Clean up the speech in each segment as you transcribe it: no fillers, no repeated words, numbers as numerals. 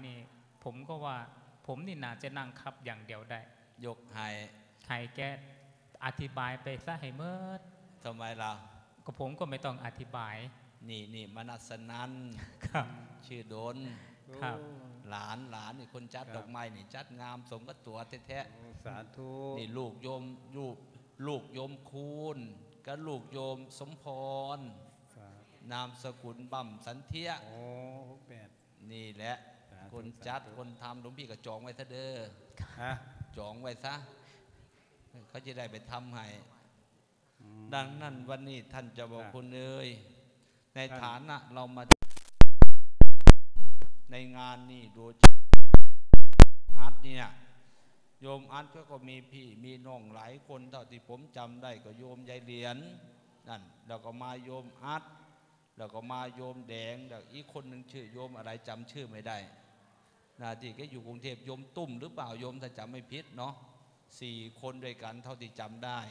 นี่ผมก็ว่าผมนี่น่าจะนั่งคับอย่างเดียวได้ยกให้แกอธิบายไปซะให้เมื่อทำไมเราก็ผมก็ไม่ต้องอธิบายนี่มนัสนันครับชื่อโดนครับหลานนี่คนจัดดอกไม้นี่จัดงามสมกับตัวแท้ๆสาธุนี่ลูกโยมคูณกับลูกโยมสมพรนามสกุลบ่ำสันเทียนี่แหละคนจัดคนทำหลวงพี่ก็จองไว้ซะเด้อจองไว้ซะเขาจะได้ไปทำให้ดังนั้นวันนี้ท่านจะบอกคุณเอ๋ยในฐานะเรามาในงานนี่โดยอาร์ตเนี่ยโยมอาร์ตก็มีพี่มีน้องหลายคนเท่าที่ผมจำได้ก็โยมยายเหรียญนั่นแล้วก็มาโยมอาร์ตแล้วก็มาโยมแดงแล้วอีกคนหนึ่งชื่อโยมอะไรจำชื่อไม่ได้ที่ก็อยู่กรุงเทพโยมตุ้มหรือเปล่าโยมถ้าจำไม่ผิดเนาะ4 คนด้วยกันเท่าที่จำได้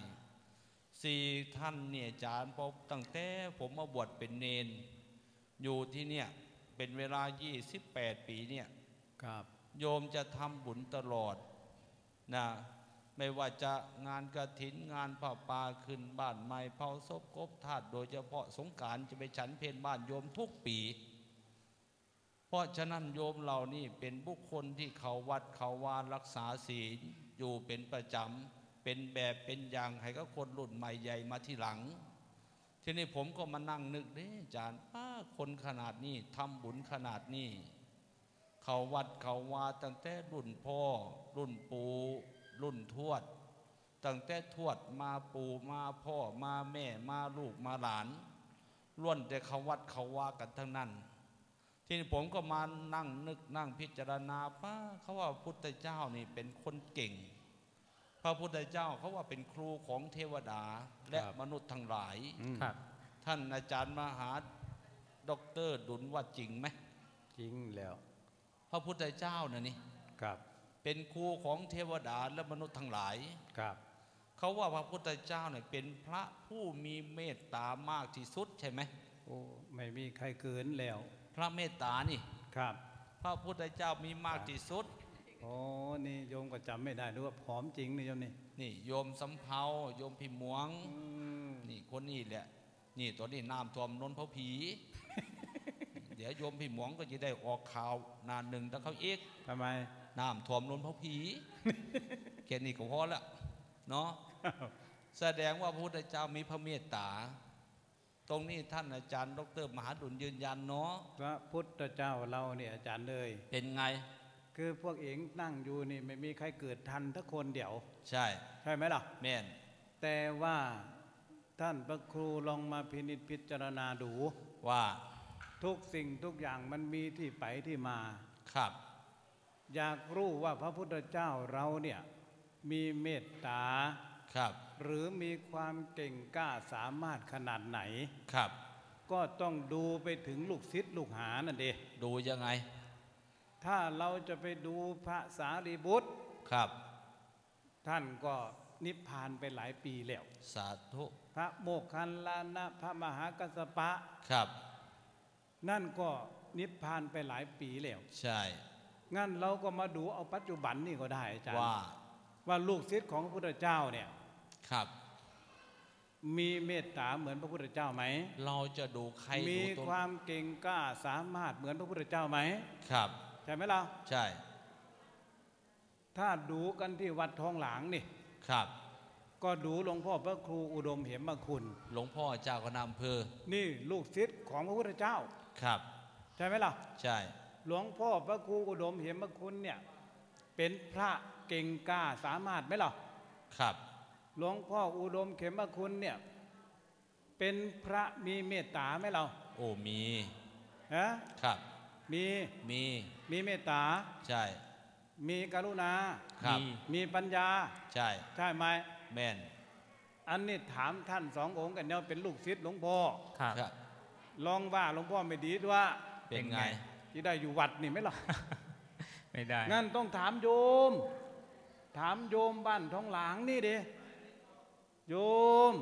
4 ท่านเนี่ยอาจารย์พอตั้งแต่ผมมาบวชเป็นเนนอยู่ที่เนี่ยเป็นเวลา28 ปีเนี่ยโยมจะทำบุญตลอดนะไม่ว่าจะงานกฐินงานผ้าป่าขึ้นบ้านใหม่เผาศพกบธาตุโดยเฉพาะสงกรานต์จะไปฉันเพลบ้านโยมทุกปีเพราะฉะนั้นโยมเหล่านี้เป็นบุคคลที่เขาวัดเขาวารักษาศีลอยู่เป็นประจำเป็นแบบเป็นอย่างให้กับคนรุ่นใหม่ใหญ่มาทีหลังทีนี้ผมก็มานั่งนึกอาจารย์คนขนาดนี้ทำบุญขนาดนี้เขาวัดเขาวาตั้งแต่รุ่นพ่อรุ่นปู่รุ่นทวดตั้งแต่ทวดมาปู่มาพ่อมาแม่มาลูกมาหลานล้วนแต่เขาวัดเขาวากันทั้งนั้นทีนี้ผมก็มานั่งนึกนั่งพิจารณาเขาว่าพุทธเจ้านี่เป็นคนเก่งพระพุทธเจ้าเขาว่าเป็นครูของเทวดาและมนุษย์ทั้งหลายท่านอาจารย์มหาด็อกเตอร์ดุลว่าจริงไหมจริงแล้วพระพุทธเจ้าน่ะนี่เป็นครูของเทวดาและมนุษย์ทั้งหลายเขาว่าพระพุทธเจ้าเนี่ยเป็นพระผู้มีเมตตามากที่สุดใช่ไหมโอ้ไม่มีใครเกินแล้วพระเมตตานี่พระพุทธเจ้ามีมากที่สุดโอ้นี่โยมก็จำไม่ได้ด้วยว่าผอมจริงนี่โยมนี่โยมสำเภาโยมพิมวงนี่คนนี้แหละนี่ตัวนี้น้ำท่วมนนทผีเดี๋ยวโยมพิมวงก็จะได้ออกข่าวนานหนึ่งแล้วเขาเอกทำไมน้ำท่วมนนทผีแค่นี้ก็พอละเนาะแสดงว่าพระพุทธเจ้ามีพระเมตตาตรงนี้ท่านอาจารย์ดร.มหาดุลยืนยันเนาะพระพุทธเจ้าเราเนี่ยอาจารย์เลยเป็นไงคือพวกเองนั่งอยู่นี่ไม่มีใครเกิดทันทักคนเดียวใช่ไหมล่ะแม่นแต่ว่าท่านพระครูลองมาพินิจพิจารณาดูว่าทุกสิ่งทุกอย่างมันมีที่ไปที่มาครับอยากรู้ว่าพระพุทธเจ้าเราเนี่ยมีเมตตาครับหรือมีความเก่งกล้าสามารถขนาดไหนครับก็ต้องดูไปถึงลูกศิษย์ลูกหานั่นเองดูยังไงถ้าเราจะไปดูพระสารีบุตรครับท่านก็นิพพานไปหลายปีแล้วสาธุพระโมคคัลลานะพระมหากัสสปะครับนั่นก็นิพพานไปหลายปีแล้วใช่งั้นเราก็มาดูเอาปัจจุบันนี่ก็ได้อาจารย์ว่าลูกศิษย์ของพระพุทธเจ้าเนี่ยครับมีเมตตาเหมือนพระพุทธเจ้าไหมเราจะดูใครมีความเก่งกล้าสามารถเหมือนพระพุทธเจ้าไหมครับใช่ไหมล่ะใช่ถ้าดูกันที่วัดทองหลางนี่ครับก็ดูหลวงพ่อพระครูอุดมเหมคุณหลวงพ่อเจ้าคณะอำเภอนี่ลูกศิษย์ของพระพุทธเจ้าครับใช่ไหมล่ะใช่หลวงพ่อพระครูอุดมเหมคุณเนี่ยเป็นพระเก่งกล้าสามารถไหมล่ะครับหลวงพ่ออุดมเขมคุณเนี่ยเป็นพระมีเมตตาไหมเราโอ้มีครับมีเมตตาใช่มีกรุณามีปัญญาใช่ไหมแม่นอันนี้ถามท่าน2 องค์กันเนี่ยเป็นลูกศิษย์หลวงพ่อครับลองว่าหลวงพ่อไม่ดีด้วยเป็นไงที่ได้อยู่วัดนี่ไหมล่ะไม่ได้งั้นต้องถามโยมบ้านทองหลางนี่ดิโยม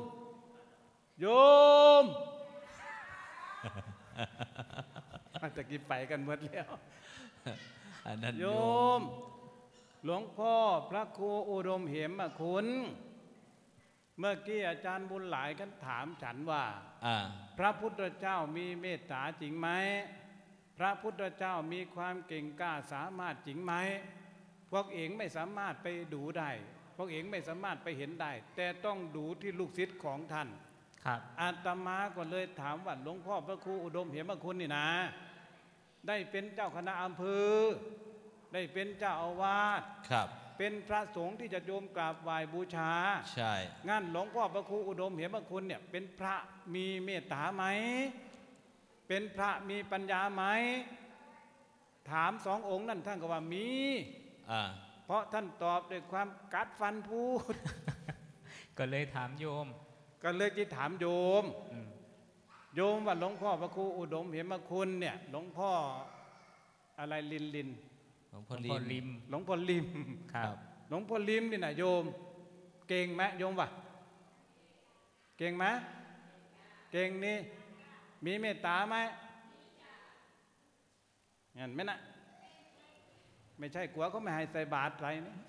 จะกินไปกันหมดแล้วอันนั้นโยมหลวงพ่อพระครูอุดมเหมคุณเมื่อกี้อาจารย์บุญหลายกันถามฉันว่าพระพุทธเจ้ามีเมตตาจริงไหมพระพุทธเจ้ามีความเก่งกล้าสามารถจริงไหมพวกเองไม่สามารถไปดูได้พวกเองไม่สามารถไปเห็นได้แต่ต้องดูที่ลูกศิษย์ของท่านครับอาตมาก็เลยถามว่าหลวงพ่อพระครูอุดมเหมคุณนี่นะได้เป็นเจ้าคณะอำเภอได้เป็นเจ้าอาวาสครับเป็นพระสงฆ์ที่จะโยมกราบไหว้บูชาใช่งั้นหลวงพ่อพระครูอุดมเหมคุณเนี่ยเป็นพระมีเมตตาไหมเป็นพระมีปัญญาไหมถามสององค์นั่นท่านก็ว่ามีเพราะท่านตอบด้วยความกัดฟันพูดก็เลยถามโยมก็เลยที่ถามโยมโยมว่าหลวงพ่อพระครูอุดมเหมคุณเนี่ยหลวงพ่ออะไรลินหลวงพ่อลิมหลวงพ่อลิมครับหลวงพ่อลิมนี่นะโยมเก่งไหมโยมวะเก่งไหมเก่งนี่มีเมตตาไหมงั้นไหมนะไม่ใช่กลัวเขาไม่ให้ใส่บาตรอะไรนี่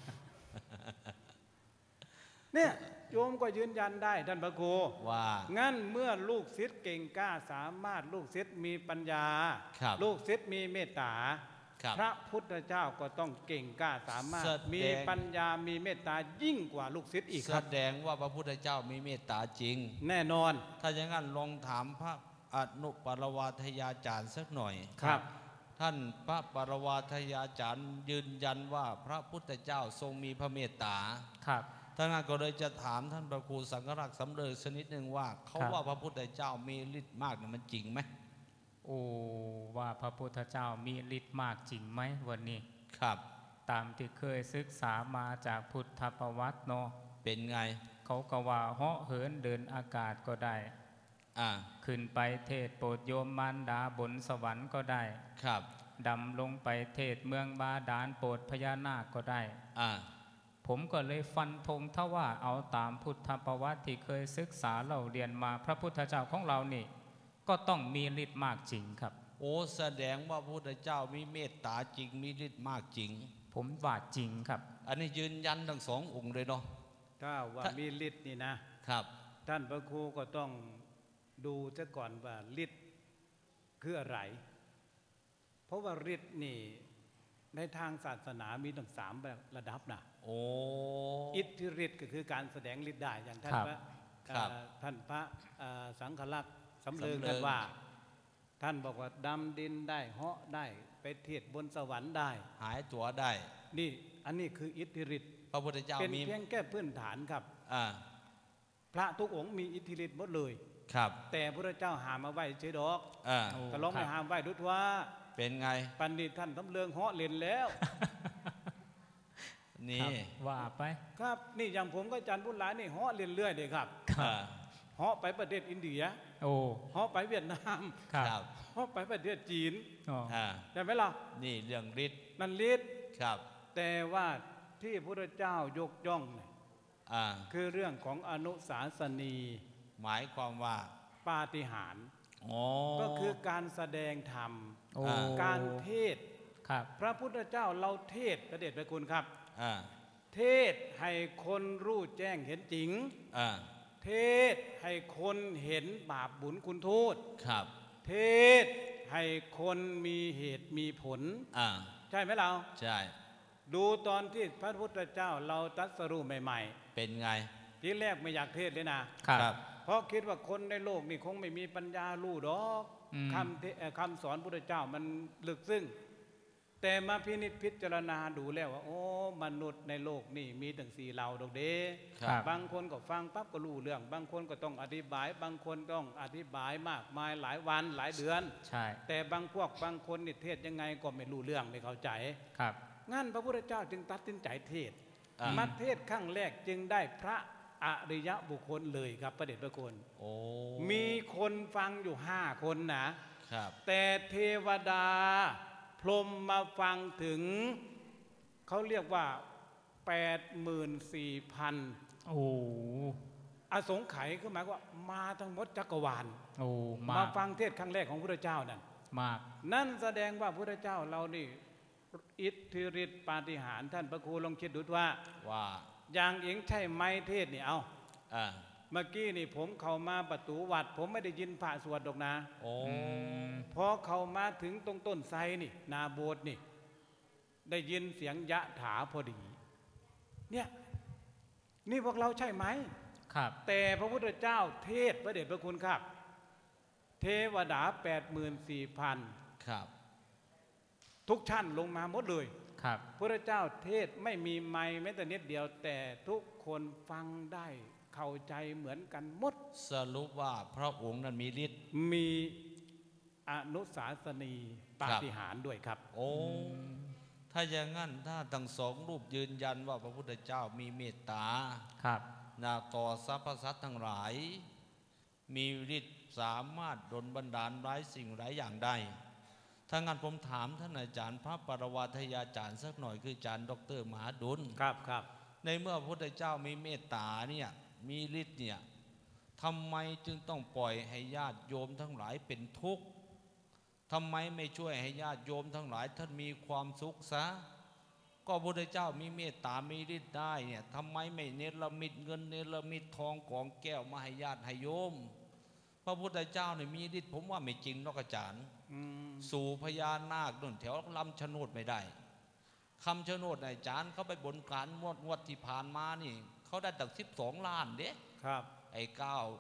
เนี่ยโยมก็ยืนยันได้ท่านพระครูว่างั้นเมื่อลูกศิษย์เก่งกล้าสามารถลูกศิษย์มีปัญญาลูกศิษย์มีเมตตาพระพุทธเจ้าก็ต้องเก่งกล้าสามารถมีปัญญามีเมตตายิ่งกว่าลูกศิษย์อีกครับแสดงว่าพระพุทธเจ้ามีเมตตาจริงแน่นอนถ้าอย่างนั้นลองถามพระอนุปรวาทยาจารย์สักหน่อยครับท่านพระปรวาทยาจารย์ยืนยันว่าพระพุทธเจ้าทรงมีพระเมตตาครับท่านก็เลยจะถามท่านพระครูสังฆรักษ์สำเริงชนิดหนึ่งว่าเขาว่าพระพุทธเจ้ามีฤทธิ์มากเนี่ยมันจริงไหมโอ้ว่าพระพุทธเจ้ามีฤทธิ์มากจริงไหมวันนี้ครับตามที่เคยศึกษามาจากพุทธประวัติเนาะเป็นไงเขาก็ว่าเหาะเหินเดินอากาศก็ได้ขึ้นไปเทศโปรดโยมมารดาบนสวรรค์ก็ได้ครับดำลงไปเทศเมืองบาดาลโปรดพญานาคก็ได้ผมก็เลยฟันธงถ้าว่าเอาตามพุทธประวัติที่เคยศึกษาเราเรียนมาพระพุทธเจ้าของเรานี่ก็ต้องมีฤทธิ์มากจริงครับโอ้แสดงว่าพระพุทธเจ้ามีเมตตาจริงมีฤทธิ์มากจริงผมว่าจริงครับอันนี้ยืนยันทั้งสององค์เลยเนาะถ้าว่ามีฤทธิ์นี่นะครับท่านพระครูก็ต้องดูซะก่อนว่าฤทธิ์คืออะไรเพราะว่าฤทธิ์นี่ในทางศาสนามีตั้ง3ระดับนะโอ้อิทธิฤทธิ์ก็คือการแสดงฤทธิ์ได้อย่างท่านพระสังฆลักษณ์สำเริงกันว่าท่านบอกว่าดำดินได้เหาะได้ไปเทศบนสวรรค์ได้หายตัวได้นี่อันนี้คืออิทธิฤทธิ์พระพุทธเจ้าเป็นเพียงแค่พื้นฐานครับพระทุกองค์มีอิทธิฤทธิ์หมดเลยครับแต่พระเจ้าห้ามมาไว้เฉยดอกก็ลองไม่ห้ามไว้ดุจว่าเป็นไงปันดิตท่านสำเริงเหาะเล่นแล้วนี่ว่าไปครับนี่อย่างผมก็อาจารย์บุญหลายนี่เหาะเล่นเรื่อยเลยครับเหาะไปประเทศอินเดียเหาะไปเวียดนามเหาะไปประเทศจีนใช่ไหมล่ะนี่เรื่องฤทธิ์นั่นฤทธิ์ครับแต่ว่าที่พระเจ้ายกย่องเนี่ยคือเรื่องของอนุสาสนีหมายความว่าปาฏิหาริย์ก็คือการแสดงธรรมการเทศพระพุทธเจ้าเราเทศพระเดชพระคุณครับเทศให้คนรู้แจ้งเห็นจริงเทศให้คนเห็นบาปบุญคุณโทษเทศให้คนมีเหตุมีผลใช่ไหมเราใช่ดูตอนที่พระพุทธเจ้าเราตรัสรู้ใหม่ๆเป็นไงที่แรกไม่อยากเทศเลยนะครับเพราะคิดว่าคนในโลกนี่คงไม่มีปัญญารู้ดอกคำสอนพุทธเจ้ามันลึกซึ้งแต่มาพินิจพิจารณาดูแล้วว่าโอ้มนุษย์ในโลกนี่มีถึง4เหล่าดอกเด้บางคนก็ฟังปั๊บก็รู้เรื่องบางคนก็ต้องอธิบายบางคนต้องอธิบายมากมายหลายวันหลายเดือนใช่แต่บางคนนี่เทศยังไงก็ไม่รู้เรื่องไม่เข้าใจครับงั้นพระพุทธเจ้าจึงตัดสินใจเทศมาเทศครั้งแรกจึงได้พระอริยบุคคลเลยครับพระเดชพระคุณมีคนฟังอยู่5 คนนะครับแต่เทวดาพรหมมาฟังถึงเขาเรียกว่า 84,000 อสงไขยคือหมายว่ามาทั้งหมดจักรวาลมาฟังเทศครั้งแรกของพระพุทธเจ้านั่นมากนั่นแสดงว่าพระพุทธเจ้าเรานี่อิทธิฤทธิปาฏิหาริย์ท่านพระครูลองคิดดูว่าว่าอย่างเองใช่ไม้เทศนี่เอาเมื่อกี้นี่ผมเข้ามาประตูวัดผมไม่ได้ยินพระสวดดอกนะพอเข้ามาถึงตรงต้นไทรนี่นาโบสถ์นี่ได้ยินเสียงยะถาพอดีเนี่ยนี่พวกเราใช่ไหมครับแต่พระพุทธเจ้าเทศพระเดชพระคุณครับเทวดา 84,000 ครับทุกชั้นลงมาหมดเลยครับพระเจ้าเทศไม่มีไมค์แม้แต่นิดเดียวแต่ทุกคนฟังได้เข้าใจเหมือนกันหมดสรุปว่าพระองค์นั้นมีฤทธิ์มีอนุสาสนีปาฏิหาริย์ด้วยครับโอ้ถ้าอย่างนั้นถ้าทั้งสองรูปยืนยันว่าพระพุทธเจ้ามีเมตตาครับต่อสรรพสัตว์ทั้งหลายมีฤทธิ์สามารถดลบันดาลร้ายสิ่งหลายอย่างได้ถ้างั้นผมถามท่านอาจารย์พระปรวัตยาจารย์สักหน่อยคืออาจารย์ดร.มหาดุลครับครับในเมื่อพระพุทธเจ้ามีเมตตาเนี่ยมีฤทธิ์เนี่ยทำไมจึงต้องปล่อยให้ญาติโยมทั้งหลายเป็นทุกข์ทำไมไม่ช่วยให้ญาติโยมทั้งหลายท่านมีความสุขซะก็พระพุทธเจ้ามีเมตตามีฤทธิ์ได้เนี่ยทำไมไม่เนรมิตเงินเนรมิตทองของแก้วมาให้ญาติให้โยมพระพุทธเจ้าเนี่ยมีฤทธิ์ผมว่าไม่จริงนอกอาจารย์สู่พญานาคนู่นแถวลำชะโนดไม่ได้คำชะโนดอาจารย์เขาไปบนการงวดที่ผ่านมานี่เขาได้ตั้ง12 ล้านเด้ครับไอ้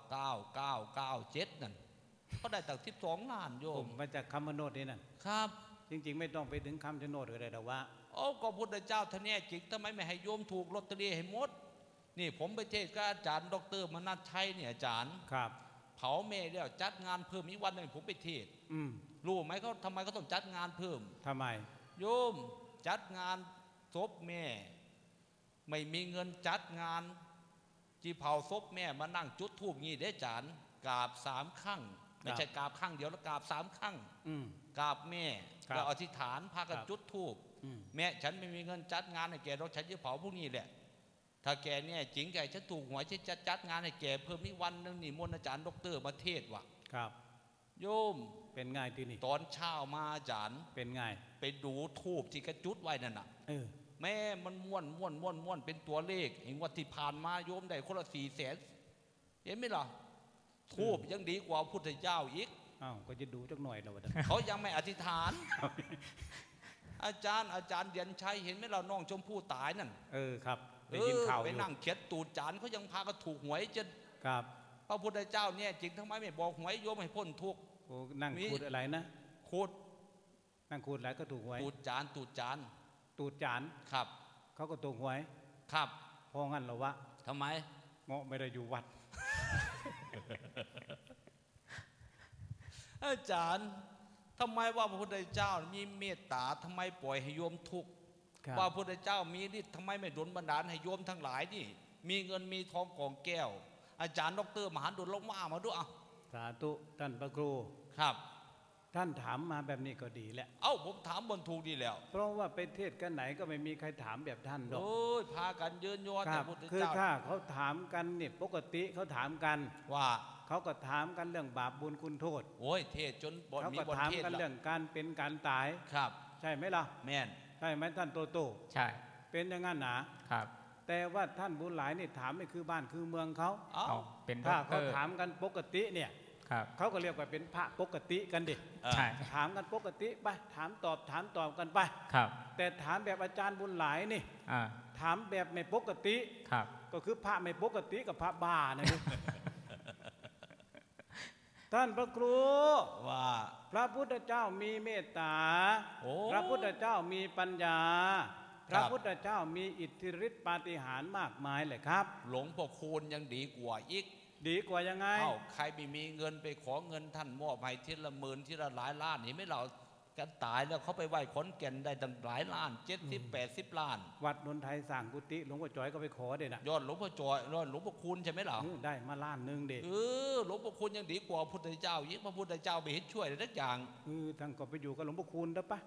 99997นั่นเขาได้ตั้ง12 ล้านโยมมาจากคำชะโนดนี่นั่นครับจริงๆไม่ต้องไปถึงคำชะโนดเลยแต่ว่าโอ้ก็พุทธเจ้าท่านแน่จริงทำไมไม่ให้โยมถูกลอตเตอรี่ให้หมดนี่ผมไปเทศกับอาจารย์ดร.มนัสชัยเนี่ยอาจารย์ครับเผาเมย์แล้วจัดงานเพิ่มอีกวันหนึ่งผมไปเทศรู้ไหมเขาทำไมเขาต้องจัดงานเพิ่มทำไมโยมจัดงานศพแม่ไม่มีเงินจัดงานจีเผาศพแม่มานั่งจุดธูปงี้เด้จานกราบ3 ครั้งไม่ใช่กราบครั้งเดียวแล้วกราบ3 ครั้งกราบแม่แล้วอธิษฐานพากันจุดธูปแม่ฉันไม่มีเงินจัดงานให้แกเราฉันจะเผาพวกนี้แหละถ้าแกเนี่ยจริงใจฉันถูกหวยฉันจะจัดงานให้แกเพิ่มอีกวันนึงนี่มนต์อาจารย์ดร.มาเทศว่ะครับโยมเป็นไงที่นี่ตอนเช้ามาอาจารย์เป็นไงไปดูทูบที่กระจุดไว้นั่นน่ะแม่มันม้วนเป็นตัวเลขเห็นว่าที่ผ่านมาโยมได้คนละ400,000เห็นไหมล่ะทูบยังดีกว่าพุทธเจ้าอีกอ้าวก็จะดูจักหน่อยแล้วเขายังไม่อธิษฐานอาจารย์เดียนชัยเห็นไหมเราน้องชมพู่ตายนั่นครับได้ยินข่าวไปนั่งเขียนตูดจานเขายังพาก็ถูกหวยจนครับพระพุทธเจ้าเนี่ยจริงทำไมไม่บอกหวยโยมให้พ้นทุกข์นั่งขูดอะไรนะขูดนั่งขูดอะไรก็ถูกหวยตูดจานครับเขาก็ถูกหวยครับพองั้นเหรอวะทำไมเงาะไม่ได้อยู่วัดอาจารย์ทำไมว่าพระพุทธเจ้ามีเมตตาทำไมปล่อยให้โยมทุกข์ว่าพระพุทธเจ้ามีฤทธิ์ทำไมไม่ดลบันดาลให้โยมทั้งหลายนี่มีเงินมีทองกองแก้วอาจารย์ดร.มหาดุลลงมาด้วยสาธุท่านพระครูครับท่านถามมาแบบนี้ก็ดีแหละผมถามบนถูกดีแล้วเพราะว่าไปเทศกันไหนก็ไม่มีใครถามแบบท่านหรอกพากันยืนยันแต่พุทธเจ้าคือถ้าเขาถามกันเนี่ยปกติเขาถามกันว่าเขาก็ถามกันเรื่องบาปบุญคุณโทษเทศจนเขาก็ถามกันเรื่องการเป็นการตายครับใช่ไหมล่ะแม่นใช่ไหมท่านโตใช่เป็นอย่างนั้นนะครับแต่ว่าท่านบุญหลายนี่ถามนี่คือบ้านคือเมืองเขาเป็นถ้าเขาถามกันปกติเนี่ยเขาก็เรียกว่าเป็นพระปกติกันดิใช่ถามกันปกติไปถามตอบกันไปแต่ถามแบบอาจารย์บุญหลายนี่ถามแบบไม่ปกติก็คือพระไม่ปกติกับพระบ้านะท่านพระครูว่าพระพุทธเจ้ามีเมตตาพระพุทธเจ้ามีปัญญาพระพุทธเจ้ามีอิทธิฤทธิปาฏิหาริย์มากมายเลยครับหลวงพ่อคูณยังดีกว่าอีกดีกว่ายังไงใครไม่มีเงินไปขอเงินท่านมอบให้ทีละหมื่นทีละหลายล้านเห็นไหมเรากันตายแล้วเขาไปไหว้ขอนแก่นได้ตั้งหลายล้าน70-80 ล้านวัดนนทไทยสั่งกุฏิหลวงพ่อจอยก็ไปขอเด็ดนะยอดหลวงพ่อจอยยอดหลวงพ่อคูณใช่ไหมเราได้มาล้านนึงเด็ดหลวงพ่อคูณยังดีกว่าพุทธเจ้ายิ่งพระพุทธเจ้าไปเห็นช่วยทุกอย่างท่านก็ไปอยู่กับหลวงพ่อคูณได้ปะ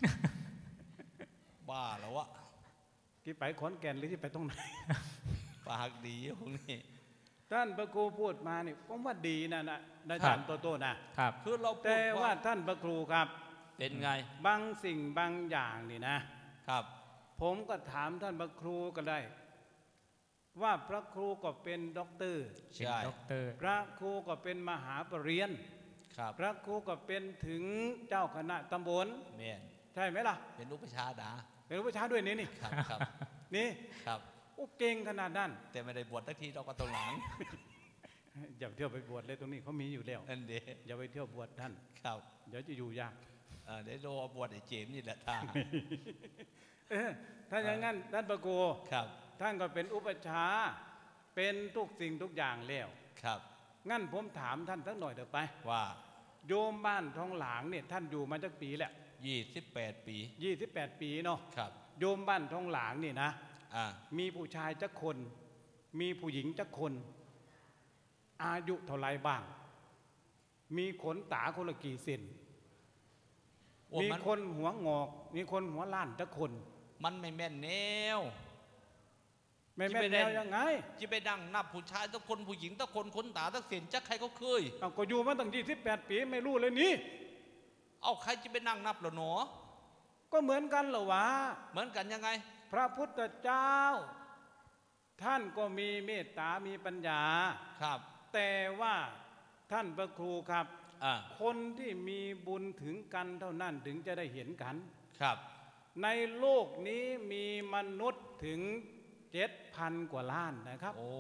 บ้าแล้ววะที่ไปขอนแก่นหรือที่ไปตรงไหนปากดีพวกนี้ท่านพระครูพูดมานี่ผมว่าดีนะอาจารย์โตนะครับคือเราแต่ว่าท่านพระครูครับเป็นไงบางสิ่งบางอย่างนี่นะครับผมก็ถามท่านพระครูก็ได้ว่าพระครูก็เป็นด็อกเตอร์ใช่ด็อกเตอร์พระครูก็เป็นมหาปรริญญาพระครูก็เป็นถึงเจ้าคณะตำบลใช่ไหมล่ะเป็นอุปชาดาเป็นอุปชาด้วยนี่ครับนี่ครับโอ้เก่งขนาดนั้นแต่ไม่ได้บวชทักทีเราก็ตรงหลังอย่าเที่ยวไปบวชเลยตรงนี้เขามีอยู่แล้วอันเดียอย่าไปเที่ยวบวชท่านครับเดี๋ยวจะอยู่ยากเดี๋ยวรอบวชไอ้เจมนี่แหละท่านถ้าอย่างนั้นท่านพระครูครับท่านก็เป็นอุปชาเป็นทุกสิ่งทุกอย่างแล้วครับงั้นผมถามท่านสักหน่อยเถอะไปว่าโยมบ้านทองหลางเนี่ยท่านอยู่มาจักปีแหละ 28 ปี 28 ปีเนาะครับโยมบ้านทองหลางนี่นะมีผู้ชายจักคนมีผู้หญิงจักคนอายุเท่าไรบ้างมีขนตาคนละกี่เซนมีคนหัวงอกมีคนหัวล้านจักคนมันไม่แม่นแนวไม่แม่นแนวยังไงจะไปดังนับผู้ชายทุกคนผู้หญิงทุกคนขนตาทุกเส้นจักใครเขาเคยก็อยู่มาตั้ง28 ปีไม่รู้เลยนี่เอาใครจะไปนั่งนับหรอหนอก็เหมือนกันเหรอวะเหมือนกันยังไงพระพุทธเจ้าท่านก็มีเมตตามีปัญญาครับแต่ว่าท่านพระครูครับคนที่มีบุญถึงกันเท่านั้นถึงจะได้เห็นกันครับในโลกนี้มีมนุษย์ถึง7,000 กว่าล้านนะครับโอ้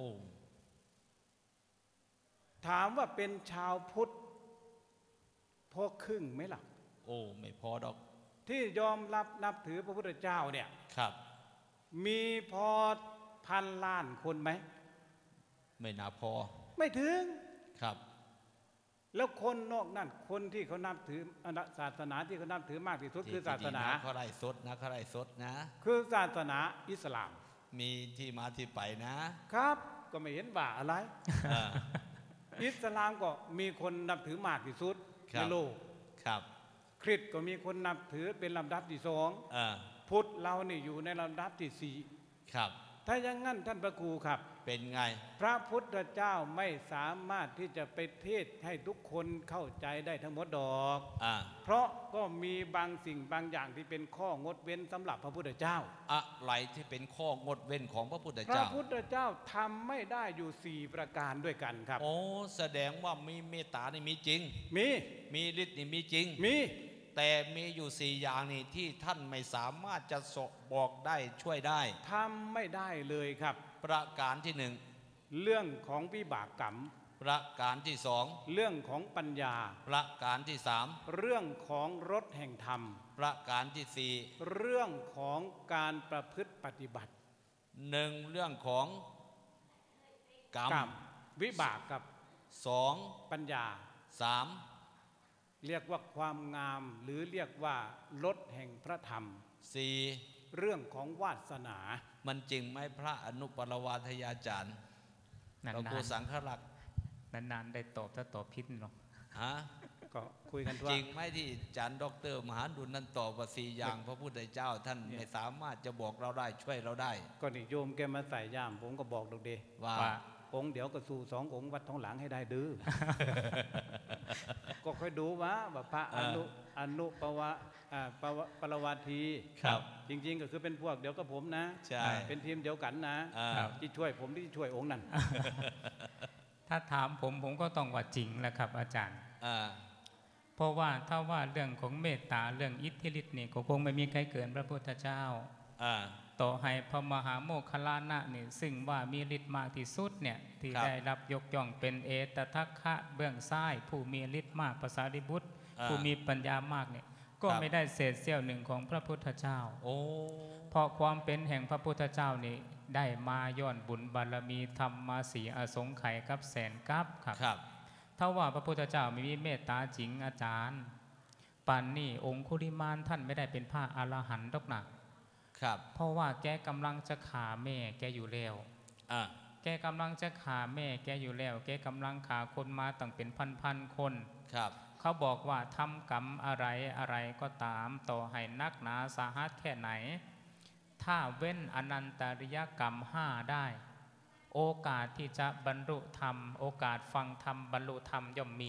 ถามว่าเป็นชาวพุทธพอครึ่งไหมล่ะโอ้ไม่พอดอกที่ยอมรับนับถือพระพุทธเจ้าเนี่ยครับมีพอ1,000 ล้านคนไหมไม่น่าพอไม่ถึงครับแล้วคนนอกนั่นคนที่เขานับถือศาสนาที่เขานับถือมากที่สุดคือศาสนาเขาไล่สดนะเขาไล่สดนะคือศาสนาอิสลามมีที่มาที่ไปนะครับก็ไม่เห็นบ่าอะไรอิสลามก็มีคนนับถือมากที่สุดในโลกครับคริสต์ก็มีคนนับถือเป็นลำดับที่2พุทธเรานี่อยู่ในลำดับที่4 ครับถ้าอย่างนั้นท่านพระครูครับเป็นไงพระพุทธเจ้าไม่สามารถที่จะไปเทศให้ทุกคนเข้าใจได้ทั้งหมดดอกเพราะก็มีบางสิ่งบางอย่างที่เป็นข้องดเว้นสำหรับพระพุทธเจ้าอะไรที่เป็นข้องดเว้นของพระพุทธเจ้าพระพุทธเจ้าทำไม่ได้อยู่4ประการด้วยกันครับโอ้แสดงว่ามีเมตตานี่มีจริงมีฤทธิ์นี่มีจริงแต่มีอยู่4อย่างนี่ที่ท่านไม่สามารถจะบอกได้ช่วยได้ทำไม่ได้เลยครับประการที่ 1เรื่องของวิบากกรรมประการที่2 เรื่องของปัญญาประการที่3 เรื่องของรสแห่งธรรมประการที่4 เรื่องของการประพฤติปฏิบัติ 1เรื่องของกรรมวิบากกับ 2 ปัญญา 3 เรียกว่าความงามหรือเรียกว่ารสแห่งพระธรรม 4 เรื่องของวาสนามันจริงไหมพระอนุปรวาทยาจารย์หลวงปู่สังฆลักษณ์นานๆได้ตอบถ้าตอบพิษหรอกก็คุยกันจริงไหมที่อาจารย์ดร.มหาดุลนั้นตอบว่า4อย่างพระพุทธเจ้าท่านไม่สามารถจะบอกเราได้ช่วยเราได้ก็นี่โยมแกมาใส่ย่ามผมก็บอกดอกเดว่าองค์เดี๋ยวก็สู่2 องค์วัดท้องหลังให้ได้ดื้อก็ค่อยดูว่าพระอนุปรวาทีจริงๆก็คือเป็นพวกเดี๋ยวกับผมนะเป็นทีมเดียวกันนะที่ช่วยผมที่ช่วยองค์นั้นถ้าถามผมก็ต้องว่าจริงแหละครับอาจารย์เพราะว่าถ้าว่าเรื่องของเมตตาเรื่องอิทธิฤทธิ์นี่ก็คงไม่มีใครเกินพระพุทธเจ้าต่อให้พระมหาโมคคัลลานะนี่ซึ่งว่ามีฤทธิ์มากที่สุดเนี่ยที่ได้รับยกย่องเป็นเอตทัคคะเบื้องซ้ายผู้มีฤทธิ์มากภาษาริบุตรผู้มีปัญญามากเนี่ยก็ไม่ได้เศษเสี้ยวหนึ่งของพระพุทธเจ้าเพราะความเป็นแห่งพระพุทธเจ้านี่ได้มาย้อนบุญบารมีทำมาสีอสงไขยกับแสนกับครับถ้าว่าพระพุทธเจ้าไม่มีเมตตาจริงอาจารย์ป่านนี้องคุลิมานท่านไม่ได้เป็นพระอรหันต์ดอกนะเพราะว่าแกกำลังจะฆ่าแม่แกอยู่แล้วแกกำลังจะฆ่าแม่แกอยู่แล้วแกกำลังฆ่าคนมาตั้งเป็นพันคนเขาบอกว่าทำกรรมอะไรก็ตามต่อให้นักหนาสาหัสแค่ไหนถ้าเว้นอนันตริยกรรม5ได้โอกาสที่จะบรรลุธรรมโอกาสฟังธรรมบรรลุธรรมย่อมมี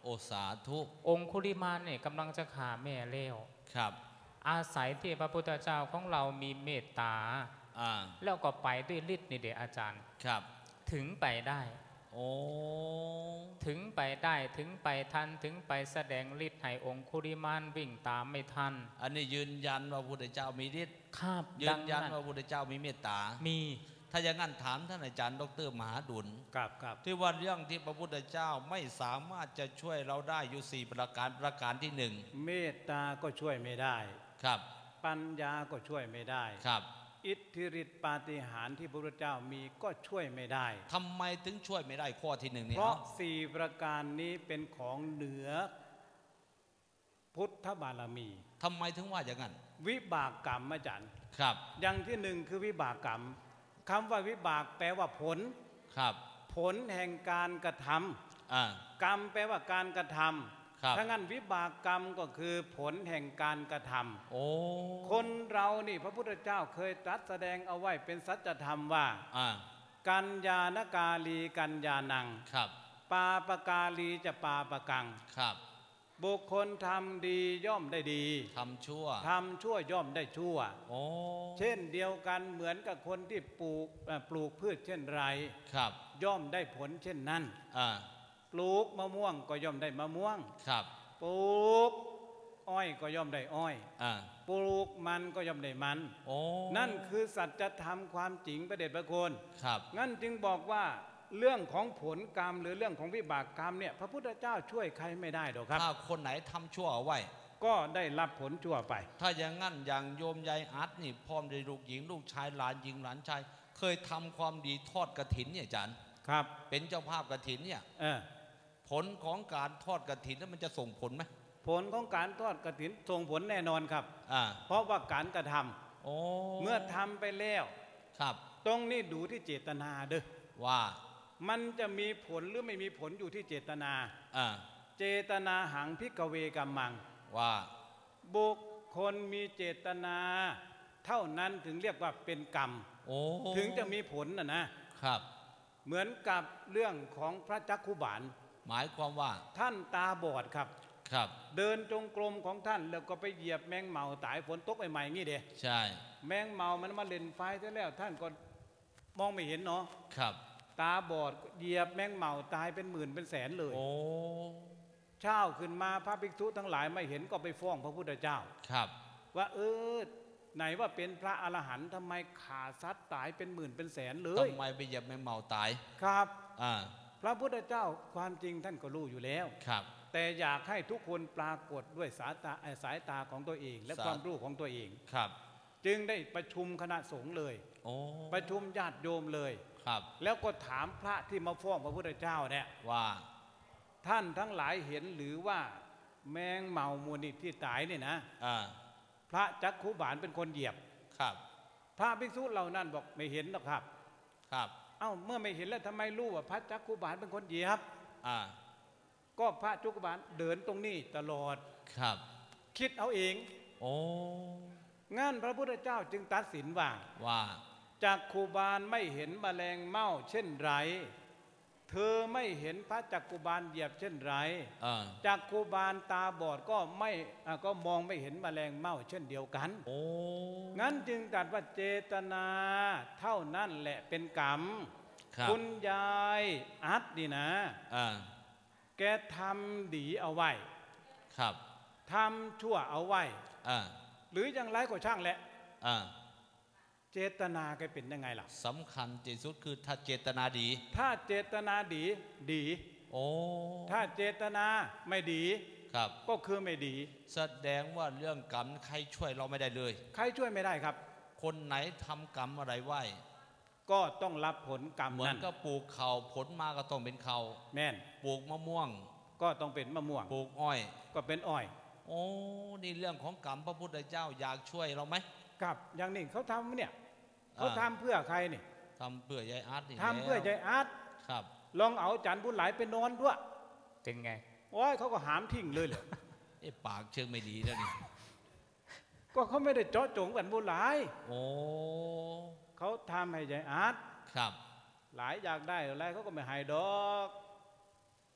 โอสาธุองคุลิมานเนี่ยกำลังจะฆ่าแม่แล้วครับอาศัยที่พระพุทธเจ้าของเรามีเมตตาแล้วก็ไปด้วยฤทธิ์นี่เดชอาจารย์ครับถึงไปได้โอ้ถึงไปได้ถึงไปทันถึงไปแสดงฤทธิ์ให้องคุลิมานวิ่งตามไม่ทันอันนี้ยืนยันว่าพระพุทธเจ้ามีฤทธิ์ครับยืนยันว่าพระพุทธเจ้ามีเมตตามีถ้าอย่างนั้นถามท่านอาจารย์ดร.มหาดุลครับที่ว่าเรื่องที่พระพุทธเจ้าไม่สามารถจะช่วยเราได้อยู่4ประการที่1 เมตตาก็ช่วยไม่ได้ครับปัญญาก็ช่วยไม่ได้ครับอิทธิฤทธิปาฏิหาริย์ที่พระพุทธเจ้ามีก็ช่วยไม่ได้ทำไมถึงช่วยไม่ได้ข้อที่1นี่เพราะ4ประการนี้เป็นของเหนือพุทธบารมีทำไมถึงว่าอย่างนั้นวิบากกรรมอาจารย์ครับอย่างที่1คือวิบากกรรมคำว่าวิบากแปลว่าผลครับผลแห่งการกระทำกรรมแปลว่าการกระทำถ้างั้นวิบากกรรมก็คือผลแห่งการกระทำคนเรานี่พระพุทธเจ้าเคยตรัสแสดงเอาไว้เป็นสัจธรรมว่ากัญญาณกาลีกัญญาณังปาปกาลีจะปาปกังบุคคลทำดีย่อมได้ดีทำชั่วย่อมได้ชั่วเช่นเดียวกันเหมือนกับคนที่ปลูกพืชเช่นไรย่อมได้ผลเช่นนั้นปลูกมะม่วงก็ย่อมได้มะม่วงปลูกอ้อยก็ย่อมได้อ้อยปลูกมันก็ย่อมได้มันนั่นคือสัจธรรมความจริงประเดชพระคุณงั้นจึงบอกว่าเรื่องของผลกรรมหรือเรื่องของวิบากกรรมเนี่ยพระพุทธเจ้าช่วยใครไม่ได้หรอกครับถ้าคนไหนทำชั่วเอาไว้ก็ได้รับผลชั่วไปถ้าอย่างงั้นอย่างโยมยายอัดนี่พร้อมด้วยลูกหญิงลูกชายหลานหญิงหลานชายเคยทำความดีทอดกฐินเนี่ยอาจารย์ครับเป็นเจ้าภาพกฐินเนี่ยผลของการทอดกฐินแล้วมันจะส่งผลไหมผลของการทอดกฐินส่งผลแน่นอนครับเพราะว่าการกระทำเมื่อทำไปแล้วครับตรงนี้ดูที่เจตนาเด้อว่ามันจะมีผลหรือไม่มีผลอยู่ที่เจตนาเจตนาหังพิกเวกัมมังว่าบุคคลมีเจตนาเท่านั้นถึงเรียกว่าเป็นกรรมถึงจะมีผลนะครับเหมือนกับเรื่องของพระจักขุบาลหมายความว่าท่านตาบอดครับเดินจงกรมของท่านแล้วก็ไปเหยียบแมงเม่าตายฝนตกใหม่ๆงี้เด้ใช่แมงเม่ามันมาเล่นไฟซะแล้วท่านก็มองไม่เห็นเนาะครับตาบอดเหยียบแมงเม่าตายเป็นหมื่นเป็นแสนเลยเช้าขึ้นมาพระภิกษุทั้งหลายไม่เห็นก็ไปฟ้องพระพุทธเจ้าครับว่าไหนว่าเป็นพระอรหันต์ทำไมขาสัตว์ตายเป็นหมื่นเป็นแสนเลยทำไมไปเหยียบแมงเม่าตายครับพระพุทธเจ้าความจริงท่านก็รู้อยู่แล้วครับแต่อยากให้ทุกคนปรากฏด้วยสายตาของตัวเองและความรู้ของตัวเองครับจึงได้ประชุมคณะสงฆ์เลยประชุมญาติโยมเลยครับแล้วก็ถามพระที่มาฟ้องพระพุทธเจ้าเนี่ยว่าท่านทั้งหลายเห็นหรือว่าแมงเม่ามูลนิธิที่ตายเนี่ยนะพระจักขุบาลเป็นคนเหยียบครับพระภิกษุเหล่านั้นบอกไม่เห็นหรอกครับครับเอ้าเมื่อไม่เห็นแล้วทำไมรู้ว่าพระจักขุบาลเป็นคนเหยียบก็พระจักขุบาลเดินตรงนี้ตลอดครับคิดเอาเองงั้นพระพุทธเจ้าจึงตัดสินว่าจักขุบาลไม่เห็นแมลงเม่าเช่นไรเธอไม่เห็นพระจักขุบาลเหยียบเช่นไรจักขุบาลตาบอดก็มองไม่เห็นแมลงเม่าเช่นเดียวกันงั้นจึงตรัสว่าเจตนาเท่านั้นแหละเป็นกรรมคุณยายอัดนี่นะแกทำดีเอาไว้ทำชั่วเอาไว้หรืออย่างไรก็ช่างแหละเจตนาแกเป็นยังไงล่ะสำคัญที่สุดคือถ้าเจตนาดีถ้าเจตนาดีถ้าเจตนาไม่ดีก็คือไม่ดีแสดงว่าเรื่องกรรมใครช่วยเราไม่ได้เลยใครช่วยไม่ได้ครับคนไหนทำกรรมอะไรไว้ก็ต้องรับผลกรรมนั้นเหมือนก็ปลูกเขาผลมาก็ต้องเป็นเขาแม่นปลูกมะม่วงก็ต้องเป็นมะม่วงปลูกอ้อยก็เป็นอ้อยนี่เรื่องของกรรมพระพุทธเจ้าอยากช่วยเราไหมครับอย่างนี้เขาทำเนี่ยเขาทำเพื่อใครนี่ทำเพื่อยายอาร์ตนี่ทำเพื่อยายอาร์ตครับลองเอาจันบุญหลายไปนอนด้วยเป็นไงโอ้ยเขาก็หามทิ้งเลยปากเชิงไม่ดีแล้วนี่ก็เขาไม่ได้เจาะจงกันบุญหลายเขาทำให้ยายอาร์ตครับหลายอยากได้อะไรเขาก็ไม่ให้ดอก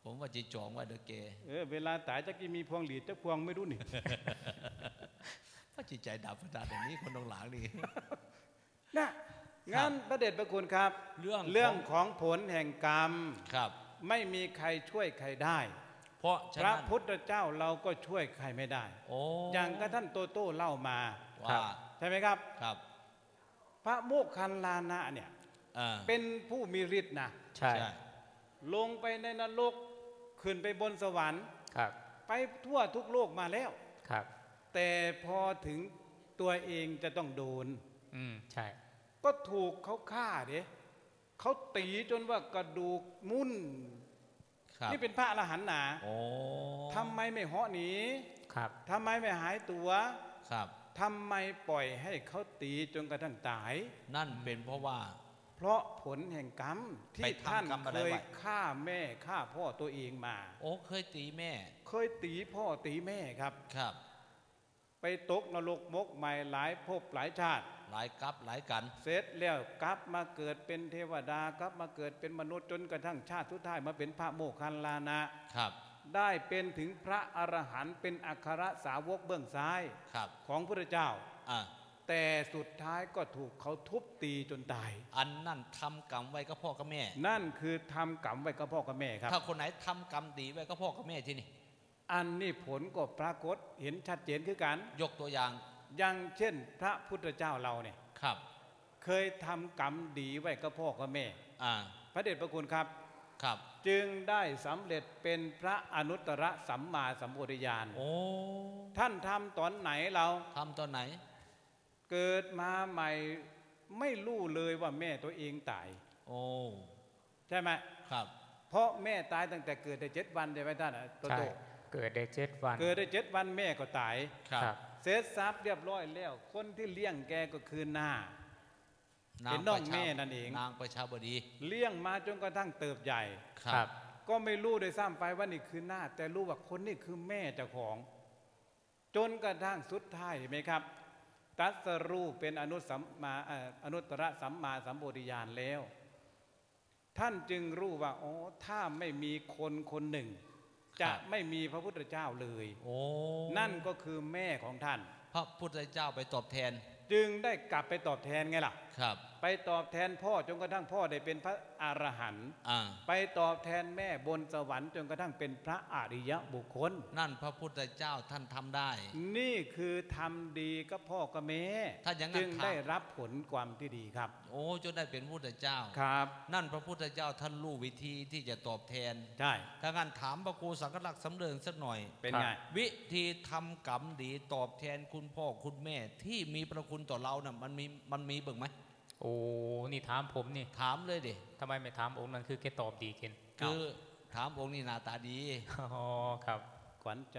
ผมว่าจีจองว่าเด้อเกเวลาตายจะกี่มีพวงหลีดจะพวงไม่รู้นี่ว่าจิตใจดับขนาดนี้คนตรงหลังนี่นะงั้นพระเดชพระคุณครับเรื่องของผลแห่งกรรมครับไม่มีใครช่วยใครได้เพราะพระพุทธเจ้าเราก็ช่วยใครไม่ได้อย่างที่ท่านโตโต้เล่ามาใช่ไหมครับครับพระโมคคัลลานะเนี่ยเป็นผู้มีฤทธิ์นะใช่ลงไปในนรกขึ้นไปบนสวรรค์ไปทั่วทุกโลกมาแล้วแต่พอถึงตัวเองจะต้องโดนใช่ก็ถูกเขาฆ่าเด้เขาตีจนว่ากระดูกมุ่นนี่เป็นพระอรหันต์หนาทำไมไม่เหาะหนีทำไมไม่หายตัวทำไมปล่อยให้เขาตีจนกระทั่งตายนั่นเป็นเพราะผลแห่งกรรมที่ท่านเคยฆ่าแม่ฆ่าพ่อตัวเองมาเคยตีแม่เคยตีพ่อตีแม่ครับไปตกนรกมกใหม่หลายภพหลายชาติหลายกับหลายกันเสร็จแล้วกลับมาเกิดเป็นเทวดากลับมาเกิดเป็นมนุษย์จนกระทั่งชาติสุดท้ายมาเป็นพระโมคคัลลานะครับได้เป็นถึงพระอรหันต์เป็นอัครสาวกเบื้องซ้ายของพระพุทธเจ้าแต่สุดท้ายก็ถูกเขาทุบตีจนตายอันนั่นทำกรรมไว้กับพ่อกับแม่นั่นคือทำกรรมไว้กับพ่อกับแม่ครับถ้าคนไหนทำกรรมดีไว้กับพ่อกับแม่ที่นี่อันนี้ผลก็ปรากฏเห็นชัดเจนคือกันยกตัวอย่างเช่นพระพุทธเจ้าเราเนี่ยเคยทำกรรมดีไว้กับพ่อกับแม่พระเดชพระคุณครับจึงได้สำเร็จเป็นพระอนุตตรสัมมาสัมโพธิญาณท่านทำตอนไหนเราทำตอนไหนเกิดมาใหม่ไม่รู้เลยว่าแม่ตัวเองตายใช่ไหมเพราะแม่ตายตั้งแต่เกิดได้7 วันใช่ไหมท่านโตโตเกิดได้7 วันเกิดได้7 วันแม่ก็ตายเสร็จสับเรียบร้อยแล้วคนที่เลี้ยงแกก็คือเป็นน้องแม่นั่นเองนางประชาบดีเลี้ยงมาจนกระทั่งเติบใหญ่ก็ไม่รู้โดยซ้ำไปว่านี่คือแต่รู้ว่าคนนี่คือแม่เจ้าของจนกระทั่งสุดท้ายเห็นไหมครับตรัสรู้เป็นอนุตตรสัมมาสัมโพธิญาณแล้วท่านจึงรู้ว่าถ้าไม่มีคนหนึ่งจะไม่มีพระพุทธเจ้าเลยนั่นก็คือแม่ของท่านพระพุทธเจ้าไปตอบแทนจึงได้กลับไปตอบแทนไงล่ะไปตอบแทนพ่อจนกระทั่งพ่อได้เป็นพระอรหันต์ไปตอบแทนแม่บนสวรรค์จนกระทั่งเป็นพระอริยบุคคลนั่นพระพุทธเจ้าท่านทำได้นี่คือทำดีกับพ่อกับแม่จึงได้รับผลความที่ดีครับจนได้เป็นพระพุทธเจ้าครับนั่นพระพุทธเจ้าท่านรู้วิธีที่จะตอบแทนใช่ถ้างั้นถามพระครูสังฆลักษณ์สำเริงสักหน่อยเป็นไงวิธีทำกรรมดีตอบแทนคุณพ่อคุณแม่ที่มีพระคุณต่อเราน่ะมันมีเบิ่งไหมนี่ถามผมนี่ถามเลยดิทำไมไม่ถามองค์นั้นคือแกตอบดีเกินคือถามองค์นี้หน้าตาดีครับขวัญใจ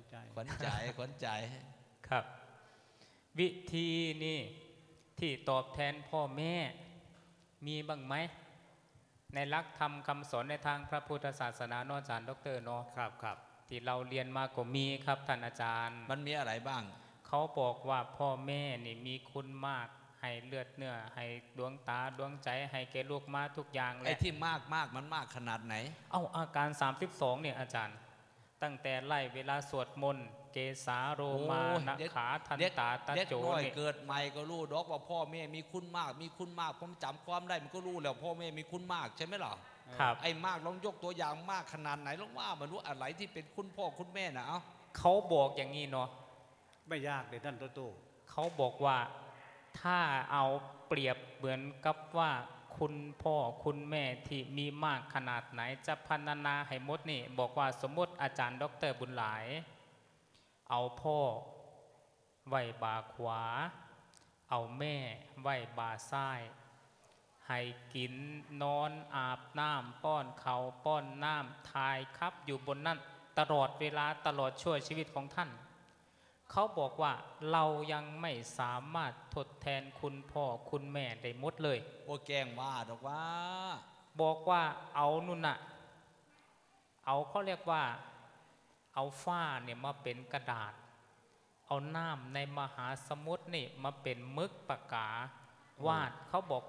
ครับวิธีนี่ที่ตอบแทนพ่อแม่มีบ้างไหมในหลักธรรมคำสอนในทางพระพุทธศาสนาอาจารย์ดร.เนาะครับที่เราเรียนมาก็มีครับท่านอาจารย์มันมีอะไรบ้างเขาบอกว่าพ่อแม่นี่มีคุณมากให้เลือดเนื้อให้ดวงตาดวงใจให้แก่ลูกมาทุกอย่างเลยไอ้ที่มากมันมากขนาดไหนอาการ32เนี่ยอาจารย์ตั้งแต่ไล่เวลาสวดมนต์เกสาโรมานะขาทันตาตะโจเนี่ยเกิดใหม่ก็รู้ดอกว่าพ่อแม่มีคุณมากผมจำความได้มันก็รู้แล้วพ่อแม่มีคุณมากใช่ไหมล่ะครับไอ้มากลองยกตัวอย่างมากขนาดไหนลองว่ามันรู้อะไรที่เป็นคุณพ่อคุณแม่นะเขาบอกอย่างนี้เนาะไม่ยากเลยท่านโตเขาบอกว่าถ้าเอาเปรียบเหมือนกับว่าคุณพ่อคุณแม่ที่มีมากขนาดไหนจะพรรณนาให้หมดนี่บอกว่าสมมติอาจารย์ดร.บุญหลายเอาพ่อไว้บ่าขวาเอาแม่ไว้บ่าซ้ายให้กินนอนอาบน้ำป้อนเขาป้อนน้ำทายครับอยู่บนนั้นตลอดเวลาตลอดช่วงชีวิตของท่านเขาบอกว่าเรายังไม่สามารถทดแทนคุณพ่อคุณแม่ได้หมดเลยแกล้งว่าดอกว่าบอกว่าเอานุ่นน่ะเขาเรียกว่าเอาฝ้าเนี่ยมาเป็นกระดาษเอาน้ำในมหาสมุทรนี่มาเป็นมึกปากกาวาดเขาบอกว่า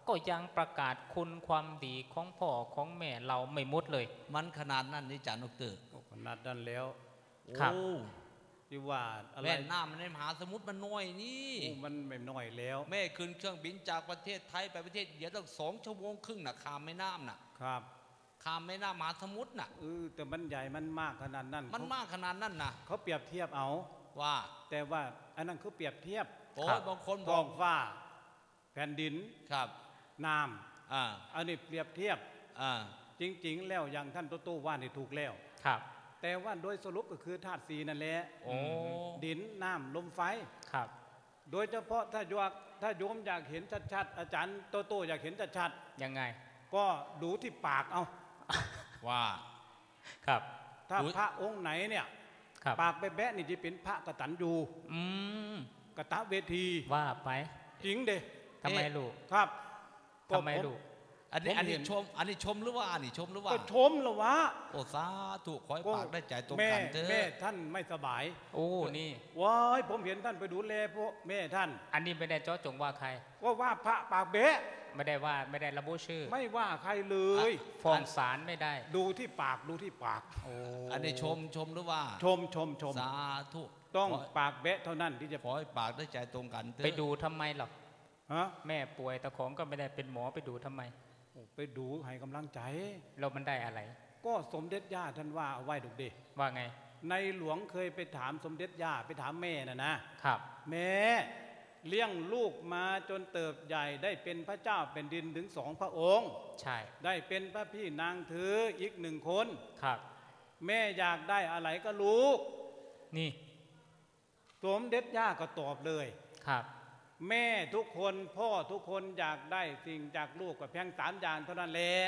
ก็ยังประกาศคุณความดีของพ่อของแม่เราไม่หมดเลยมันขนาดนั้นนี่จ่านกตื่นขนาดนั้นแล้วครับที่ว่าอะไรแม่น้ำในมหาสมุทรมันน้อยนี่มันไม่น้อยแล้วแม่ขึ้นเครื่องบินจากประเทศไทยไปประเทศเดียวต้อง2 ชั่วโมงครึ่งนะข้ามแม่น้ำน่ะครับข้ามแม่น้ำมหาสมุทรน่ะแต่มันใหญ่มันมากขนาดนั้นมันมากขนาดนั้นนะเขาเปรียบเทียบเอาว่าแต่ว่าอันนั้นเขาเปรียบเทียบบางคนท้องฟ้าแผ่นดินครับน้ำอันนี้เปรียบเทียบจริงๆแล้วอย่างท่านโตโต้ว่านี่ถูกแล้วครับแต่ว่าโดยสรุปก็คือธาตุ4นั่นแหละดินน้ำลมไฟครับโดยเฉพาะถ้าโยมอยากเห็นชัดๆอาจารย์โตโต้อยากเห็นชัดๆยังไงก็ดูที่ปากเอาว่าครับถ้าพระองค์ไหนเนี่ยปากแบะๆนี่จะเป็นพระกตัญญูกตเวทีว่าไปจริงเด้ทำไมลูกครับทำไมลูกอันนี้ชมหรือว่าชมหรือว่าก็ชมหรอวะโอ้สาธุขอให้ปากได้ใจตรงกันเถอะแม่ท่านไม่สบายโอ้นี่ว้ายผมเห็นท่านไปดูแลพวกแม่ท่านอันนี้ไม่ได้เจาะจงว่าใครว่าพระปากเบะไม่ได้ระบุชื่อไม่ว่าใครเลยฟ้องศาลไม่ได้ดูที่ปากอันนี้ชมหรือว่าชมสาธุต้องปากเบะเท่านั้นที่จะขอให้ปากได้ใจตรงกันเถอะไปดูทำไมหรอแม่ป่วยตะของก็ไม่ได้เป็นหมอไปดูทำไมไปดูให้กำลังใจเรามันได้อะไรก็สมเด็จย่าท่านว่าเอาไว้ดุเดว่าไงในหลวงเคยไปถามสมเด็จย่าไปถามแม่นะครับแม่เลี้ยงลูกมาจนเติบใหญ่ได้เป็นพระเจ้าเป็นดินถึง2 พระองค์ใช่ได้เป็นพระพี่นางถืออีก1 คนครับแม่อยากได้อะไรก็ลูกนี่สมเด็จย่าก็ตอบเลยครับแม่ทุกคนพ่อทุกคนอยากได้สิ่งจากลูกก็เพียง3 อย่างเท่านั้นแหละ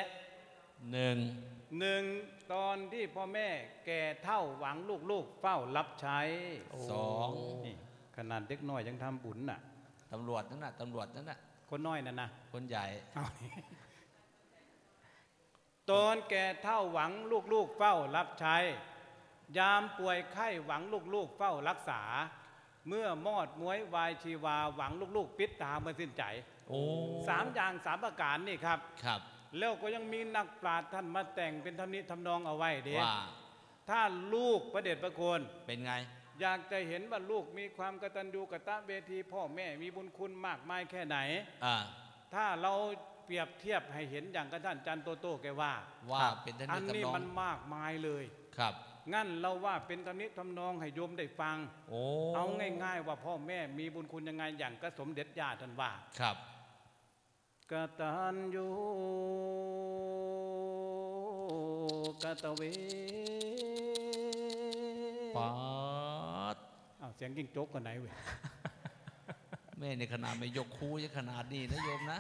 1ตอนที่พ่อแม่แก่เฒ่าหวังลูกเฝ้ารับใช้ 2 นี่ขนาดเด็กน้อยยังทำบุญน่ะตำรวจนั่นน่ะคนน้อยนั่นนะคนใหญ่ตอนแก่เฒ่าหวังลูกเฝ้ารับใช้ยามป่วยไข้หวังลูกเฝ้ารักษาเมื่อมอดม้วยวายชีวาหวังลูกปิดตาเมื่อสิ้นใจ3 อย่าง3 ประการนี่ครับแล้วก็ยังมีนักปราชญ์ท่านมาแต่งเป็นธรรมนิธรรมนองเอาไว้เด็กถ้าลูกประเดชประคุณเป็นไงอยากจะเห็นว่าลูกมีความกตัญญูกตเวทีพ่อแม่มีบุญคุณมากมายแค่ไหนถ้าเราเปรียบเทียบให้เห็นอย่างกับท่านจันโตโต้แกว่าเป็นธรรมนิธรรมนองอันนี้มันมากมายเลยครับงั้นเราว่าเป็นธรรมนิธรรมนองให้โยมได้ฟังเอาง่ายๆว่าพ่อแม่มีบุญคุณยังไงอย่างก็สมเด็จย่าท่านว่าครับกตัญญูกตเวปัดเสียงกิ้งโจ๊กกันไหนเว้ยแม่ในขนาดไม่ยกคูจะขนาดนี้นะโยมนะ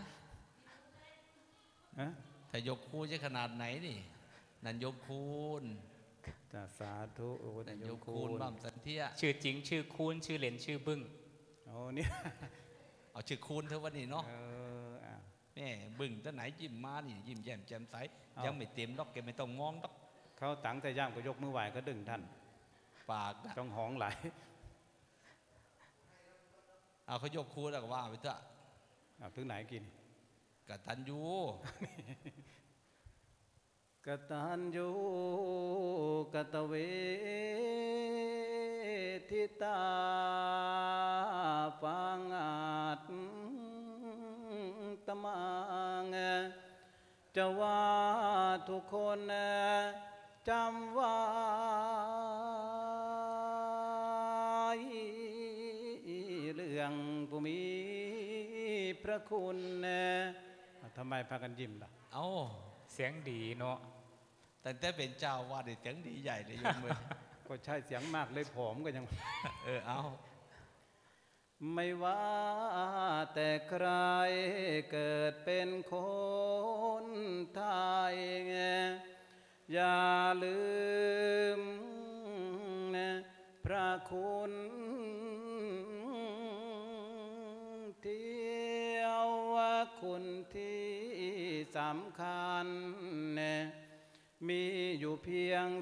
ถ้ายกคูจะขนาดไหนนี่นั่นยกคูณสาธุนั่นยกคูณบ้ามสันเทียชื่อจริงชื่อคูณชื่อเหลนชื่อบึ้งเนี่ยเอาชื่อคูณเท่าวันนี้เนาะแม่บึ้งท่านไหนยิ้มมานี่ยิ้มแย้มแจ่มใสยังไม่เต็มดอกแกไม่ต้องมองดอกเขาตั้งแต่ย่างก็ยกมือไหวก็ดึงท่านปากต้องห้องไหลเอาเขายกคูแล้วก็ว่าไปเถอะถึงไหนกินกตัญญูกตัญญูกตเวทิตาปังอาตตมังจะว่าทุกคนจำไว้เรื่องผู้มีพระคุณทำไมพากันยิ้มล่ะเสียงดีเนาะแต่เป็นเจ้าว่าเสียงดีใหญ่เลยโยมเลยก็ใช่เสียงมากเลยผอมก็ยังเอาไม่ว่าแต่ใครเกิดเป็นคนไทยอย่าลืมพระคุณเที่ยวคุณที่สำคัญมีอยู่เพียง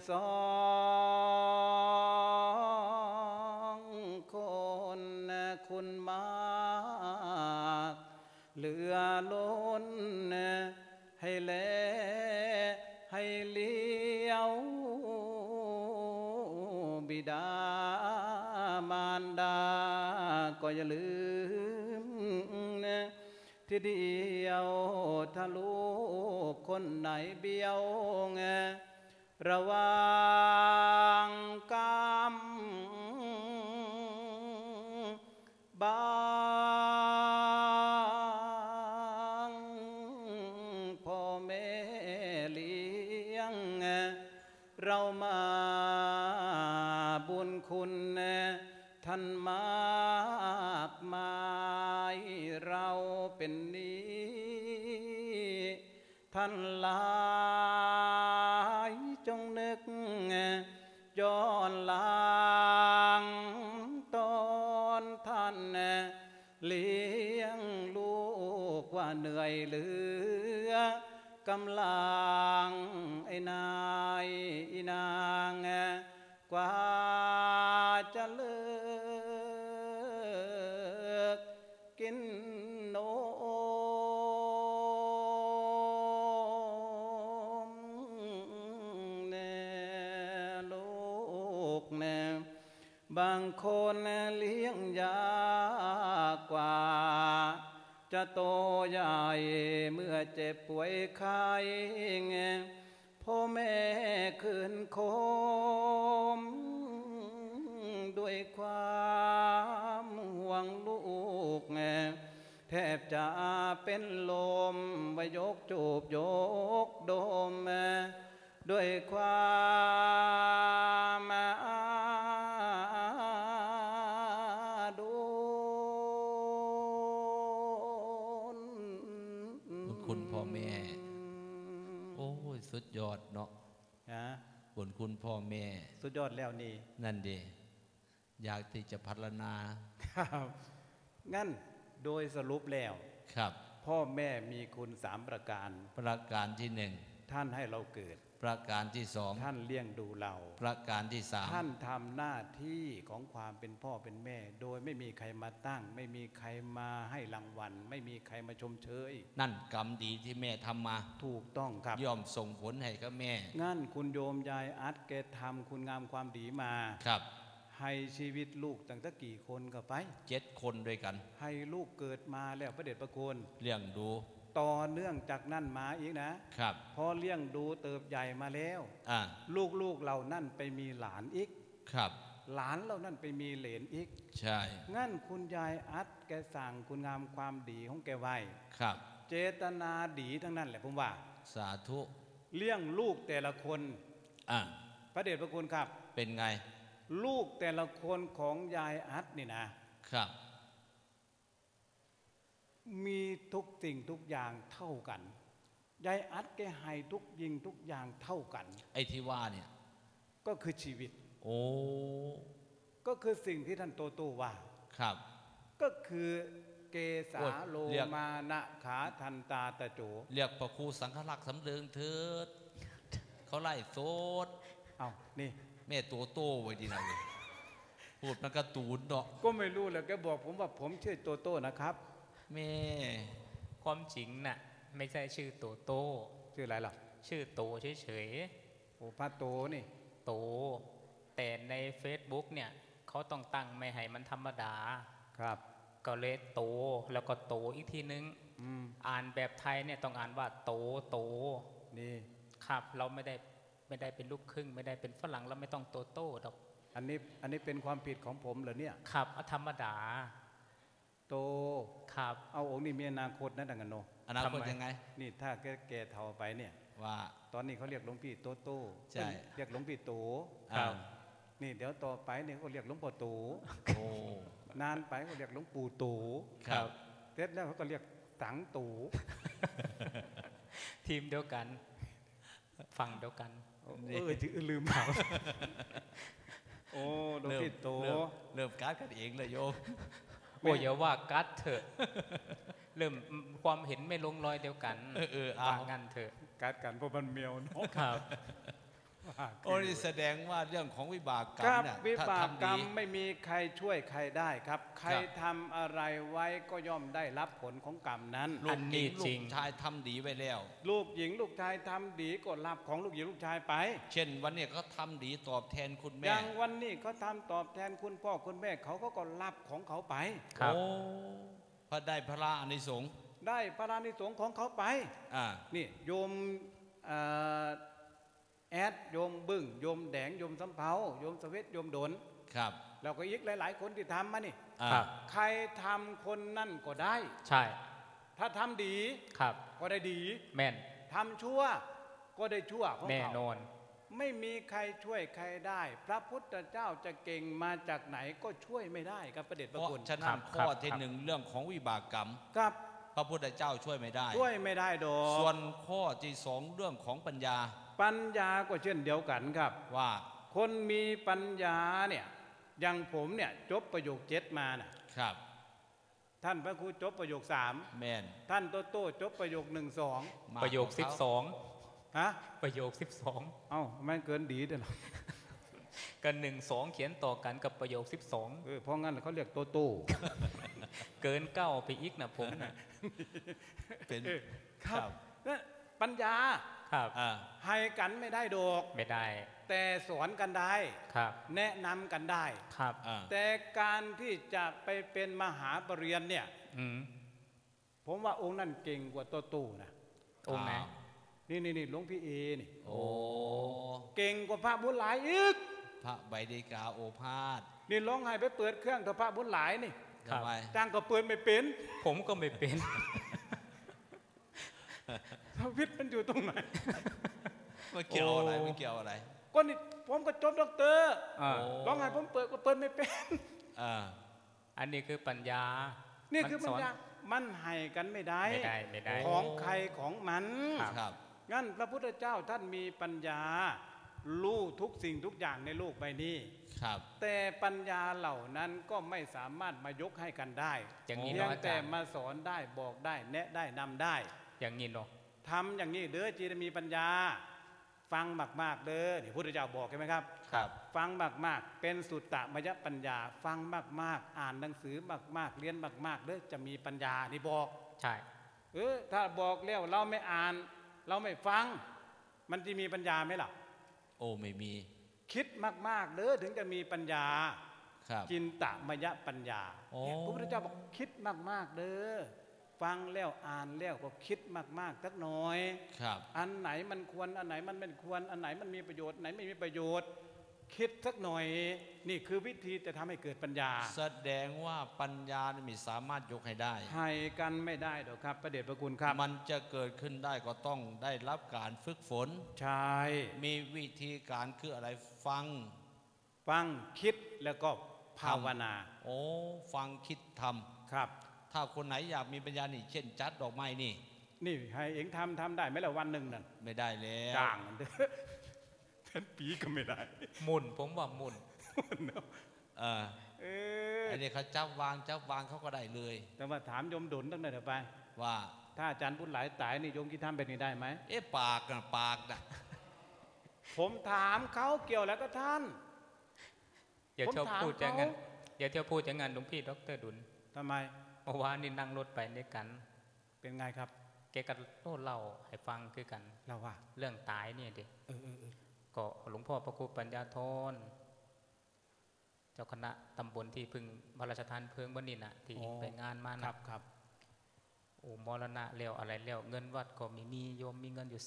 2 คนคุณมากเหลือล้นให้แลให้เลี้ยวบิดามารดาก็อย่าลืมทีเดียวถ้าลูกคนไหนเบี้ยวระวังกรรมบางพ่อแม่เลี้ยงเรามาบุญคุณท่านมากมายเราเป็นนี้ท่านหลายจงนึกย้อนหลังตอนท่านเลี้ยงลูกว่าเหนื่อยเหลือกำลังไอ้นายอีนางกว่าจะเลิกกินนมแน่ลูกแน่บางคนเลี้ยงยากกว่าจะโตใหญ่เมื่อเจ็บป่วยไข้พ่อแม่คืนคมด้วยความห่วงลูกแทบจะเป็นลมไปยกจูบยกดมด้วยความคุณพ่อแม่โอ้ยสุดยอดเนาะบุญคุณพ่อแม่สุดยอดแล้วนี่นั่นดีอยากที่จะพัฒนาครับงั้นโดยสรุปแล้วครับพ่อแม่มีคุณ3ประการประการที่ 1ท่านให้เราเกิดประการที่2 ท่านเลี้ยงดูเราประการที่3 ท่านทำหน้าที่ของความเป็นพ่อเป็นแม่โดยไม่มีใครมาตั้งไม่มีใครมาให้รางวัลไม่มีใครมาชมเชยนั่นกรรมดีที่แม่ทำมาถูกต้องครับย่อมส่งผลให้กับแม่งั้นคุณโยมยายอัดแกทำคุณงามความดีมาครับให้ชีวิตลูกตั้งแต่กี่คนก็ไป 7 คนด้วยกันให้ลูกเกิดมาแล้วพระเดชพระคุณเลี้ยงดูต่อเนื่องจากนั่นมาอีกนะครับพอเลี้ยงดูเติบใหญ่มาแล้วลูกเรานั่นไปมีหลานอีกครับหลานเรานั่นไปมีเหลนอีกใช่งั้นคุณยายอัดแกสั่งคุณงามความดีของแกไว้ครับเจตนาดีทั้งนั้นแหละผมว่าสาธุเลี้ยงลูกแต่ละคนพระเดชพระคุณครับเป็นไงลูกแต่ละคนของยายอัดนี่นะครับมีทุกสิ่งทุกอย่างเท่ากันยายอัดแกให้ทุกยิงทุกอย่างเท่ากันไอ้ที่ว่าเนี่ยก็คือชีวิตโอ้ก็คือสิ่งที่ท่านโตโตว่าครับก็คือเกสาโลมานะขาทันตาตะโจเรียกพระครูสังฆลักษณ์สำเริงเถิดเขาไล่โซดเอานี่แม่ตัวโตไว้ดีนะพูดมันกระตูนเนาะก็ไม่รู้แหละแกบอกผมว่าผมชื่อโตโต้นะครับแม่ความจริงน่ะไม่ใช่ชื่อโตโต้ชื่ออะไรล่ะชื่อโตเฉยๆโอ้พระโตนี่โตแต่ใน Facebook เนี่ยเขาต้องตั้งไม่ให้มันธรรมดาครับก็เลยโตแล้วก็โตอีกทีนึงอ่านแบบไทยเนี่ยต้องอ่านว่าโตนี่ครับเราไม่ได้เป็นลูกครึ่งไม่ได้เป็นฝรั่งเราไม่ต้องโตโต้ดอกอันนี้เป็นความผิดของผมเหรอเนี่ยครับธรรมดาโตครับเอาองค์นี้มีอนาคตนะดังกันโนอนาคตยังไงนี่ถ้าแกเท่าไปเนี่ยว่าตอนนี้เขาเรียกหลวงพี่โตโต้ใช่เรียกหลวงพี่โตนี่เดี๋ยวต่อไปเนี่ยเขาเรียกหลวงปู่โตโอ้นานไปเขาเรียกหลวงปู่โตครับเสร็จแล้วเขาก็เรียกสังโตทีมเดียวกันฟังเดียวกันลืมเขาโอ้หลวงพี่โตเริ่มการ์ดกันเองเลยโยมโอ้อย่าว่ากัดเถอะเริ่มความเห็นไม่ลงรอยเดียวกันเอางั้นเถอะกัดกันเพราะมันเมียวเนาะครับโอ้นี่แสดงว่าเรื่องของวิบากกรรมเนี่ยวิบากกรรมถ้าทำดีไม่มีใครช่วยใครได้ครับใครทำอะไรไว้ก็ย่อมได้รับผลของกรรมนั้นลูกหญิงลูกชายทำดีไว้แล้วลูกหญิงลูกชายทำดีก็รับของลูกหญิงลูกชายไปเช่นวันนี้เขาทำดีตอบแทนคุณอแม่ย่างวันนี้เขาทำตอบแทนคุณพ่อคุณแม่เขาก็รับของเขาไปครับโอ้พระได้พระอานิสงส์ได้พระรานิสงส์ของเขาไป นี่โยมแอดโยมบึ้งโยมแดงโยมสำเภาโยมสเวทโยมดนครับแล้วก็อีกหลาย ๆ คนที่ทำมานี่ครับใครทำคนนั่นก็ได้ใช่ถ้าทำดีครับก็ได้ดีแม่นทำชั่วก็ได้ชั่วของแน่เขานอนไม่มีใครช่วยใครได้ พระพุทธเจ้าจะเก่งมาจากไหนก็ช่วยไม่ได้ครับประเดชพเพระราะคุณฉะนั้นข้อที่หนึ่งเรื่องของวิบากกรรมครับพระพุทธเจ้าช่วยไม่ได้ช่วยไม่ได้ดอกส่วนข้อที่สองเรื่องของปัญญาปัญญาก็เช่นเดียวกันครับว่าคนมีปัญญาเนี่ยอย่างผมเนี่ยจบประโยค7มานะครับ ท่านพระครูจบประโยค3 แม่นท่านโตโต้จบประโยค1 มาประโยคของเขา 12 2ฮะประโยคเอ้าไม่เกินดีเด้อหรอ 12 กัน1 2 เขียนต่อกันกับประโยคเพราะงั้นเขาเรียกโตโต้ 12 เกิน9ไปอีกนะผมนะเป็นครับนั่นปัญญาครับให้กันไม่ได้ดอกไม่ได้แต่สอนกันได้ครับแนะนำกันได้ครับแต่การที่จะไปเป็นมหาปรริญญาเนี่ยอืมผมว่าองค์นั่นเก่งกว่าโตโต้นะองค์ไหนนี่หลวงพี่เอนี่โอ้เก่งกว่าพระบุญหลายอีกพระใบดีกาโอภาสนี่ร้องไห้ไปเปิดเครื่องเถอะพระบุญหลายนี่ครับทำไมจ้างก็เปิดไม่เป็นผมก็ไม่เป็นพระวิทย์มันอยู่ตรงไหนไม่เกี่ยวอะไรไม่เกี่ยวอะไรก็นี่ผมก็จบด็อกเตอร์อ่าร้องไห้ผมเปิดก็เปิดไม่เป็นอันนี้คือปัญญานี่คือปัญญาสมันให้กันไม่ได้ไม่ได้ของใครของมันครับงั้นพระพุทธเจ้าท่านมีปัญญารู้ทุกสิ่งทุกอย่างในโลกใบนี้ครับแต่ปัญญาเหล่านั้นก็ไม่สามารถมายกให้กันได้อย่างนี้เพียเนาะงอาแต่จารย์มาสอนได้บอกได้แนะได้นำได้อย่างนี้เนาะทำอย่างนี้เด้อจีจะมีปัญญา ฟังมากๆเด้อนี่พระพุทธเจ้าบอกใช่ไหมครับครับฟังมากๆเป็นสุตตมยปัญญา ฟังมากๆอ่านหนังสือมากๆเรียนมากๆเด้อจะมีปัญญานี่บอกใช่ถ้าบอกแล้วเราไม่อ่าน เราไม่ฟัง มันจะมีปัญญาไหมล่ะโอ้ไม่มีคิดมากๆเด้อถึงจะมีปัญญาครับจินตมยปัญญาโอ้เนี่ยพระพุทธเจ้าบอกคิดมากๆเด้อฟังแล้วอ่านแล้วก็คิดมากๆสักหน่อยครับอันไหนมันควรอันไหนมันไม่ควรอันไหนมันมีประโยชน์ไหนไม่มีประโยชน์ คิดสักหน่อยนี่คือวิธีจะทำให้เกิดปัญญาแสดงว่าปัญญานี่มีสามารถยกให้ได้ให้กันไม่ได้หรอกครับพระเดชพระคุณครับมันจะเกิดขึ้นได้ก็ต้องได้รับการฝึกฝนใช่มีวิธีการคืออะไรฟังฟังคิดแล้วก็ภาวนาโอ้ฟังคิดทครับำถ้าคนไหนอยากมีปัญญานี่เช่นจัดดอกไม้นี่นี่ให้เองทำได้ไหมล่ะวันหนึ่งนั่นไม่ได้แล้วจ้างมันเด้อ เป็นปีก็ไม่ได้หมุนผมว่าหมุนเออเออไอ้นี่เขาจับวางเขาก็ได้เลยแต่ว่าถามโยมดุลตั้งแต่เดี๋ยวไปว่าถ้าอาจารย์พุทธหลายตายนี่โยมคิดทำแบบนี้ได้ไหมปากนะผมถามเขาเกี่ยวแล้วก็ท่านอย่าเที่ยวผมถามพูดอย่างนั้นเขาอย่าเที่ยวพูดอย่างนั้นหลวงพี่ดร.ดุลทำไมเมื่อวานนี่นั่งรถไปด้วยกันเป็นไงครับแกก็โต้เล่าให้ฟังคือกันเราว่าเรื่องตายเนี่ยเด็กเออก็หลวงพ่อพระครูปัญญาโทนเจ้าคณะตำบลที่พึ่งพระราชทานเพลิงวันนี้นะที่ไปงานมาคนะรับโอ้มรณะเลี้ยวอะไรเลี้ยวเงินวัดก็มีโยมมีเงินอยู่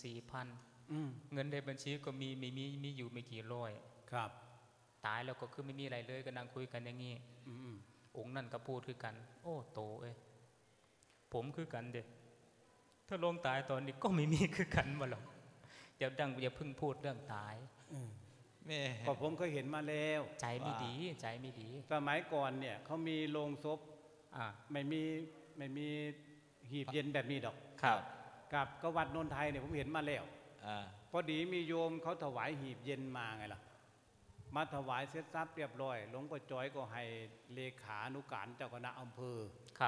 4,000เงินในบัญชีก็มีอยู่ไม่กี่ร้อยครับตายแล้วก็คือไม่มีอะไรเลยก็นั่งคุยกันอย่างนี้องค์นั่นก็พูดคือกัน โอ้โตเอ้ยผมคือกันเด็กถ้าลงตายตอนนี้ก็ไม่มีคือกันมาหรอกอย่าเพิ่งพูดเรื่องตายแม่ก็ผมเคยเห็นมาแล้วใจไม่ดีใจไม่ดีสมัยก่อนเนี่ยเขามีโรงศพไม่มีหีบเย็นแบบนี้ดอกครับกับก็วัดนนไทยเนี่ยผมเห็นมาแล้ว พอดีมีโยมเขาถวายหีบเย็นมาไงล่ะมาถวายเสร็จสับเรียบร้อยหลวงพ่อจ้อยก็ให้เลขานุการเจ้าคณะอำเภอครับ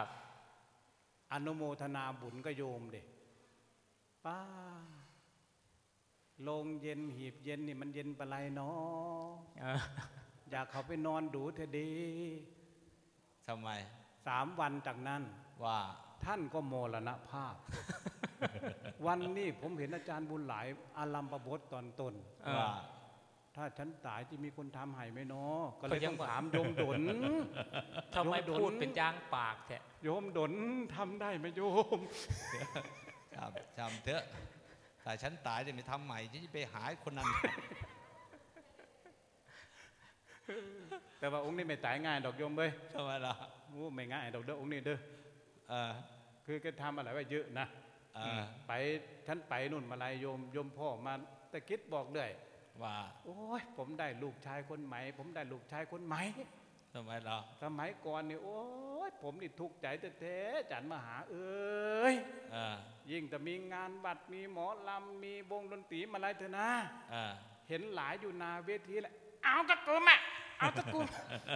อนุโมทนาบุญก็โยมเด็ป้าโรงเย็นหีบเย็นนี่มันเย็นปะไรเนาะอยากเขาไปนอนดูเธอดีทำไม 3 วันจากนั้นว่าท่านก็มรณภาพ วันนี้ผมเห็นอาจารย์บุญหลายอารัมภบทตอนต้นว่าถ้าฉันตายจะมีคนทำให้ไหมเนาะก็เลยต้องถามโยมดลทำไมพูดเป็นยางปากแท้โยมดลทำได้ไหมโยมจำเถอะแต่ฉันตายจะไม่ทำใหม่ที่จะไปหาคนนั้นแต่ว่าองค์นี้ไม่ตายง่ายดอกโยมเบ้ยทำไมล่ะไม่ง่ายดอกเด้อองค์นี้เด้อคือแกทำอะไรไว้เยอะนะไปฉันไปนู่นมาลายโยมพ่อมาตะคิดบอกเลยว่าโอ้ยผมได้ลูกชายคนใหม่ผมได้ลูกชายคนใหม่ทำไมล่ะสมัยก่อนนี่โอ้ยผมนี่ทุกข์ใจแท้ๆจันมหาเอ้ยยิ่งแต่มีงานบัตรมีหมอลำมีวงดนตรีมาอะไรเถอะนะเห็นหลายอยู่นาเวทีแหละเอาตะกุมเอาตะกุม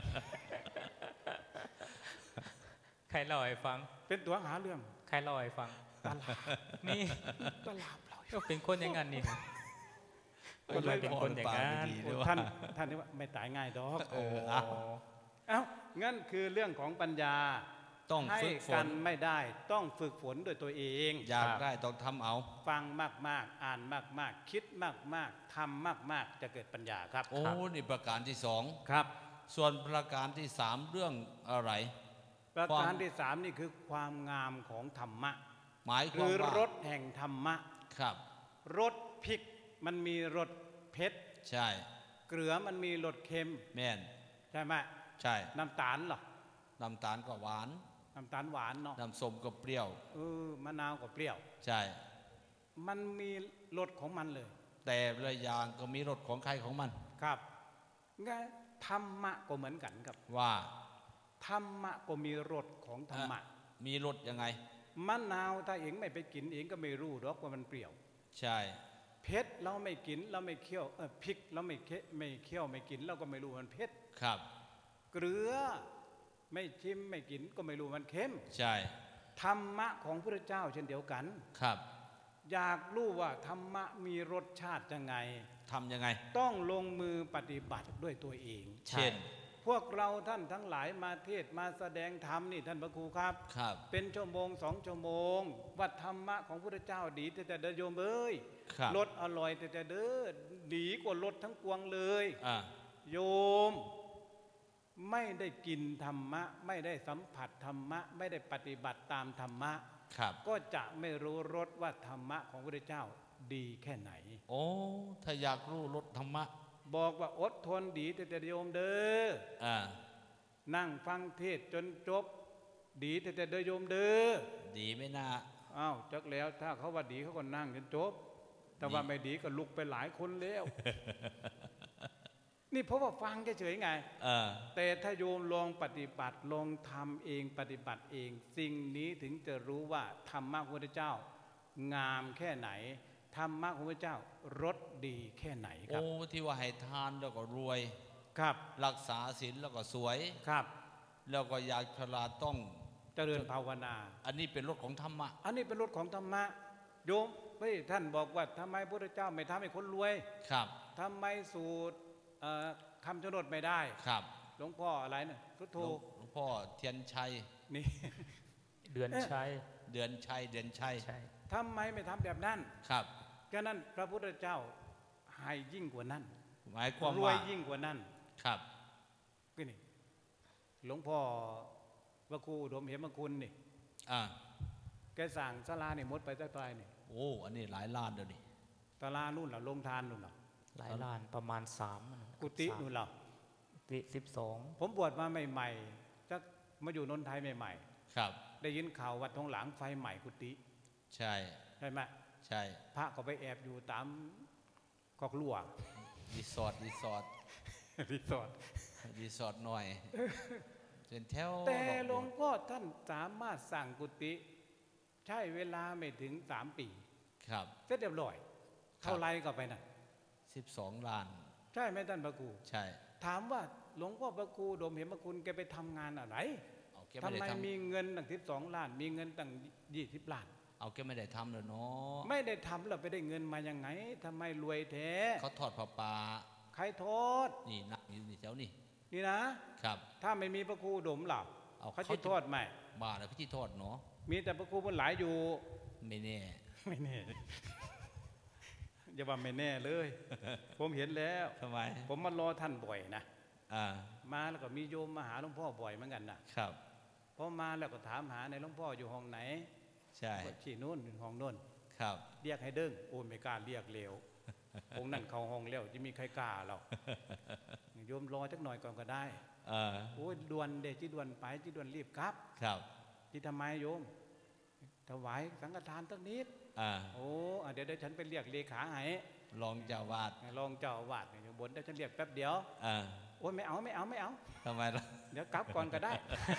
ใครเล่าให้ฟังเป็นตัวหาเรื่องใครเล่าให้ฟังตลาดนี่ตลาดเราเป็นคนอย่างนั้นนี่ก็เลยเป็นคนอย่างนั้นท่านนี่ว่าไม่ตายง่ายดอกเอ้างั้นคือเรื่องของปัญญาต้องฝึกฝนไม่ได้ต้องฝึกฝนด้วยตัวเองอยากได้ต้องทำเอาฟังมากๆอ่านมากๆคิดมากๆทำมากๆจะเกิดปัญญาครับโอ้นี่ประการที่2 ครับส่วนประการที่3เรื่องอะไรประการที่3นี่คือความงามของธรรมะหมายความว่ารสแห่งธรรมะครับรสพริกมันมีรสเผ็ดใช่เกลือมันมีรสเค็มแม่นใช่ไหมใช่น้ำตาลเหรอน้ำตาลก็หวานน้ำตาลหวานเนาะน้ำส้มก็เปรี้ยวมะนาวก็เปรี้ยวใช่มันมีรสของมันเลยแต่ละอย่างก็มีรสของใครของมันครับงั้นธรรมะก็เหมือนกันครับว่าธรรมะก็มีรสของธรรมะมีรสยังไงมะนาวถ้าเองไม่ไปกินเองก็ไม่รู้หรอกว่ามันเปรี้ยวใช่เผ็ดเราไม่กินเราไม่เคี่ยวพริกเราไม่เคี่ยวไม่กินเราก็ไม่รู้มันเผ็ดครับเกลือไม่ชิมไม่กินก็ไม่รู้มันเค็มใช่ธรรมะของพระเจ้าเช่นเดียวกันครับอยากรู้ว่าธรรมะมีรสชาติยังไงทำยังไงต้องลงมือปฏิบัติด้วยตัวเองเช่นพวกเราท่านทั้งหลายมาเทศมาแสดงธรรมนี่ท่านพระครูครับเป็นชั่วโมง2 ชั่วโมงว่าธรรมะของพระเจ้าดีแต่เดินโยมเอ้ยรสอร่อยแต่เดินดีกว่ารสทั้งปวงเลยโยมไม่ได้กินธรรมะไม่ได้สัมผัสธรรมะไม่ได้ปฏิบัติตามธรรมะก็จะไม่รู้รสว่าธรรมะของพระเจ้าดีแค่ไหนโอ้ถ้าอยากรู้รสธรรมะบอกว่าอดทนดีแต่โยมเด้อนั่งฟังเทศจนจบดีแต่โยมเด้อดีไม่น่าอ้าวจักแล้วถ้าเขาว่าดีเขาก็นั่งจนจบแต่ว่าไม่ดีก็ลุกไปหลายคนแล้วนี่เพราะว่าฟังเฉยๆไงแต่ถ้าโยมลองปฏิบัติลองทำเองปฏิบัติเองสิ่งนี้ถึงจะรู้ว่าธรรมะของพระเจ้างามแค่ไหนธรรมะของพระเจ้ารสดีแค่ไหนครับโอ้ที่ว่าให้ทานแล้วก็รวยครับรักษาศีลแล้วก็สวยครับแล้วก็อยากฉลาดต้องเจริญภาวนาอันนี้เป็นรสของธรรมะอันนี้เป็นรสของธรรมะโยมท่านบอกว่าทำไมพระเจ้าไม่ทำให้คนรวยครับทำไมสูตรคำชนดไม่ได้ครับหลวงพ่ออะไรเนี่ยพุทโธหลวงพ่อเทียนชัยนี่เดือนชัยทำไมไม่ทำแบบนั้นครับฉะนั้นพระพุทธเจ้าให้ยิ่งกว่านั้นหมายความว่ารวยยิ่งกว่านั้นครับก็นี่หลวงพ่อพระครูอุดมเหมกุลนี่แกสั่งศาลาเนี่ยมดไปใต้ใต้นี่โอ้อันนี้หลายล้านเดี๋ยวนี้ศาลานู่นเหรอลงทานนู่นเหรอหลายล้านประมาณ3 กุฏินู่นเหรอกุฏิ12 ผมบวชมาใหม่ๆจะมาอยู่นนทไทยใหม่ๆครับได้ยินข่าววัดทองหลางไฟใหม่กุฏิใช่ไหมใช่พระก็ไปแอบอยู่ตามกอกลั่วรีสอร์ทหน่อยเป็นแถวแต่หลวงพ่อท่านสามารถสั่งกุฏิใช้เวลาไม่ถึง3 ปีครับเสร็จเรียบร้อยเท่าไรก็ไปน่ะ 12 ล้านใช่ไหมท่านพระครูใช่ถามว่าหลวงพ่อพระครูโดมเหมกุลแกไปทำงานอะไรทำไมมีเงินตั้ง12 ล้านมีเงินตั้ง20 ล้านเอาแกไม่ได้ทำเลยเนาะไม่ได้ทำแล้วไปได้เงินมายังไงทำไมรวยแท้เขาทอดผ้าป่าใครทอดนี่นักอยู่นี่แถวนี่นี่นะครับถ้าไม่มีพระครูดมหลับเขาจะทอดไหมบ้าแล้วเขาจะทอดเนาะมีแต่พระครูบุญหลายอยู่ไม่แน่ไม่แน่อย่าว่าไม่แน่เลย ผมเห็นแล้วทำไมผมมารอท่านบ่อยนะมาแล้วก็มีโยมมาหาหลวงพ่อบ่อยเหมือนกันนะครับพอมาแล้วก็ถามหาในหลวงพ่ออยู่ห้องไหนใช่ที่นู้นห้องนู้นครับเรียกให้เด้งโอ้ไม่กล้าเรียกเร็วองค์นั่นเข้าห้องแล้วจะมีใครกล้าเราโยมรอจักหน่อยก่อนก็ได้โอ้ยด่วนเด็กที่ด่วนไปที่ด่วนรีบครับครับที่ทำไมโยมถวายสังฆทานตั้งนิดโอ้เดี๋ยวฉันไปเรียกเลขาให้รองเจ้าวาดรองเจ้าวาดอยู่บนได้ฉันเรียกแป๊บเดียวโอ้ยไม่เอาทำไมล่ะเดี๋ยวกลับก่อนก็ได้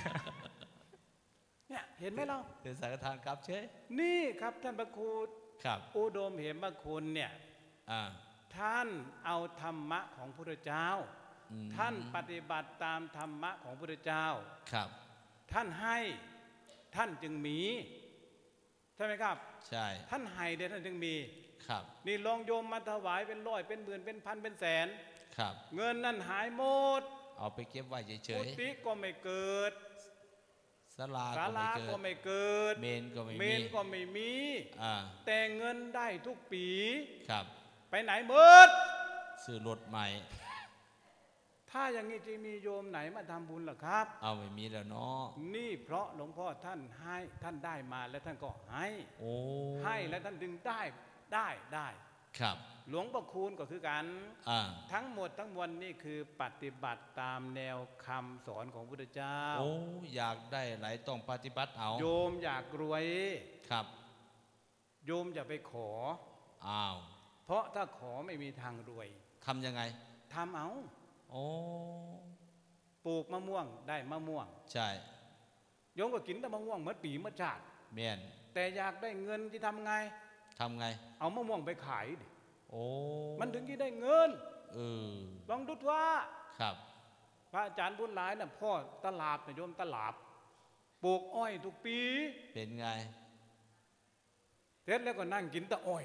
เนี่ยเห็นไหมเราเดี๋ยวสังฆทานกลับเฉยนี่ครับท่านพระครูครับอุดมเหมคุณเนี่ยท่านเอาธรรมะของพระพุทธเจ้าท่านปฏิบัติตามธรรมะของพระพุทธเจ้าครับท่านให้ท่านจึงมีใช่ไหมครับใช่ท่านให้เดี๋ยวท่านจึงมีครับนี่ลองโยมมาถวายเป็นร้อยเป็นหมื่นเป็นพันเป็นแสนครับเงินนั่นหายหมดเอาไปเก็บไว้เฉยๆกุฏิก็ไม่เกิดศาลาก็ไม่เกิดเมนก็ไม่มีแต่เงินได้ทุกปีครับไปไหนหมดซื้อรถใหม่ถ้าอย่างนี้จะมีโยมไหนมาทำบุญหรอครับเอาไม่มีแล้วเนาะนี่เพราะหลวงพ่อท่านให้ท่านได้มาแล้วท่านก็ให้แล้วท่านดึงได้ครับหลวงพ่อคูณก็คือกันทั้งหมดทั้งมวลนี่คือปฏิบัติตามแนวคำสอนของพระพุทธเจ้าโอ้อยากได้อะไรต้องปฏิบัติเอาโยมอยากรวยครับโยมอย่าไปขอเพราะถ้าขอไม่มีทางรวยทำยังไงทำเอาโอ้ปลูกมะม่วงได้มะม่วงใช่โยมก็กินแต่มะม่วงเมื่อปีเมื่อชาติเมียนแต่อยากได้เงินที่ทำไงเอามะม่วงไปขายดิโอ้มันถึงที่ได้เงินลองดูว่าครับพระอาจารย์บุญหลายน่ะพ่อตลาดนะโยมตลาดปลูกอ้อยทุกปีเป็นไงเสร็จแล้วก็นั่งกินแต่อ้อย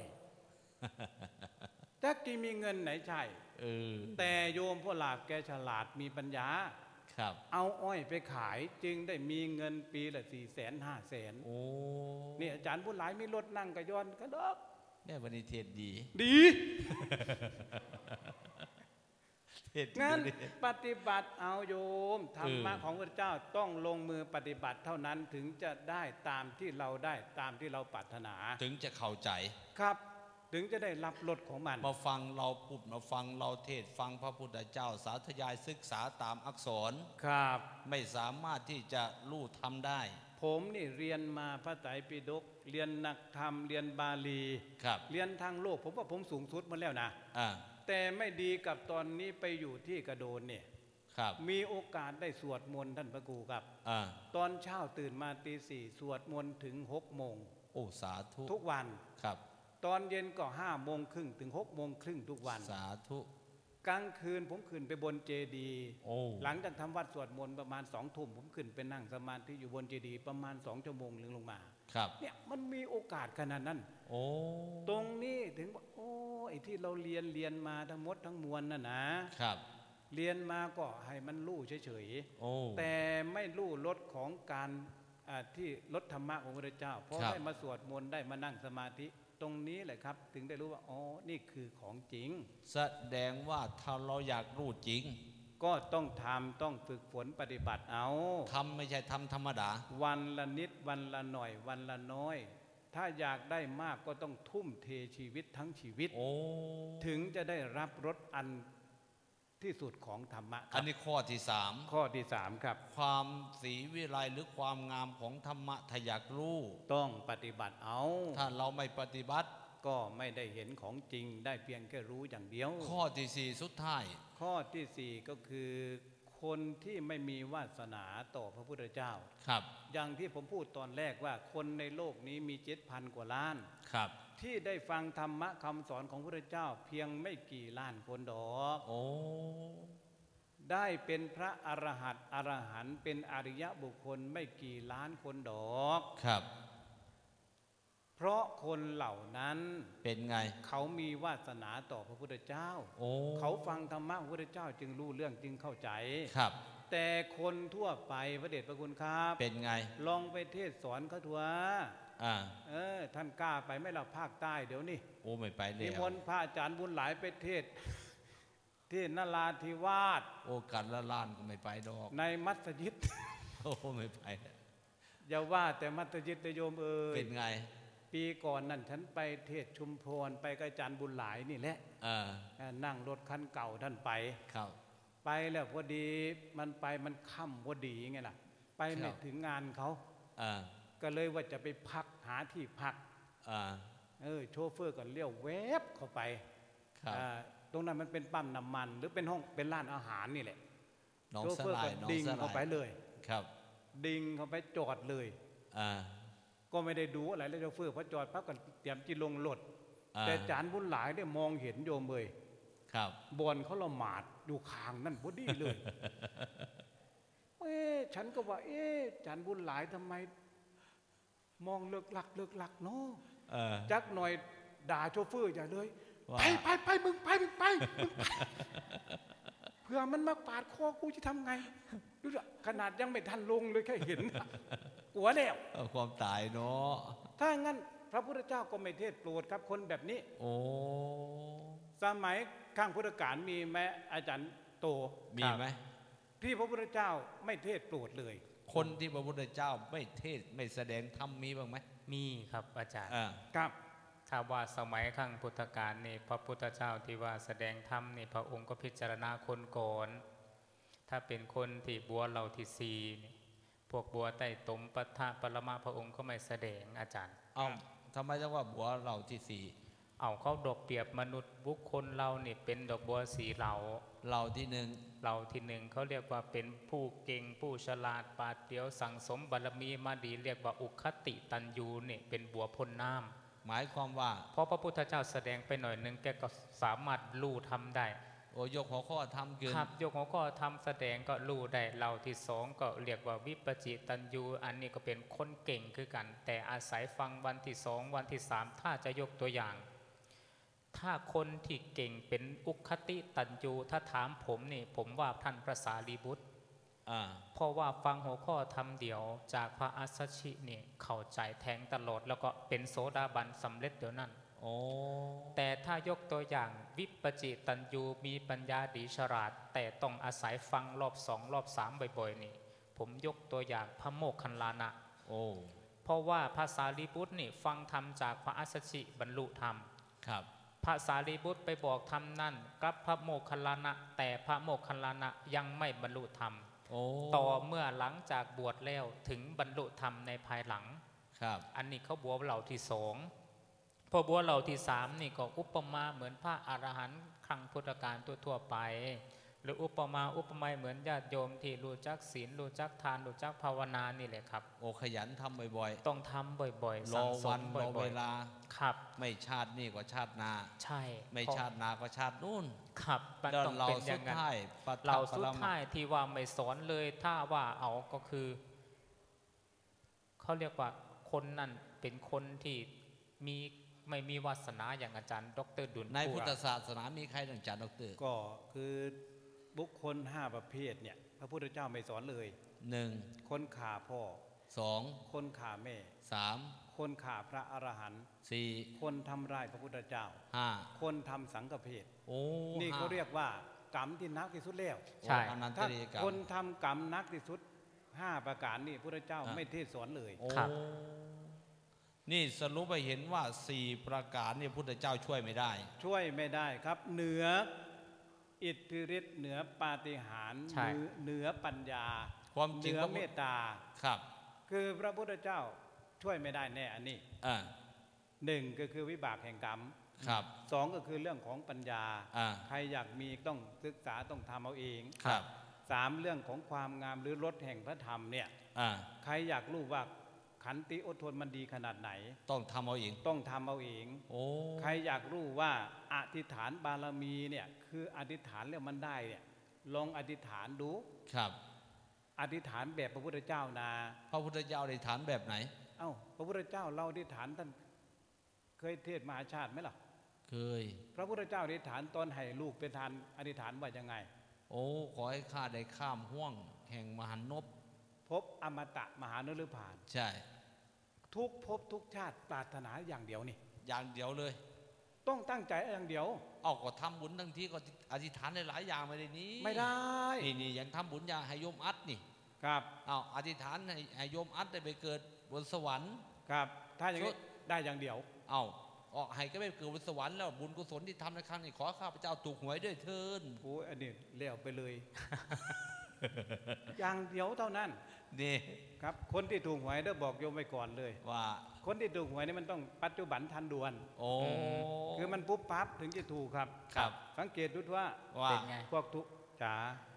จักกี่มีเงินไหนใช่แต่โยมพ่อหลาบแกฉลาดมีปัญญาครับเอาอ้อยไปขายจึงได้มีเงินปีละ400,000-500,000 โอ้นี่อาจารย์บุญหลายมีรถนั่งกระยอนกระดกแม่วันนี้เทศดีงั้นปฏิบัติเอาโยมธรรมะของพระเจ้าต้องลงมือปฏิบัติเท่านั้นถึงจะได้ตามที่เราได้ตามที่เราปรารถนาถึงจะเข้าใจครับถึงจะได้รับรสของมันมาฟังเราพูดมาฟังเราเทศฟังพระพุทธเจ้าสาธยายศึกษาตามอักษรครับไม่สามารถที่จะรู้ทำได้ผมนี่เรียนมาพระไตรปิฎกเรียนนักธรรมเรียนบาลีเรียนทางโลกผมว่าผมสูงสุดมาแล้วนะแต่ไม่ดีกับตอนนี้ไปอยู่ที่กระโดนเนี่ยมีโอกาสได้สวดมนต์ท่านพระครูครับตอนเช้าตื่นมาตี 4สวดมนต์ถึง6 โมงโอ้สาธุทุกวันครับตอนเย็นก็5 โมงครึ่งถึง6 โมงครึ่งทุกวันสาธุกลางคืนผมขึ้นไปบนเจดีย์หลังจากทำวัดสวดมนต์ประมาณ2 ทุ่มผมขึ้นไปนั่งสมาธิอยู่บนเจดีย์ประมาณ2 ชั่วโมงลงมาเนี่ยมันมีโอกาสขนาดนั้นตรงนี้ถึงว่าโอ้ไอ้ที่เราเรียนมาทั้งหมดทั้งมวลน่ะนะครับเรียนมาก็ให้มันรู้เฉยๆแต่ไม่รู้ลดของการที่ลดธรรมะของพระเจ้าเพราะได้มาสวดมนต์ได้มานั่งสมาธิตรงนี้แหละครับถึงได้รู้ว่าอ๋อนี่คือของจริงแสดงว่าถ้าเราอยากรู้จริงก็ต้องทำต้องฝึกฝนปฏิบัติเอาทำไม่ใช่ทำธรรมดาวันละนิดวันละหน่อยวันละน้อยถ้าอยากได้มากก็ต้องทุ่มเทชีวิตทั้งชีวิตถึงจะได้รับรสอันที่สุดของธรรมะอันนี้ข้อที่3 ข้อที่3ครับความศรีวิไลหรือความงามของธรรมะถ้าอยากรู้ต้องปฏิบัติเอาถ้าเราไม่ปฏิบัติก็ไม่ได้เห็นของจริงได้เพียงแค่รู้อย่างเดียวข้อที่4สุดท้ายข้อที่4ก็คือคนที่ไม่มีวาสนาต่อพระพุทธเจ้าครับอย่างที่ผมพูดตอนแรกว่าคนในโลกนี้มี 7,000 กว่าล้านครับที่ได้ฟังธรรมะคำสอนของพระพุทธเจ้าเพียงไม่กี่ล้านคนดอกได้เป็นพระอรหันต์เป็นอริยบุคคลไม่กี่ล้านคนดอกครับเพราะคนเหล่านั้นเป็นไงเขามีวาสนาต่อพระพุทธเจ้าเขาฟังธรรมะพระพุทธเจ้าจึงรู้เรื่องจึงเข้าใจครับแต่คนทั่วไปพระเดชพระคุณครับเป็นไงลองไปเทศสอนเขาทัวท่านกล้าไปไม่เราภาคใต้เดี๋ยวนี้โอ้ไม่ไปเลยนิมนต์พระอาจารย์บุญหลายไปเทศที่นราธิวาสโอ้กันละล้านก็ไม่ไปดอกในมัสยิดโอ้ไม่ไปอย่าว่าแต่มัสยิดโยมเป็นไงปีก่อนนั่นฉันไปเทศชุมพรไปกับอาจารย์บุญหลายนี่แหละนั่งรถคันเก่าท่านไปครับไปแล้วพอดีมันค่ำพอดีไงล่ะไปไม่ถึงงานเขาก็เลยว่าจะไปพักหาที่พักโชเฟอร์ก็เลี้ยวแวบเข้าไปตรงนั้นมันเป็นปั๊มน้ำมันหรือเป็นห้องเป็นร้านอาหารนี่แหละโชเฟอร์ก็ดิ่งเข้าไปเลยครับดิ่งเข้าไปจอดเลยก็ไม่ได้ดูอะไรแล้วโชเฟอร์พอจอดปั๊บก็เตรียมจีลงรถแต่อาจารย์บุญหลายได้มองเห็นโยมเลยบอนเขาละหมาดอยู่ข้างนั่นพอดีเลยฉันก็ว่าอาจารย์บุญหลายทำไมมองเลิกลักเนาะจักหน่อยด่าโชเฟอร์อย่าเลยไปมึงไปเพื่อมันมาปาดคอกูจะทำไงดูสิขนาดยังไม่ทันลงเลยแค่เห็นกลัวแล้วความตายเนาะถ้างั้นพระพุทธเจ้าก็ไม่เทศโปรดครับคนแบบนี้โอ้สมัยข้างพุทธกาลมีไหมอาจารย์โตมีไหมที่พระพุทธเจ้าไม่เทศโปรดเลยคนที่พระพุทธเจ้าไม่เทศไม่แสดงธรรมมีบ้างไหมมีครับอาจารย์ครับถ้าว่าสมัยข้างพุทธกาลนี่พระพุทธเจ้าที่ว่าแสดงธรรมนี่พระองค์ก็พิจารณาคนก่อนถ้าเป็นคนที่บัวเหล่าที่สี่พวกบัวใต้ตมปัทถะปรมาพระองค์ก็ไม่แสดงอาจารย์ทำไมจะว่าบัวเหล่าที่สี่เขาดอกเปรียบมนุษย์บุคคลเรานี่เป็นดอกบัวสีเหล่าที่หนึ่งเขาเรียกว่าเป็นผู้เก่งผู้ฉลาดปราดเปรียวสั่งสมบารมีมาดีเรียกว่าอุคติตันยูนี่เป็นบัวพ้นน้ำหมายความว่าเพราะพระพุทธเจ้าแสดงไปหน่อยนึงแกก็สามารถรู้ทำได้ยกหัวข้อทำเกินครับยกหัวข้อทำแสดงก็รู้ได้เราที่สองก็เรียกว่าวิปจิตันยูอันนี้ก็เป็นคนเก่งคือกันแต่อาศัยฟังวันที่สองวันที่สามถ้าจะยกตัวอย่างถ้าคนที่เก่งเป็นอุคติตันยูถ้าถามผมนี่ผมว่าท่านพระสารีบุตรเพราะว่าฟังหัวข้อทำเดียวจากพระอัสสชินี่เข้าใจแทงตลอดแล้วก็เป็นโสดาบันสำเร็จเดี๋ยวนั้นแต่ถ้ายกตัวอย่างวิปจิตันยูมีปัญญาดีฉลาดแต่ต้องอาศัยฟังรอบสองรอบสามบ่อยๆนี่ผมยกตัวอย่างพระโมคคัลลานะเพราะว่าพระสารีบุตรนี่ฟังธรรมจากพระอัสสชิบรรลุธรรมครับพระสารีบุตรไปบอกธรรมนั่นกับพระโมคคัลลานะแต่พระโมคคัลลานะยังไม่บรรลุธรรมต่อเมื่อหลังจากบวชแล้วถึงบรรลุธรรมในภายหลังครับอันนี้เขาบัวเหล่าที่สองพอบัวเหล่าที่สามนี่ก็อุปมาเหมือนพระอรหันต์ครั้งพุทธกาลทั่วๆไปหรืออุปไมยเหมือนญาติโยมที่รู้จักศีลรู้จักทานรู้จักภาวนานี่แหละครับขยันทำบ่อยๆต้องทำบ่อยๆรอวันรอเวลาครับไม่ชาตินี่ก็ชาตินาใช่ไม่ชาตินาก็ชาตินู่นครับต้องเป็นอย่างนั้นเราสุดท้ายที่ว่าไม่สอนเลยถ้าว่าก็คือเขาเรียกว่าคนนั่นเป็นคนที่ไม่มีวาสนาอย่างอาจารย์ดร.ดุลในพุทธศาสนามีใครอาจารย์ดร. ก็คือบุคคล5ประเภทเนี่ยพระพุทธเจ้าไม่สอนเลย 1. คนฆ่าพ่อ 2. คนฆ่าแม่ 3. คนฆ่าพระอรหันต์ 4. คนทำร้ายพระพุทธเจ้า 5. คนทำสังฆเพศนี่เขาเรียกว่ากรรมที่นักที่สุดแล้วใช่ถ้าคนทำกรรมนักที่สุด5ประการนี่พระพุทธเจ้าไม่เทศสอนเลยครับนี่สรุปไปเห็นว่า4ประการนี่พุทธเจ้าช่วยไม่ได้ครับเหนืออิทธิฤทธิ์เหนือปาฏิหาริย์เหนือปัญญาความจริงเหนือเมตตาครับคือพระพุทธเจ้าช่วยไม่ได้แน่อันนี้1ก็คือวิบากแห่งกรรมครับ 2ก็คือเรื่องของปัญญาใครอยากมีต้องศึกษาต้องทำเอาเองครับ 3เรื่องของความงามหรือรสแห่งพระธรรมเนี่ยใครอยากรู้ว่าขันติอดทนมันดีขนาดไหนต้องทำเอาเองใครอยากรู้ว่าอธิษฐานบารมีเนี่ยคืออธิษฐานแล้วมันได้เนี่ยลองอธิษฐานดูครับอธิษฐานแบบพระพุทธเจ้านะพระพุทธเจ้าอธิษฐานแบบไหนพระพุทธเจ้าเราอธิษฐานท่านเคยเทศมหาชาติไหมล่ะเคยพระพุทธเจ้าอธิษฐานตอนให้ลูกเป็นทานอธิษฐานว่ายังไงโอ้ขอให้ข้าได้ข้ามห้วงแห่งมหานพพบอมตะมหานฤพานใช่ทุกภพทุกชาติปรารถนาอย่างเดียวนี่อย่างเดียวเลยต้องตั้งใจอย่างเดียวเอาก็ทำบุญทั้งที่ก็อธิษฐานหลายอย่างไม่ได้นี้ไม่ได้นี่ยังทำบุญอย่างให้โยมอัดนี่ครับเอาอธิษฐานให้โยมอัดได้ไปเกิดบนสวรรค์ครับถ้าอย่างนี้ได้อย่างเดียวเอาออกให้ก็ไปเกิดบนสวรรค์แล้วบุญกุศลที่ทำในครั้งนี้ขอข้าพเจ้าถูกหวยด้วยเถิดโอ้อันนี้เลี้ยวไปเลย อย่างเดียวเท่านั้นนี่ครับคนที่ถูกหวยได้บอกโยมไปก่อนเลยว่าคนที่ถูกหวยนี่มันต้องปัจจุบันทันด่วนโอ้คือมันปุ๊บปั๊บถึงจะถูกครับครับสังเกตดูว่าเป็นไงพวกทุกจ๋า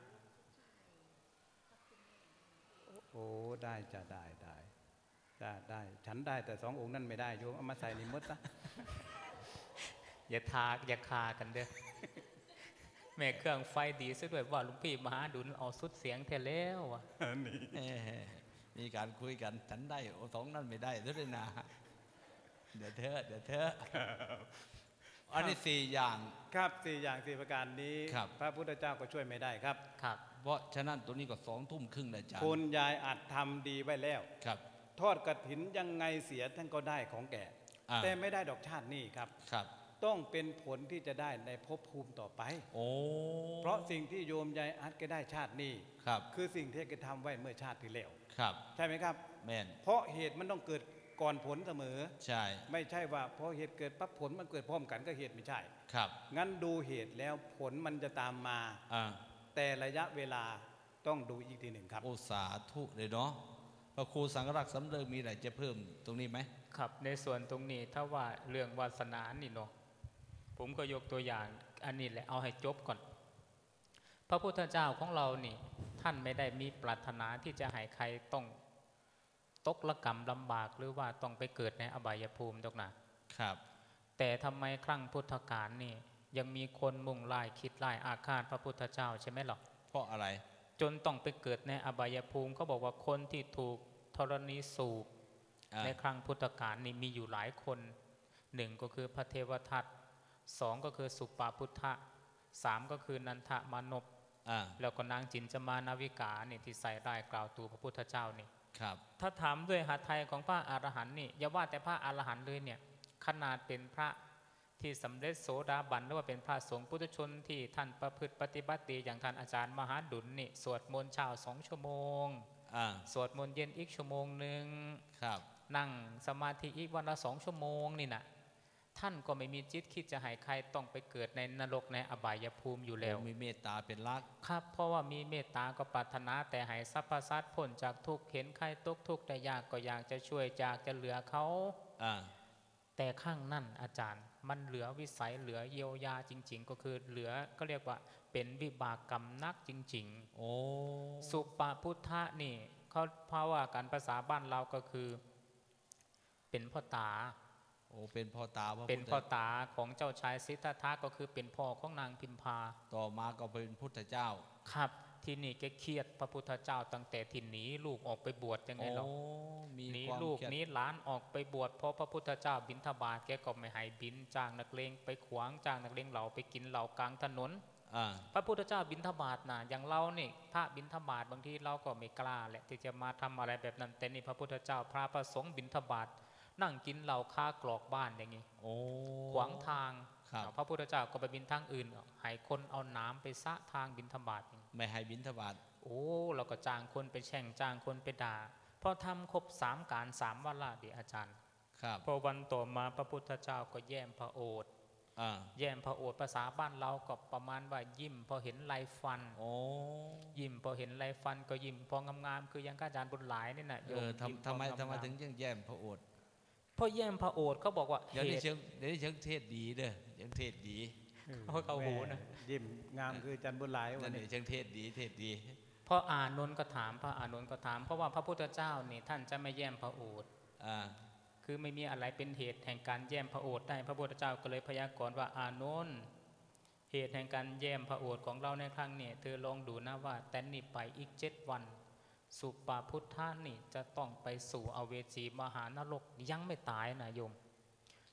โอ้ได้จะได้ฉันได้แต่สององค์นั่นไม่ได้โยมเอามาใส่ในมดซะอย่าคากันเด้อแม่เครื่องไฟดีซะด้วยว่าลุงพี่มหาดุลเอาสุดเสียงเทแล้วอ่ะนี่มีการคุยกันฉันได้สองนั่นไม่ได้ด้วยนะเดี๋ยวเธออันนี้4 อย่างครับ4 อย่าง4 ประการนี้พระพุทธเจ้าก็ช่วยไม่ได้ครับครับเพราะฉะนั้นตัวนี้ก็20:30นะจ๊ะคุณยายอัดทำดีไว้แล้วครับทอดกฐินยังไงเสียท่านก็ได้ของแก่แต่ไม่ได้ดอกชาตินี้ครับต้องเป็นผลที่จะได้ในภพภูมิต่อไปโอ้เพราะสิ่งที่โยมยายอัดก็ได้ชาตินี้คือสิ่งที่แกทำไว้เมื่อชาติที่แล้วใช่ไหมครับแม่นเพราะเหตุมันต้องเกิดก่อนผลเสมอใช่ไม่ใช่ว่าพอเหตุเกิดปั๊บผลมันเกิดพร้อมกันก็เหตุไม่ใช่ครับงั้นดูเหตุแล้วผลมันจะตามมาแต่ระยะเวลาต้องดูอีกทีหนึ่งครับโอสาธุเลยเนาะพระครูสังฆรักษ์สำเริงมีอะไรจะเพิ่มตรงนี้ไหมครับในส่วนตรงนี้ถ้าว่าเรื่องวาสนานี่เนาะผมก็ยกตัวอย่างอันนี้แหละเอาให้จบก่อนพระพุทธเจ้าของเรานี่ท่านไม่ได้มีปรารถนาที่จะให้ใครต้องตกระกรรมลำบากหรือว่าต้องไปเกิดในอบายภูมิตกนะครับแต่ทำไมครั้งพุทธกาลนี่ยังมีคนมุ่งร้ายคิดร้ายอาฆาตพระพุทธเจ้าใช่ไหมหรอเพราะอะไรจนต้องไปเกิดในอบายภูมิเขาบอกว่าคนที่ถูกธรณีสูบในครั้งพุทธกาลนี่มีอยู่หลายคน1ก็คือพระเทวทัต2ก็คือสุปาพุทธะ3ก็คือนันทมานพแล้วก็นางจินจมานาวิกาเนี่ยที่ใส่ได้กล่าวตูพระพุทธเจ้านี่ครับถ้าถามด้วยหาไทยของพระอรหันต์นี่อย่าว่าแต่พระอรหันต์เลยเนี่ยขนาดเป็นพระที่สำเร็จโสดาบันหรือว่าเป็นพระสงฆ์ปุถุชนที่ท่านประพฤติปฏิบัติอย่างท่านอาจารย์มหาดุลนี่สวดมนต์เช้า2 ชั่วโมงสวดมนต์เย็นอีกชั่วโมงนึงนั่งสมาธิอีกวันละ2 ชั่วโมงนี่นะท่านก็ไม่มีจิตคิดจะให้ใครต้องไปเกิดในนรกในอบายภูมิอยู่แล้วมีเมตตาเป็นหลักครับเพราะว่ามีเมตตาก็ปรารถนาแต่ให้สรรพสัตว์พ้นจากทุกข์เห็นใครตกทุกข์แต่ยากก็อยากจะช่วยอยากจะเหลือเขาแต่ข้างนั่นอาจารย์มันเหลือวิสัยเหลือเยียวยาจริงๆก็คือเหลือก็เรียกว่าเป็นวิบากกรรมนักจริงๆโอ้สุปาพุทธะนี่เขาเพราะว่าการภาษาบ้านเราก็คือเป็นพ่อตาโอ้เป็นพ่อตาเป็นพ่อตาของเจ้าชายสิทธัตถะก็คือเป็นพ่อของนางพิมพาต่อมาก็เป็นพุทธเจ้าครับที่นี่แกเครียดพระพุทธเจ้าตั้งแต่ที่หนีลูกออกไปบวชยังไงหรอกหนีลูกหนีหลานออกไปบวชเพราะพระพุทธเจ้าบิณฑบาตแกก็ไม่ให้บิณจ้างนักเลงไปขวางจ้างนักเลงเหล่าไปกินเหล่ากลางถนนพระพุทธเจ้าบิณฑบาตนะอย่างเราเนี่ยพระบิณฑบาตบางทีเราก็ไม่กล้าแหละที่จะมาทำอะไรแบบนั้นแต่นี่พระพุทธเจ้าพระประสงค์บิณฑบาตนั่งกินเหล้าค้ากรอกบ้านอย่างนี้ขวางทางพระพุทธเจ้าก็ไปบิณฑทางอื่นให้คนเอาน้ำไปซะทางบิณฑบาตไม่ให้บิณฑบาตเราก็จ้างคนไปแช่งจ้างคนไปด่าพอทำครบ3 การ 3 วาระเดี๋ยวอาจารย์พอวันต่อมาพระพุทธเจ้าก็แย้มพระโอษฐ์แย้มพระโอษฐ์ภาษาบ้านเราก็ประมาณว่ายิ้มพอเห็นลายฟันยิ้มพอเห็นลายฟันก็ยิ้มพองามๆคือยังอาจารย์บุญหลายนี่นะทำไมถึงแย้มพระโอษฐ์พอแย้มพระโอษฐ์เขาบอกว่าเดี๋ยวนี้เชิงเทศดีเด้อยังเทศดีเขาหูนะยิ้มงามคือจันบุญหลายวันนี้เชิงเทศดีพออานนท์ก็ถามพระอานนท์ก็ถามเพราะว่าพระพุทธเจ้านี่ท่านจะไม่แย้มพระโอษฐ์คือไม่มีอะไรเป็นเหตุแห่งการแย้มพระโอษฐ์ได้พระพุทธเจ้าก็เลยพยากรณ์ว่าอานนท์เหตุแห่งการแย้มพระโอษฐ์ของเราในครั้งนี้เธอลองดูนะว่าแต่นี่ไปอีก7 วันสุปาพุทธะนี่จะต้องไปสู่อเวจีมหานรกยังไม่ตายนะโยม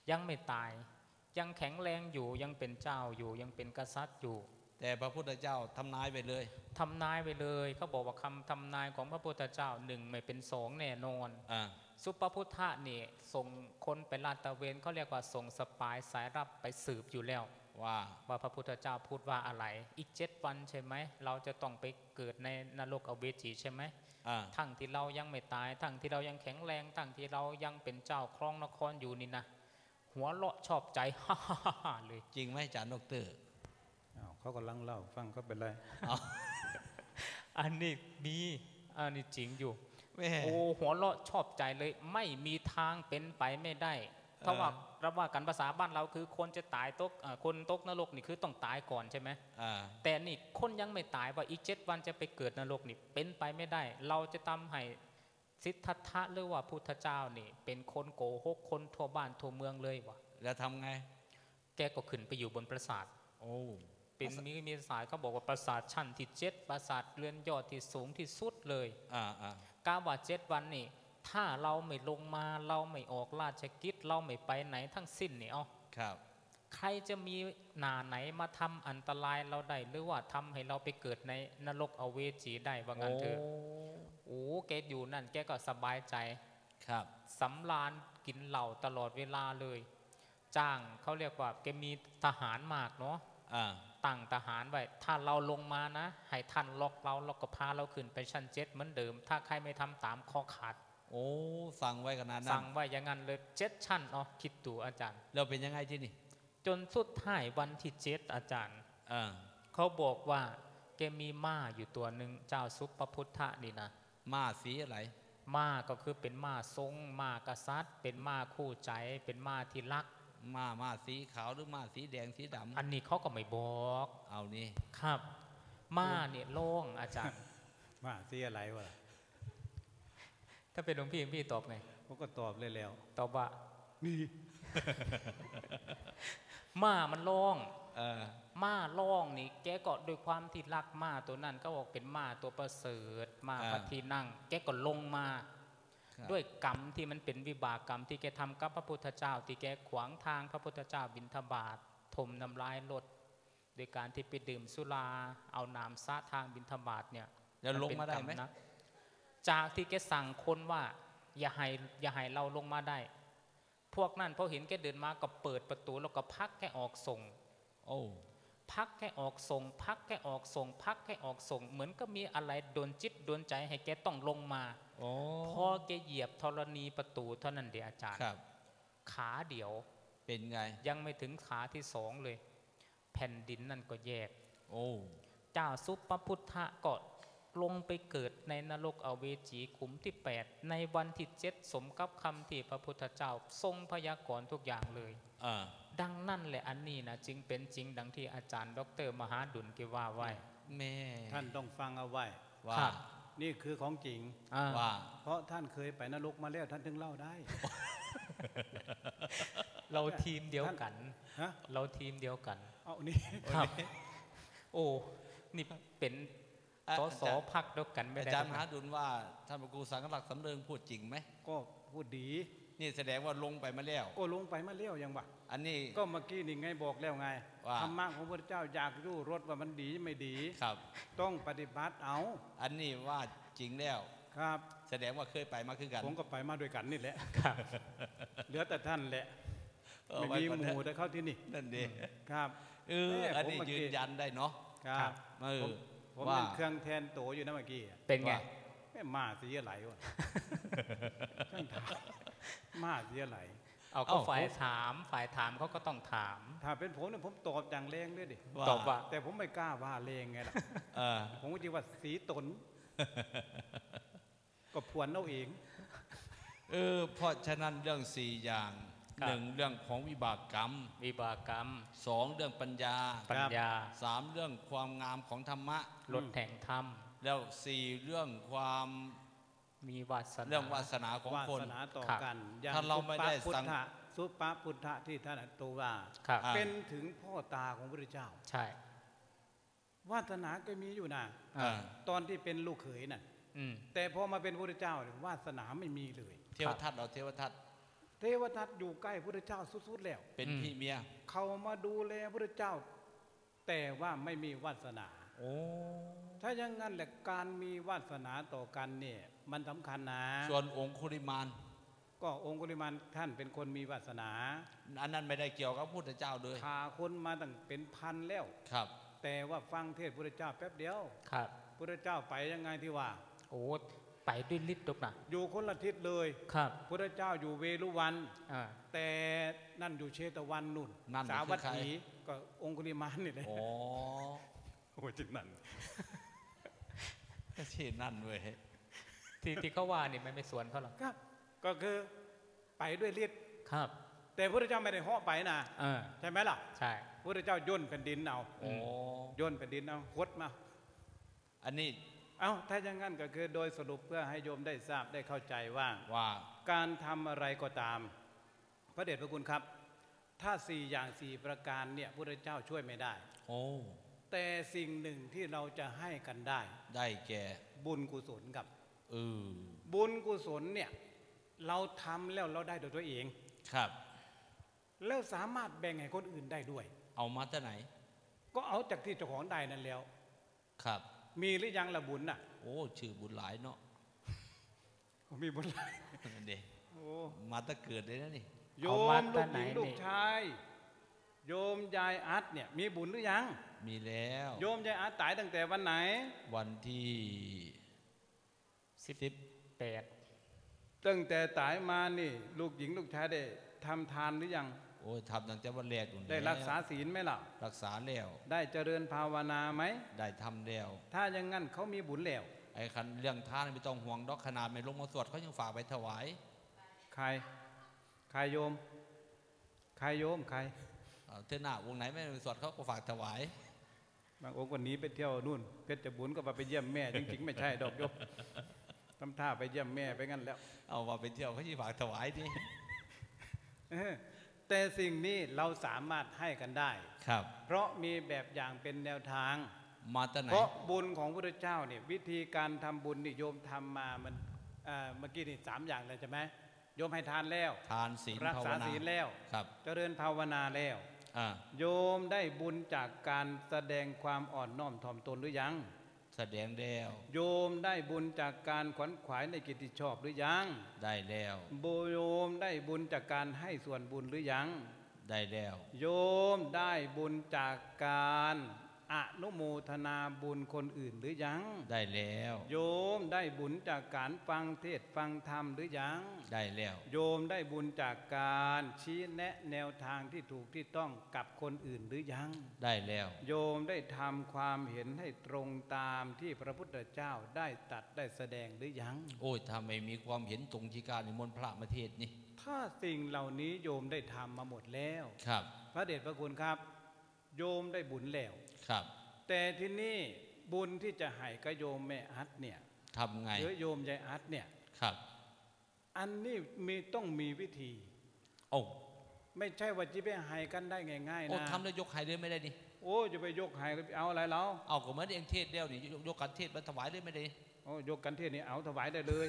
ยังไม่ตายยังแข็งแรงอยู่ยังเป็นเจ้าอยู่ยังเป็นกษัตริย์อยู่แต่พระพุทธเจ้าทำนายไปเลยทำนายไปเลยเขาบอกว่าคำทำนายของพระพุทธเจ้าหนึ่งไม่เป็นสองแน่นอนสุปพุทธะนี่ส่งคนไปลาดตระเวนเขาเรียกว่าส่งสปายสายรับไปสืบอยู่แล้วว่าพระพุทธเจ้าพูดว่าอะไรอีก7 วันใช่ไหมเราจะต้องไปเกิดในนรกอเวจีใช่ไหมทั้งที่เรายังไม่ตายทั้งที่เรายังแข็งแรงทั้งที่เรายังเป็นเจ้าครองนครอยู่นี่นะหัวเราะชอบใจฮ่าเลยจริงไหมอาจารย์ดร. เขากำลังเล่าฟังเขาเป็นไรอันนี้มีอันนี้จริงอยู่โอ้หัวเราะชอบใจเลยไม่มีทางเป็นไปไม่ได้เพราะว่าเราว่ากันภาษาบ้านเราคือคนจะตายตกคนตกนรกนี่คือต้องตายก่อนใช่ไหมแต่นี่คนยังไม่ตายว่าอีก7 วันจะไปเกิดนรกนี่เป็นไปไม่ได้เราจะทำให้สิทธัตถะหรือว่าพุทธเจ้านี่เป็นคนโกหกคนทั่วบ้านทั่วเมืองเลยวะแล้วทำไงแกก็ขึ้นไปอยู่บนปราสาทเป็นมีสายเขาบอกว่าปราสาทชั้นที่7ปราสาทเรือนยอดที่สูงที่สุดเลยกาว่า7 วันนี่ถ้าเราไม่ลงมาเราไม่ออกราชกิจเราไม่ไปไหนทั้งสิ้นนี่ใครจะมีหน้าไหนมาทำอันตรายเราได้หรือว่าทำให้เราไปเกิดในนรกอเวจีได้ว่างั้นเถอะแกอยู่นั่นแกก็สบายใจสำราญกินเหล้าตลอดเวลาเลยจ้างเขาเรียกว่าแกมีทหารมากเนาะตั้งทหารไว้ถ้าเราลงมานะให้ท่านล็อกเราแล้วก็พาเราขึ้นไปชั้น7เหมือนเดิมถ้าใครไม่ทำตามข้อขาดสั่งไว้ขนาดนั้นสั่งไว้อย่างนั้นเลย7 ชั้นคิดดูอาจารย์เราเป็นยังไงที่นี่จนสุดท้ายวันที่7อาจารย์เขาบอกว่าแกมีม้าอยู่ตัวหนึ่งเจ้าสุปพุทธะนี่นะม้าสีอะไรม้าก็คือเป็นม้าทรงม้ากษัตริย์เป็นม้าคู่ใจเป็นม้าที่รักม้าสีขาวหรือม้าสีแดงสีดำอันนี้เขาก็ไม่บอกเอานี่ครับม้าเนี่ยโล่งอาจารย์ม้าสีอะไรวะถ้าเป็นหลวงพี่ตอบไงผมก็ตอบเลยแล้วตอบว่านี่ม้ามันโล่งม้าโล่งนี่แกก็ด้วยความที่รักม้าตัวนั้นก็บอกเป็นม้าตัวประเสริฐม้าพระที่นั่งแกก็ลงมาด้วยกรรมที่มันเป็นวิบากกรรมที่แกทำกับพระพุทธเจ้าที่แกขวางทางพระพุทธเจ้าบิณฑบาตถมน้ำลายรถโดยการที่ไปดื่มสุราเอาน้ำซาทางบิณฑบาตเนี่ยจะลงมาได้ไหมจากที่แกสั่งคนว่าอย่าให้เราลงมาได้พวกนั้นพอเห็นแกเดินมาก็เปิดประตูแล้วก็พักแกออกส่งพักแกออกส่งพักแกออกส่งพักแกออกส่งเหมือนก็มีอะไรโดนจิตโดนใจให้แกต้องลงมาพอแกเหยียบธรณีประตูเท่านั้นเดียวอาจารย์ขาเดียวเป็นไงยังไม่ถึงขาที่2เลยแผ่นดินนั่นก็แยกเจ้าสุปพุทธะก็ลงไปเกิดในนรกอเวจีขุมที่8ในวันที่7สมกับคำที่พระพุทธเจ้าทรงพยากรณ์ทุกอย่างเลยดังนั่นแหละอันนี้นะจึงเป็นจริงดังที่อาจารย์ดร.มหาดุลแกว่าไว้แม่ท่านต้องฟังเอาไว้ว่านี่คือของจริงว่าเพราะท่านเคยไปนรกมาแล้วท่านถึงเล่าได้เราทีมเดียวกันเราทีมเดียวกันเอานี่ครับนี่เป็นสอพักเดียวกันไม่ได้อาจารย์มหาดุลว่าท่านพระครูสังฆลักษณ์สำเริงพูดจริงไหมก็พูดดีนี่แสดงว่าลงไปมาแล้วลงไปมาแล้วยังวะอันนี้ก็เมื่อกี้นี่ไงบอกแล้วไงธรรมะของพระเจ้าอยากรู้รสว่ามันดีไม่ดีครับต้องปฏิบัติเอาอันนี้ว่าจริงแล้วครับแสดงว่าเคยไปมาคือกันผมก็ไปมาด้วยกันนี่แหละเหลือแต่ท่านแหละไม่มีหมู่แต่เข้าที่นี่นั่นดีครับอันนี้ยืนยันได้เนาะครับผมเป็นเครื่องแทนโตอยู่นะเมื่อกี้เป็นไงมาสีอะไรวะมาสีอะไรเอาก็ฝ่ายถามเขาก็ต้องถามถ้าเป็นผมเนี่ยผมตอบอย่างแรงเลยดิตอบว่าแต่ผมไม่กล้าว่าแรงไงล่ะผมก็จะว่าสีตนก็พวนเอาเองเพราะฉะนั้นเรื่อง4อย่าง1เรื่องของวิบากกรรม2เรื่องปัญญา3เรื่องความงามของธรรมะลดแห่งธรรมแล้ว4เรื่องความมีวาสนาเรื่องวาสนาของคนต่อกันถ้าเราไม่ได้สังสุปพุทธะที่ท่านตัวว่าเป็นถึงพ่อตาของพระพุทธเจ้าใช่วาสนาก็มีอยู่นะตอนที่เป็นลูกเขยน่ะแต่พอมาเป็นพระพุทธเจ้าวาสนาไม่มีเลยเทวทัตเราเทวทัตเทวทัตอยู่ใกล้พระพุทธเจ้าสุดๆแล้วเป็นพี่เมียเขามาดูแลพระพุทธเจ้าแต่ว่าไม่มีวาสนาโอ้ถ้าอย่างนั้นแหละการมีวาสนาต่อกันเนี่ยมันสำคัญนะส่วนองคุลิมานก็องคุลิมานท่านเป็นคนมีวาสนาอันนั้นไม่ได้เกี่ยวกับพระพุทธเจ้าเลยฆ่าคนมาตั้งเป็นพันแล้วครับแต่ว่าฟังเทศน์พระพุทธเจ้าแป๊บเดียวครับพระพุทธเจ้าไปยังไงที่ว่าโอ้ไปด้วยฤทธิ์ตกนะอยู่คนละทิศเลยครับพระพุทธเจ้าอยู่เวรุวันแต่นั่นอยู่เชตวันนู่นสาวัตถีก็องคุลิมานนี่เลยโอ้โหจริงนั่นก็เช่นนั่นเว้ยที่เขาว่านี่ไม่สวนเขาหรอกครับก็คือไปด้วยฤทธิ์ครับแต่พระพุทธเจ้าไม่ได้เหาะไปนะใช่ไหมล่ะใช่พระพุทธเจ้าย่นแผ่นดินเอาย่นแผ่นดินเอาคดมาอันนี้ถ้าอย่างนั้นก็คือโดยสรุปเพื่อให้โยมได้ทราบได้เข้าใจว่าการทำอะไรก็ตามพระเดชพระคุณครับถ้า4 อย่าง 4 ประการเนี่ยพระพุทธเจ้าช่วยไม่ได้แต่สิ่งหนึ่งที่เราจะให้กันได้แก่บุญกุศลครับบุญกุศลเนี่ยเราทำแล้วเราได้โดยตัวเองครับแล้วสามารถแบ่งให้คนอื่นได้ด้วยเอามาจากไหนก็เอาจากที่เจ้าของได้นั่นแล้วครับมีหรือยังละบุญน่ะโอ้ชื่อบุญหลายเนาะมีบุญหลายเด็กมาตั้งเกิดเลยนะนี่โยมลูกหญิงลูกชายโยมยายอัดเนี่ยมีบุญหรือยังมีแล้วโยมยายอัดตายตั้งแต่วันไหนวันที่ 18ตั้งแต่ตายมานี่ลูกหญิงลูกชายได้ทำทานหรือยังโอ้ยทำตั้งแต่วันแรกได้รักษาศีลไหมล่ะรักษาแล้วได้เจริญภาวนาไหมได้ทำแล้วถ้าอย่างงั้นเขามีบุญแล้วไอ้คันเรื่องทานไม่ต้องห่วงดอกขนาดไม่ลงมาสวดเขายังฝากไปถวายใครโยมใครเท่าหน้าวงไหนไม่สวดเขาก็ฝากถวายบางองค์วันนี้ไปเที่ยวนู่นเพชรบุญก็ไปเยี่ยมแม่จริงๆไม่ใช่ดอกโยมทำท่าไปเยี่ยมแม่ไปงั้นแล้วเอาว่าไปเที่ยวเขาที่ฝากถวายนี่แต่สิ่งนี้เราสามารถให้กันได้ครับเพราะมีแบบอย่างเป็นแนวทางมาจากไหนเพราะบุญของพระพุทธเจ้าเนี่ยวิธีการทำบุญนิโยมทำมามันเมื่อกี้นี่3 อย่างเลยใช่ไหมโยมให้ทานแล้วทานศีลรักษาศีลแล้วเจริญภาวนาแล้วโยมได้บุญจากการแสดงความอ่อนน้อมถ่อมตนหรือยังแสดงแล้วโยมได้บุญจากการขวนขวายในกิจที่ชอบหรือยังได้แล้วโยมได้บุญจากการให้ส่วนบุญหรือยังได้แล้วโยมได้บุญจากการอนุโมทนาบุญคนอื่นหรือยังได้แล้วโยมได้บุญจากการฟังเทศฟังธรรมหรือยังได้แล้วโยมได้บุญจากการชี้แนะแนวทางที่ถูกที่ต้องกับคนอื่นหรือยังได้แล้วโยมได้ทำความเห็นให้ตรงตามที่พระพุทธเจ้าได้ตรัสได้แสดงหรือยังโอ้ยถ้าไม่มีความเห็นตรงที่การนิมนต์พระมาเทศนี่ถ้าสิ่งเหล่านี้โยมได้ทำมาหมดแล้วครับพระเดชพระคุณครับโยมได้บุญแล้วครับแต่ที่นี่บุญที่จะให้กับโยมแม่อัดเนี่ยทำไงหรือโยมยายอัดเนี่ยครับอันนี้ต้องมีวิธีโอ้ไม่ใช่ว่าจะไปให้กันได้ง่ายๆนะโอ้ทำแล้วยกให้เลยไม่ได้ดิโอ้จะไปยกให้เอาอะไรเราเอาก็เหมือนเองเทศเดียวนี่ยกกันเทศมาถวายเลยไม่ได้โอ้ยกกันเทศนี่เอาถวายได้เลย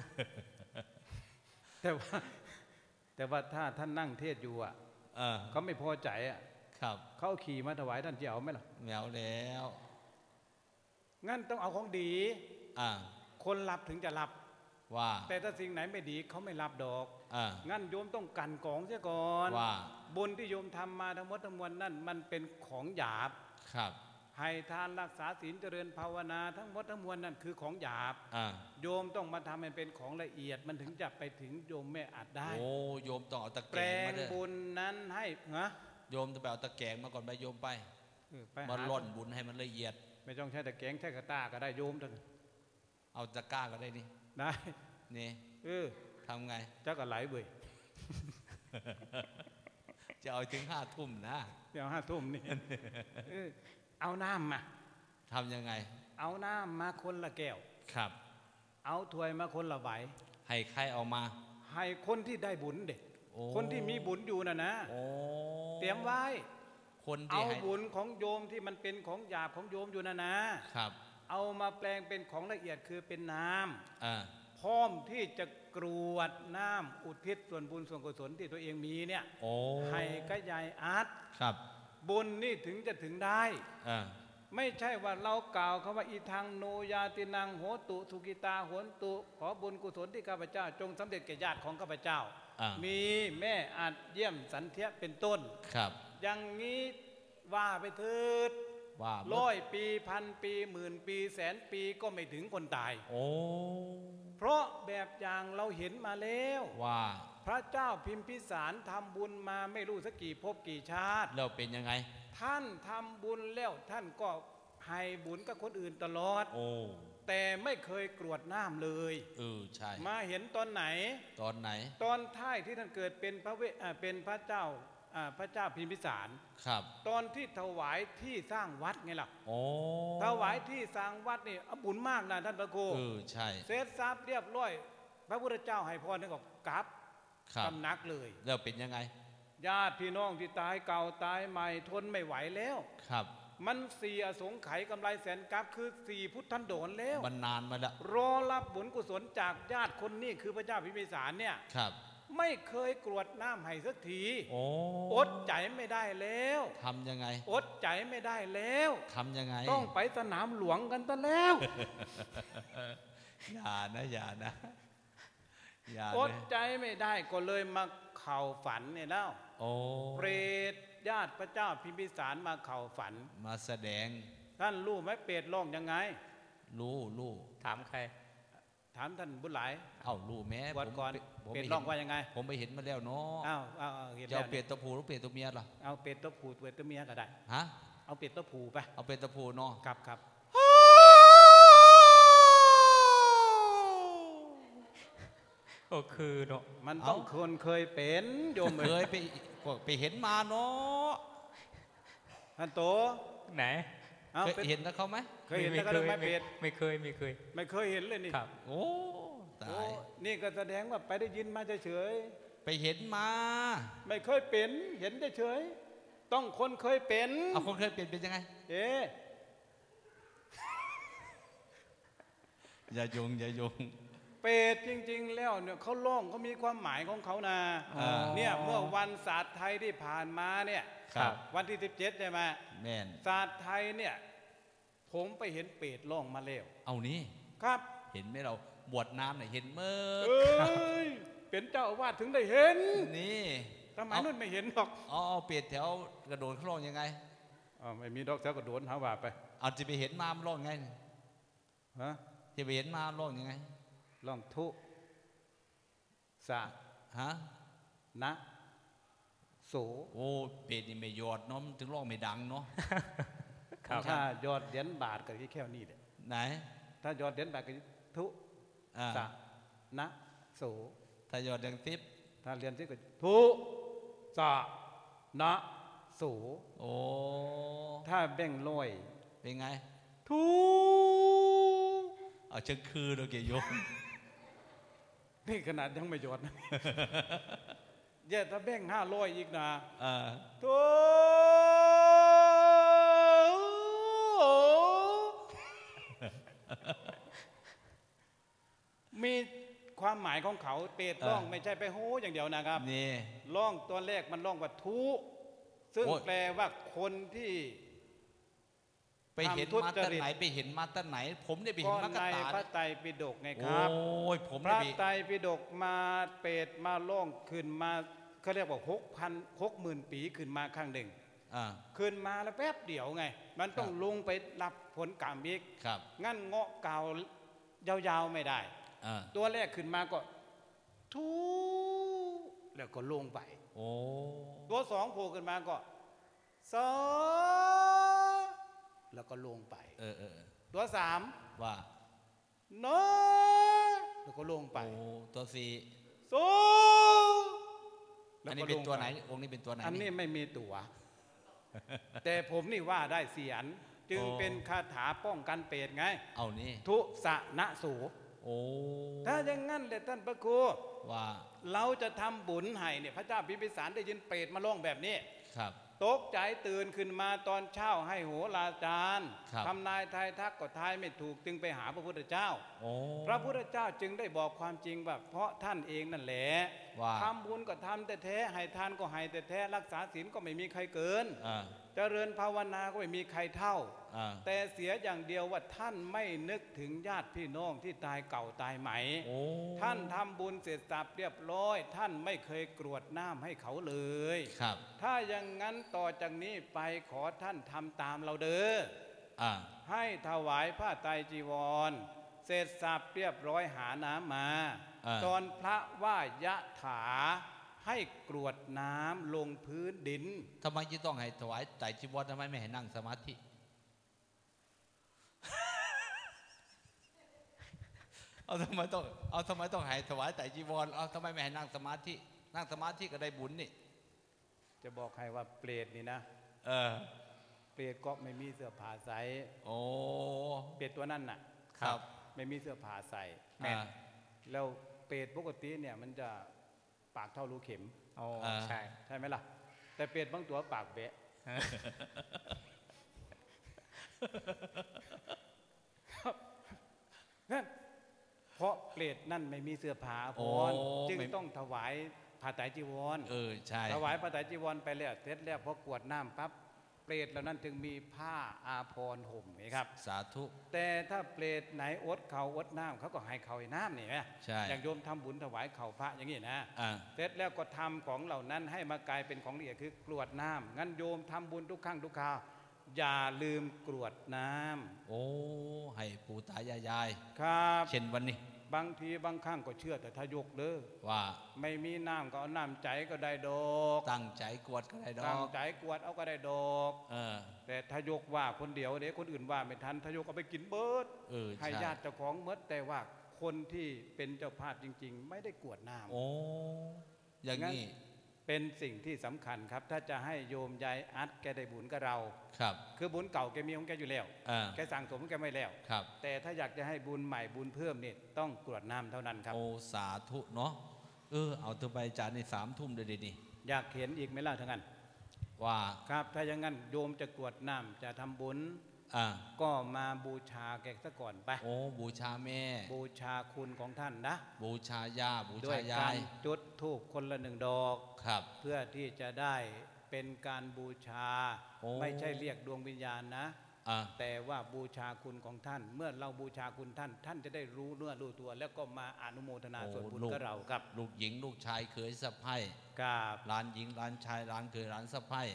แต่ว่าถ้าท่านนั่งเทศอยู่อ่ะเขาไม่พอใจอ่ะครับเขาขี่มาถวายท่านจะเอาไหมล่ะไม่เอาแล้วงั้นต้องเอาของดีคนรับถึงจะรับว่าแต่ถ้าสิ่งไหนไม่ดีเขาไม่รับดอกงั้นโยมต้องกันกองเสียก่อนว่าบุญที่โยมทำมาทั้งหมดทั้งมวลนั่นมันเป็นของหยาบครับให้ทานรักษาศีลเจริญภาวนาทั้งหมดทั้งมวลนั่นคือของหยาบโยมต้องมาทำให้เป็นของละเอียดมันถึงจะไปถึงโยมแม่อัดได้โอ้โยมต้องเอาตะแกรงมาเลยแปลงบุญนั้นให้โยมจะไปเอาตะแกรงมาก่อนไปโยมไปมาล่อนบุญให้มันละเอียดไม่ต้องใช้ตะแกรงใช้กระตาก็ได้โยมทั้งเอาตะกร้าก็ได้นี่ได้นี่ทำไงจะก็ไหลเบื่อจะเอาถึง5 ทุ่มนะจะเอา5 ทุ่มนี่เอาน้ำมาทำยังไงเอาน้ำมาคนละแก้วครับเอาถ้วยมาคนละใบให้ใครเอามาให้คนที่ได้บุญเด็กคนที่มีบุญอยู่น่ะนะเตรียมไว้คนที่เอาบุญของโยมที่มันเป็นของหยาบของโยมอยู่น่ะนะครับเอามาแปลงเป็นของละเอียดคือเป็นน้ำพร้อมที่จะกรวดน้ำอุทิศส่วนบุญส่วนกุศลที่ตัวเองมีเนี่ยให้กับยายอาร์ตครับบุญนี่ถึงจะถึงได้ไม่ใช่ว่าเรากล่าวคำว่าอีทางโนยาตินังโหตุสุกิตาโหนตุขอบุญกุศลที่ข้าพเจ้าจงสำเร็จแก่ญาติของข้าพเจ้ามีแม่อาจเยี่ยมสันเทียเป็นต้นครับอย่างนี้ว่าไปเถิดว่า100 ปี1,000 ปี10,000 ปี100,000 ปีก็ไม่ถึงคนตายเพราะแบบอย่างเราเห็นมาแล้วว่าพระเจ้าพิมพิสารทำบุญมาไม่รู้สักกี่ภพกี่ชาติแล้วเป็นยังไงท่านทำบุญแล้วท่านก็ให้บุญกับคนอื่นตลอดแต่ไม่เคยกรวดน้ำเลยใช่มาเห็นตอนไหนตอนท้ายที่ท่านเกิดเป็นพระเจ้าพิมพิสารครับตอนที่ถวายที่สร้างวัดไงล่ะถวายที่สร้างวัดนี่บุญมากนะท่านพระครูใช่เสร็จทราบเรียบร้อยพระพุทธเจ้าให้พรท่านก็กลับตำหนักเลยแล้วเป็นยังไงญาติพี่น้องที่ตายเก่าตายใหม่ทนไม่ไหวแล้วครับมัน4 อสงไขยกำไรแสนกับคือ4 พุทธันดรแล้วมันนานมาแล้วรอรับบุญกุศลจากญาติคนนี้คือพระเจ้าพิมพิสารเนี่ยครับไม่เคยกรวดน้ำให้สักทีอดใจไม่ได้แล้วทำยังไงอดใจไม่ได้แล้วทำยังไงต้องไปสนามหลวงกันซะแล้วอย่านะอดใจไม่ได้ก็เลยมาเข่าฝันเนี่ยแล้วเปรตญาติพระเจ้าพิมพิสารมาเข่าฝันมาแสดงท่านรู้ไหมเปรตร้องยังไงรู้ถามใครถามท่านบุญหลายรู้แม่วันก่อนเปรตร้องว่ายังไงผมไปเห็นมาแล้วเนาะเห็นแล้วเปรตตัวผู้หรือเปรตตัวเมียล่ะเอาเปรตตัวผู้เปรตตัวเมียก็ได้ฮะเอาเปรตตัวผู้ไปเอาเปรตตัวผู้เนาะครับก็คือเนาะมันต้องคนเคยเป็นโยมเคยไปเห็นมาเนาะท่านโตไหนเคยเห็นแล้วเขาไหมเคยเห็นแล้วก็ไม่เป็นไม่เคยเห็นเลยนี่ครับโอ้ตายนี่ก็แสดงว่าไปได้ยินมาเฉยไปเห็นมาไม่เคยเป็นเห็นเฉยต้องคนเคยเป็นคนเคยเป็นยังไงอย่ายงเปรตจริงๆแล้วเนี่ยเขาล่องเขามีความหมายของเขานะเนี่ยเมื่อวันศาสตร์ไทยที่ผ่านมาเนี่ยวันที่17ใช่ไหมแม่นศาสตร์ไทยเนี่ยผมไปเห็นเปรตล่องมาแล้วเอานี่ครับเห็นไหมเราบวชน้ำเนี่ยเห็นเมื่อเป็นเจ้าอาวาสถึงได้เห็นนี่ทำไมนู่นไม่เห็นหรอกเปรตแถวกระโดดเขาล่องยังไงไม่มีดอกแถวกระโดดหาว่าไปจะไปเห็นมาล่องไงฮะจะไปเห็นมาล่องยังไงล่องทุสะนะโสเปรตนี่ไม่ยอดเนาะถึงร้องไม่ดังเนาะถ้ายอดเหรียญบาทก็แค่นี้แหละไหนถ้ายอดเหรียญบาทก็ทุสะนะโสถ้ายอดเหรียญ10 ถ้าเหรียญ10ก็ทุสะนะโสถ้าแบ่งร้อยเป็นไงทุเชิงคือเราเกี่ยยกนี่ขนาดยังไม่หยดนะเย่ถ้าแบ่ง500อีกนะทุมีความหมายของเขาเปรตร้องไม่ใช่ไปโหอย่างเดียวนะครับนี่ร้องตัวแรกมันร้องว่าทุซึ่งแปลว่าคนที่ไปเห็นมาตั้งไหนไปเห็นมาตั้งไหนผมได้ไปเห็นมากระตาพระไตรปิฎกไงครับผมพระไตรปิฎกมาเปรตมาล่องขึ้นมาเขาเรียกว่า60,000 ปีขึ้นมาครั้งหนึ่งขึ้นมาแล้วแป๊บเดียวไงมันต้องลงไปรับผลกรรมอีกงั้นเงาะเก่ายาวๆไม่ได้ตัวแรกขึ้นมาก็ทุแล้วก็ลงไปตัว2โผล่ขึ้นมาก็สอแล้วก็ลงไปตัว3 ว่าโนแล้วก็ลงไปตัว4 โซอันนี้เป็นตัวไหนองค์นี้เป็นตัวไหนอันนี้ไม่มีตัวแต่ผมนี่ว่าได้เสียนจึงเป็นคาถาป้องกันเปรตไงเอานี่ทุสะนะสูถ้าอย่างงั้นเลยท่านพระครูว่าเราจะทำบุญให้เนี่ยพระเจ้าพิมพิสารได้ยินเปรตมาร้องแบบนี้ครับตกใจตื่นขึ้นมาตอนเช้าให้โหราจารย์ทำนายทายทักก็ทายไม่ถูกจึงไปหาพระพุทธเจ้าพระพุทธเจ้าจึงได้บอกความจริงว่าเพราะท่านเองนั่นแหละทำบุญก็ทำแต่แท้ให้ทานก็ให้แต่แท้รักษาศีลก็ไม่มีใครเกินเจริญภาวนาก็ไม่มีใครเท่าแต่เสียอย่างเดียวว่าท่านไม่นึกถึงญาติพี่น้องที่ตายเก่าตายใหม่ท่านทำบุญเสร็จสับเรียบร้อยท่านไม่เคยกรวดน้ำให้เขาเลยถ้าอย่างนั้นต่อจากนี้ไปขอท่านทำตามเราเด้อให้ถวายผ้าไตรจีวรเสร็จสับเรียบร้อยหาน้ำมาตอนพระว่ายะถาให้กรวดน้ำลงพื้นดินทำไมจะต้องให้ถวายไตรจีวรทำไมไม่ให้นั่งสมาธิทำไมต้องให้ถวายไตรจีวรทำไมไม่ให้นั่งสมาธินั่งสมาธิก็ได้บุญนี่จะบอกใครว่าเปรตนี่นะเปรตก็ไม่มีเสื้อผ้าใส่เปรตตัวนั่นน่ะครับไม่มีเสื้อผ้าใส่แม่แล้วเปรตปกติเนี่ยมันจะปากเท่ารูเข็มใช่ไหมล่ะแต่เปรตบางตัวปากเบะเพราะเปรตนั่นไม่มีเสื้อผ้าพรจึงต้องถวายผ้าไตรจีวรใช่ถวายผ้าไตรจีวรไปแล้วเสร็จแล้วพอกวดน้ำปั๊บเปรตเหล่านั้นจึงมีผ้าอาภรณ์ห่มครับสาธุแต่ถ้าเปรตไหนอดเขาอดน้ำเขาก็ให้เขาให้น้ำนี่ไหมอย่างโยมทำบุญถวายเข่าพระอย่างนี้นะเสร็จแล้วก็ทำของเหล่านั้นให้มากลายเป็นของละเอียดคือกรวดน้ำงั้นโยมทำบุญทุกครั้งทุกคราวอย่าลืมกรวดน้ำให้ปู่ตายายครับเช่นวันนี้บางทีบางครั้งก็เชื่อแต่ทายกเลยว่าไม่มีน้ำก็เอาน้ำใจก็ได้ดอกตั้งใจกวดก็ได้ดอกตั้งใจกวดเอาก็ได้ดอกแต่ทายกว่าคนเดียวเดี๋ยวคนอื่นว่าไม่ทันทายกเอาไปกินเบิดให้ญาติเจ้าของเมิดแต่ว่าคนที่เป็นเจ้าภาพจริงๆไม่ได้กวดน้ำอย่างนี้เป็นสิ่งที่สำคัญครับถ้าจะให้โยมยายอัดแกได้บุญกับเราครับคือบุญเก่าแกมีของแกอยู่แล้วแกสั่งสมแกไม่แล้วครับแต่ถ้าอยากจะให้บุญใหม่บุญเพิ่มเนี่ยต้องกรวดน้ำเท่านั้นครับสาธุเนาะเอาตัวไปจานใน3 ทุ่มเลยดิอยากเห็นอีกไหมล่ะทั้งนั้นว่าครับถ้าอย่างนั้นโยมจะกรวดน้ำจะทำบุญก็มาบูชาแกซะก่อนไปบูชาแม่บูชาคุณของท่านนะบูชาย่าบูชายายจุดธูปคนละ1 ดอกครับเพื่อที่จะได้เป็นการบูชาไม่ใช่เรียกดวงวิญญาณนะแต่ว่าบูชาคุณของท่านเมื่อเราบูชาคุณท่านจะได้รู้เนื้อรู้ตัวแล้วก็มาอนุโมทนาส่วนบุญกับเราครับลูกหญิงลูกชายเคยสะใภ้กับหลานหญิงหลานชายหลานเคยหลานสะใภ้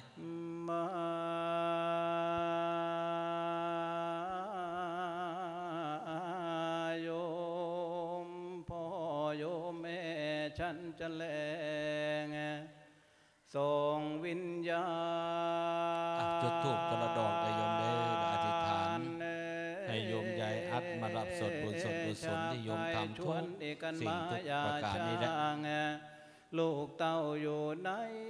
โยมพ่อโยมแม่ฉันจะแลงส่งวิญญาณจุดธูปคนละดอกเลยโยมได้อธิษฐานให้โยมยายอัดมารับส่วนบุญส่วนกุศลที่โยมทำทุกสิ่งทุกประการนี้แหละลูกเต้าอยู่ใน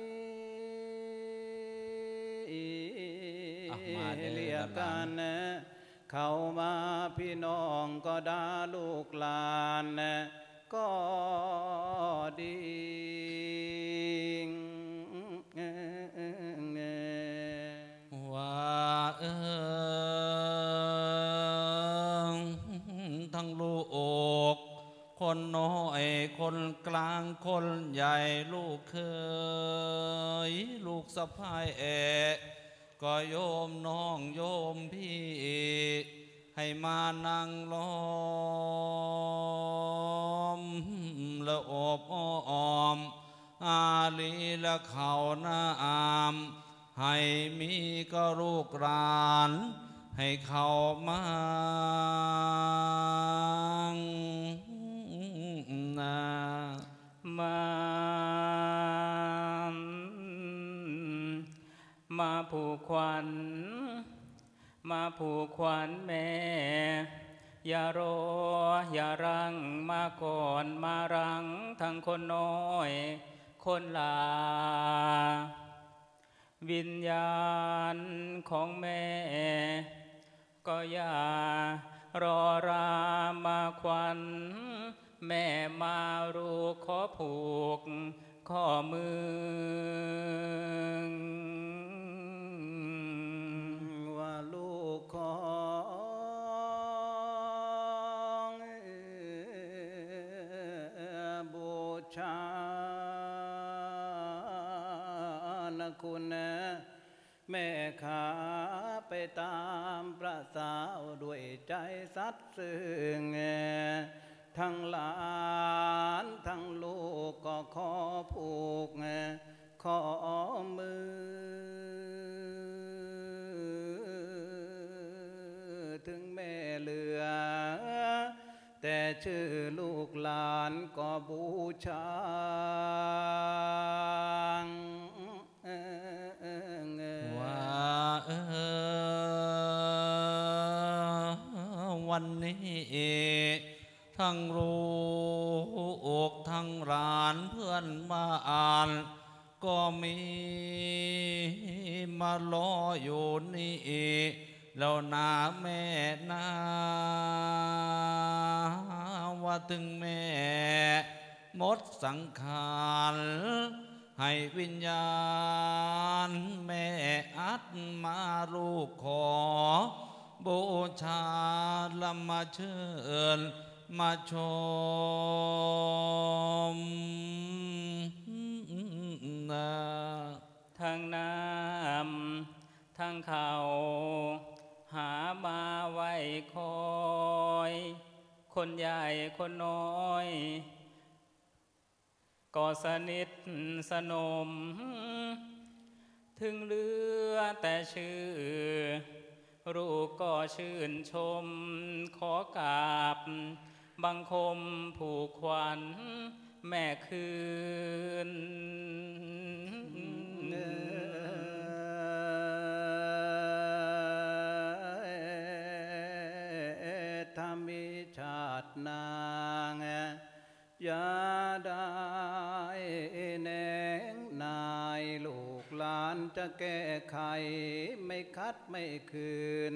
เรียกกันเข้ามาพี่น้องก็ด่าลูกหลานก็ดีว่าทั้งลูกคนน้อยคนกลางคนใหญ่ลูกเคยลูกสะพ้ายก็โยมน้องโยมพี่ให้มานั่งล้อมละอบอ้อมอาลีละเขาหน้าอามให้มีก็ลูกหลานให้เข้ามามาผูกขวัญมาผูกขวัญแม่อย่ารออย่ารังมาก่อนมารังทั้งคนน้อยคนหลาวิญญาณของแม่ก็อย่ารอรามาขวัญแม่มารูขอผูกข้อมือคุณแม่ขาไปตามพระสาวด้วยใจสัตย์ซึ้งทั้งหลานทั้งลูกก็ขอผูกขอมือถึงแม่เหลือแต่ชื่อลูกหลานก็บูชาว่าวันนี้ทั้งลูกทั้งหลานเพื่อนมาอ่านก็มีมาล้ออยู่นี่แล้วนาแม่นาว่าถึงแม่หมดสังขารให้วิญญาณแม่อัดมาลูกขอบูชาละมาเชิญมาชมทั้งน้ำทั้งเขาหามาไว้คอยคนใหญ่คนน้อยก็สนิทสนมถึงเหลือแต่ชื่อลูกก็ชื่นชมขอกราบบังคมผูกขวัญแม่คืนถ้ามีชาตินางอย่าได้แหนงนายลูกหลานจะแก้ไขไม่คัดไม่คืน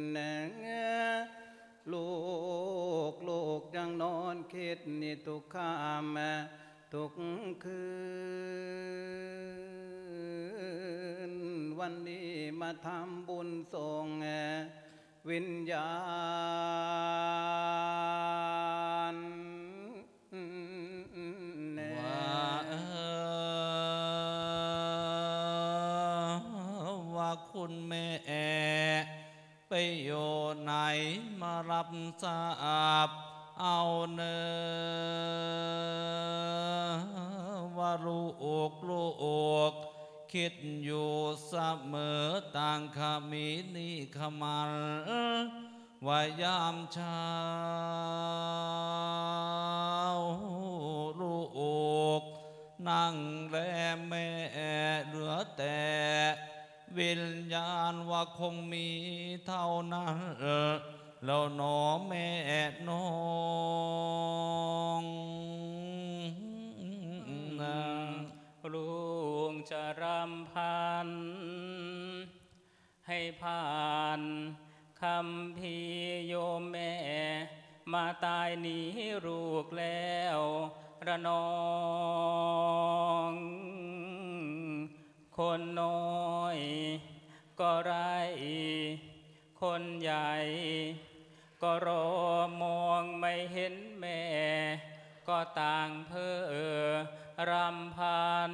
ลูกยังนอนคิดนี่ทุกค่ำทุกคืนวันนี้มาทำบุญส่งวิญญาณว่าคุณแม่ไปอยู่ไหนมารับทราบเอาเนอว่าลูกคิดอยู่เสมอต่างขมีนี่ขมันว่ายามเช้าลูกนั่งแลแม่เหลือแต่วิญญาณว่าคงมีเท่านั้นแล้วหนอแม่น้องลูกจะรำพันให้ผ่านคำพีโยมแม่มาตายหนีลูกแล้วระนองคนน้อยก็ไร้คนใหญ่ก็รอมองไม่เห็นแม่ก็ต่างเพ้อรำพัน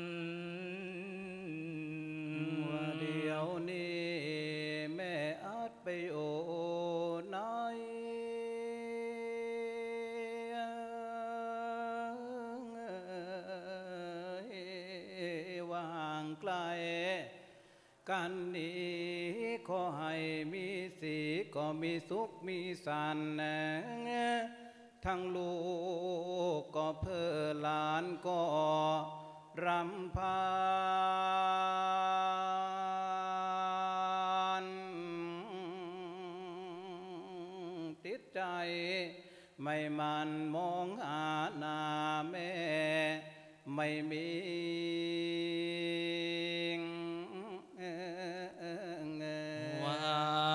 ว่าเดี๋ยวนี้แม่อาจไปโอ้น้อยวางไกลกันนี้ขอให้มีสีก็มีสุขมีสันทั้งลูกก็เพื่อหลานก็รำพันติดใจไม่มันมองหาหน้าแม่ไม่มีว่า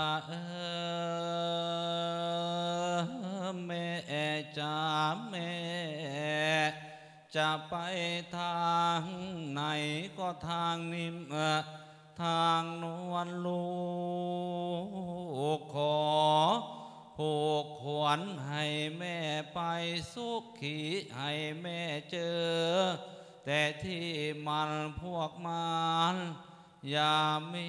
แม่จ๋าแม่จะไปทางไหนก็ทางนี้ทางนวลลูกขอผูกขวัญให้แม่ไปสุขีให้แม่เจอแต่ที่มันพวกมันอย่ามี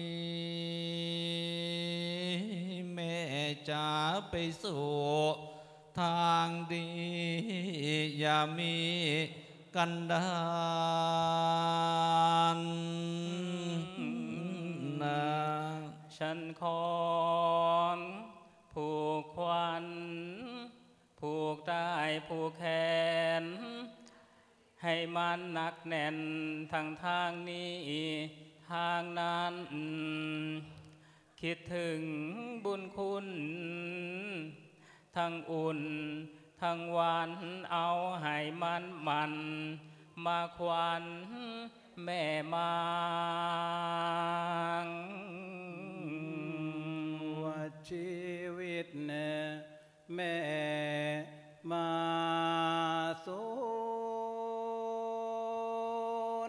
แม่จ๋าไปสู่ทางดีอย่ามีกันดานนะฉันของผูกควันผูกได้ผูกแขนให้มันหนักแน่นทั้งทางนี้ทางนั้นคิดถึงบุญคุณทั้งอุ่นทั้งหวานเอาให้มันมาควันแม่มาว่าชีวิตแม่มาสูน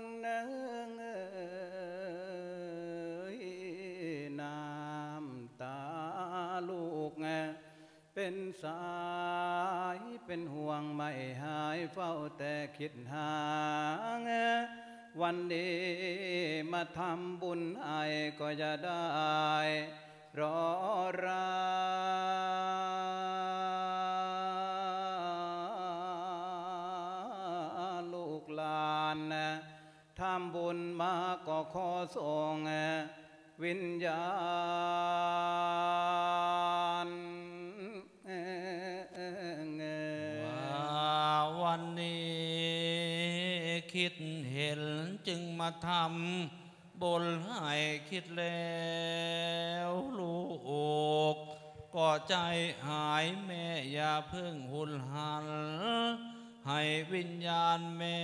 น้ำตาลูกเป็นสายเป็นห่วงไม่หายเฝ้าแต่คิดหาวันนี้มาทำบุญให้ก็จะได้รอราลูกหลานทำบุญมาก็ขอส่งวิญญาณวันนี้คิดเห็นจึงมาทำบุญให้คิดแล้วลูกก็ใจหายแม่อย่าเพิ่งหุนหันให้วิญญาณแม่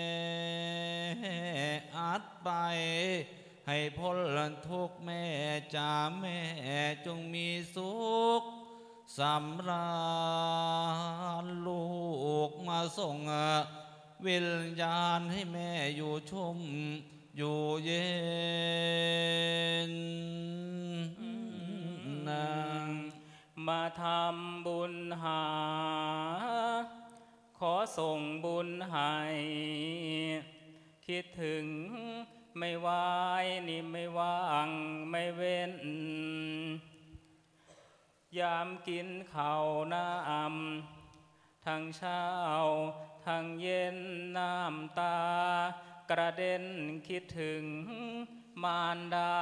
อัดไปให้พ้นทุกข์แม่จ๋าแม่จงมีสุขสำราญลูกมาส่งวิญญาณให้แม่อยู่ชุ่มอยู่เย็นนะมาทำบุญหาขอส่งบุญให้คิดถึงไม่ไหวนี่ไม่ว่างไม่เว้นยามกินข้าวน้ำทั้งเช้าทั้งเย็นน้ำตากระเด็นคิดถึงมารดา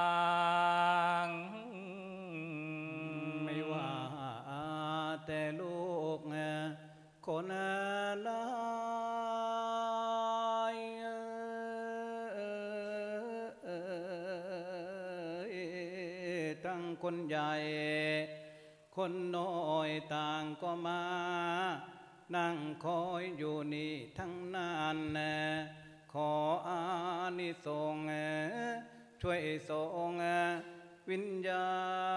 ไม่ว่าแต่ลูกคนหลายทั้งคนใหญ่คนน้อยต่างก็มานั่งคอยอยู่นี่ทั้งนั้นขออานิสงส์ช่วยส่งวิญญา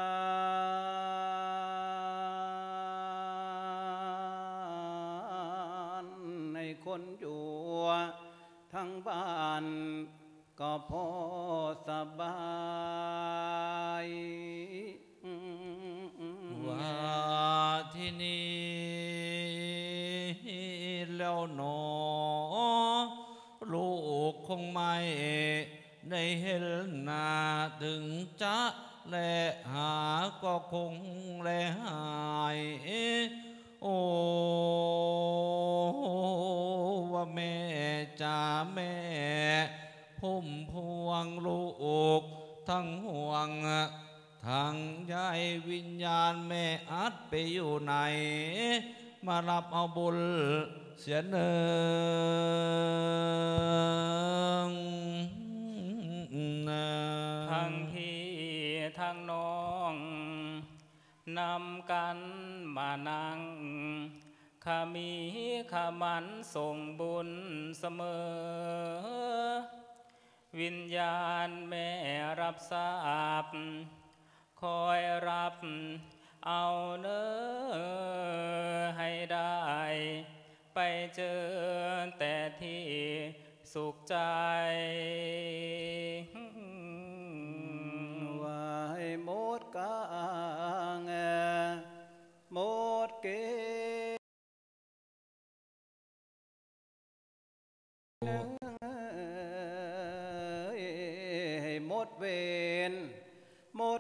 ณในคนอยู่ทั้งบ้านก็พอสบายว่าที่นี่แล้วหนอลูกคงไม่ได้เห็นหน้าถึงจะแลหาก็คงแลหายโอ้ว่าแม่จ๋าแม่พุ่มพวงลูกทั้งห่วงทั้งยายวิญญาณแม่อัดไปอยู่ไหนมารับเอาบุญเสียเนิงทั้งพี่ทั้งน้องนำกันมานั่งข้ามีข้ามันส่งบุญเสมอวิญญาณแม่รับทราบคอยรับเอาเนื้อให้ได้ไปเจอแต่ที่สุขใจว่าให้หมดกางหมดเกเวรหมด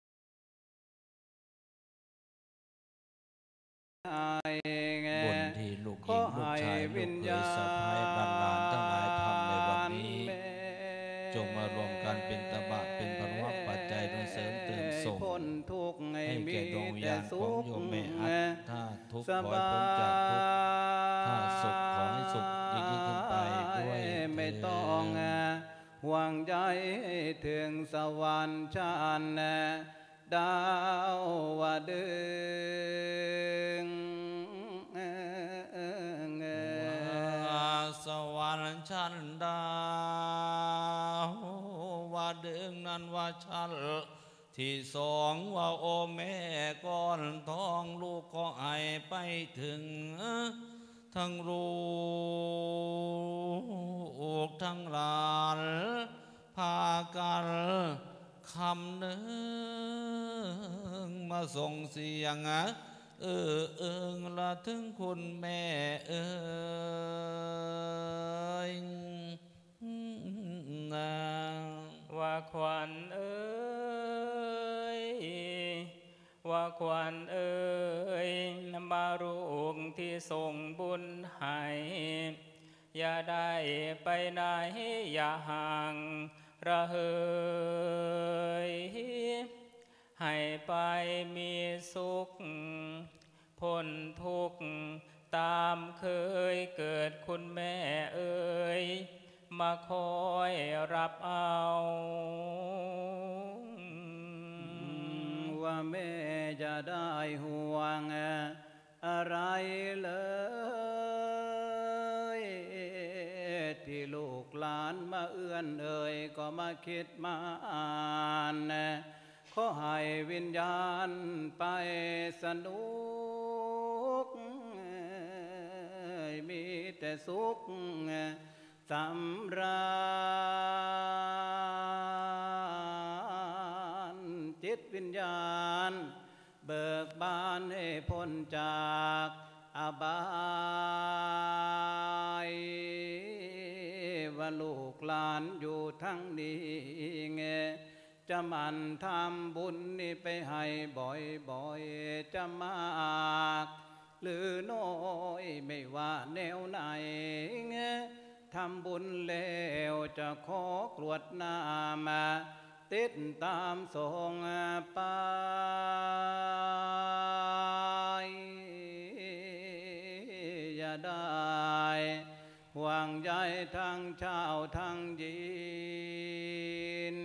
บุญที่ลูกหญิงลูกชายลูกเขยสะใภ้หลานทั้งหลายทำในวันนี้จงมารวมกันเป็นตบะเป็นพระปัจจัยด้วยเสริมเติมส่งให้แก่ดวงวิญญาณของโยมแม่อัตถ้าทุกข์ขอให้พ้นจากทุกข์ถ้าสุขขอให้สุขยิ่งขึ้นไปด้วยไม่ต้องห่วงใยถึงสวรรค์ชั้นดาวดึงสวรรค์ชั้นดาวดึงนั้นว่าชั้นที่สองว่าโอแม่ก้อนทองลูกก็ไอไปถึงทั้งลูกทั้งหลานพากันคำหนึ่งมาส่งเสียงละถึงคุณแม่ว่าขวัญว่าขวัญมารุงที่ส่งบุญให้อย่าได้ไปไหนอย่าห่างระเหยให้ไปมีสุขพ้นทุกข์ตามเคยเกิดคุณแม่มาคอยรับเอาว่าแม่จะได้ห่วงอะไรเลยที่ลูกหลานมาเอื้อนก็มาคิดมาอ่านขอให้วิญญาณไปสนุกมีแต่สุขสำราญจิตวิญญาณเบิกบานให้พ้นจากอบายว่าลูกหลานอยู่ทั้งนี้จะมันทำบุญนี่ไปให้บ่อยๆจะมากหรือน้อยไม่ว่าแนวไหนทำบุญแล้วจะขอกรวดน้ำติดตามส่งไปอย่าได้ห่วงใยทั้งเช้าทั้งเย็น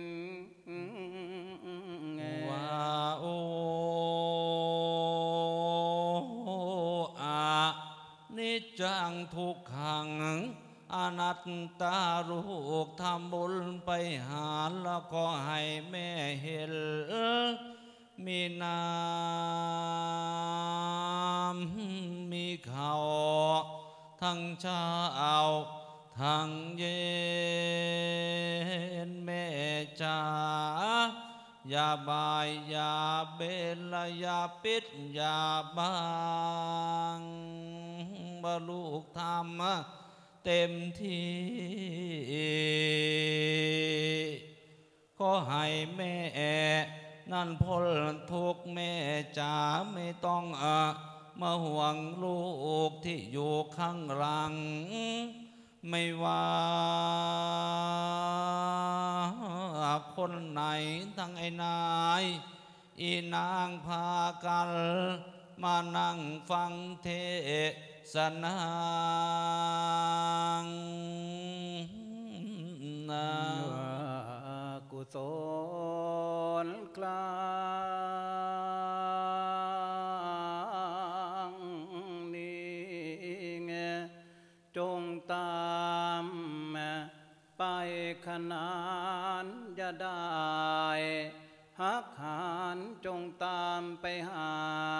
ว่าโอนิจจังทุกขังอนัตตาลูกทำบุญไปหาแล้วก็ให้แม่เห็นมีน้ำมีข้าวทั้งเช้าทั้งเย็นแม่จ๋าอย่าบ่ายอย่าเบนและอย่าปิดอย่าบังบ่ลูกทำเต็มที่ก็ให้แม่นั่นพ้นทุกแม่จ๋าไม่ต้องมาห่วงลูกที่อยู่ข้างหลังไม่ว่าคนไหนทั้งไอ้นายอีนางพากันมานั่งฟังเทศนากุศลกลางนี้จงตามไปขนานอย่าได้หักหานจงตามไปหา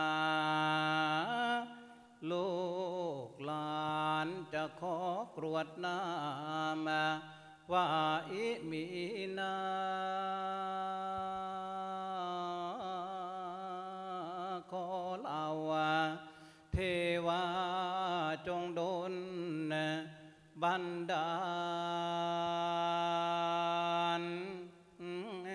ลูกหลานจะขอกรวดน้ำว่าอิมีนาขอเล่าเทวาจงดลบันดาล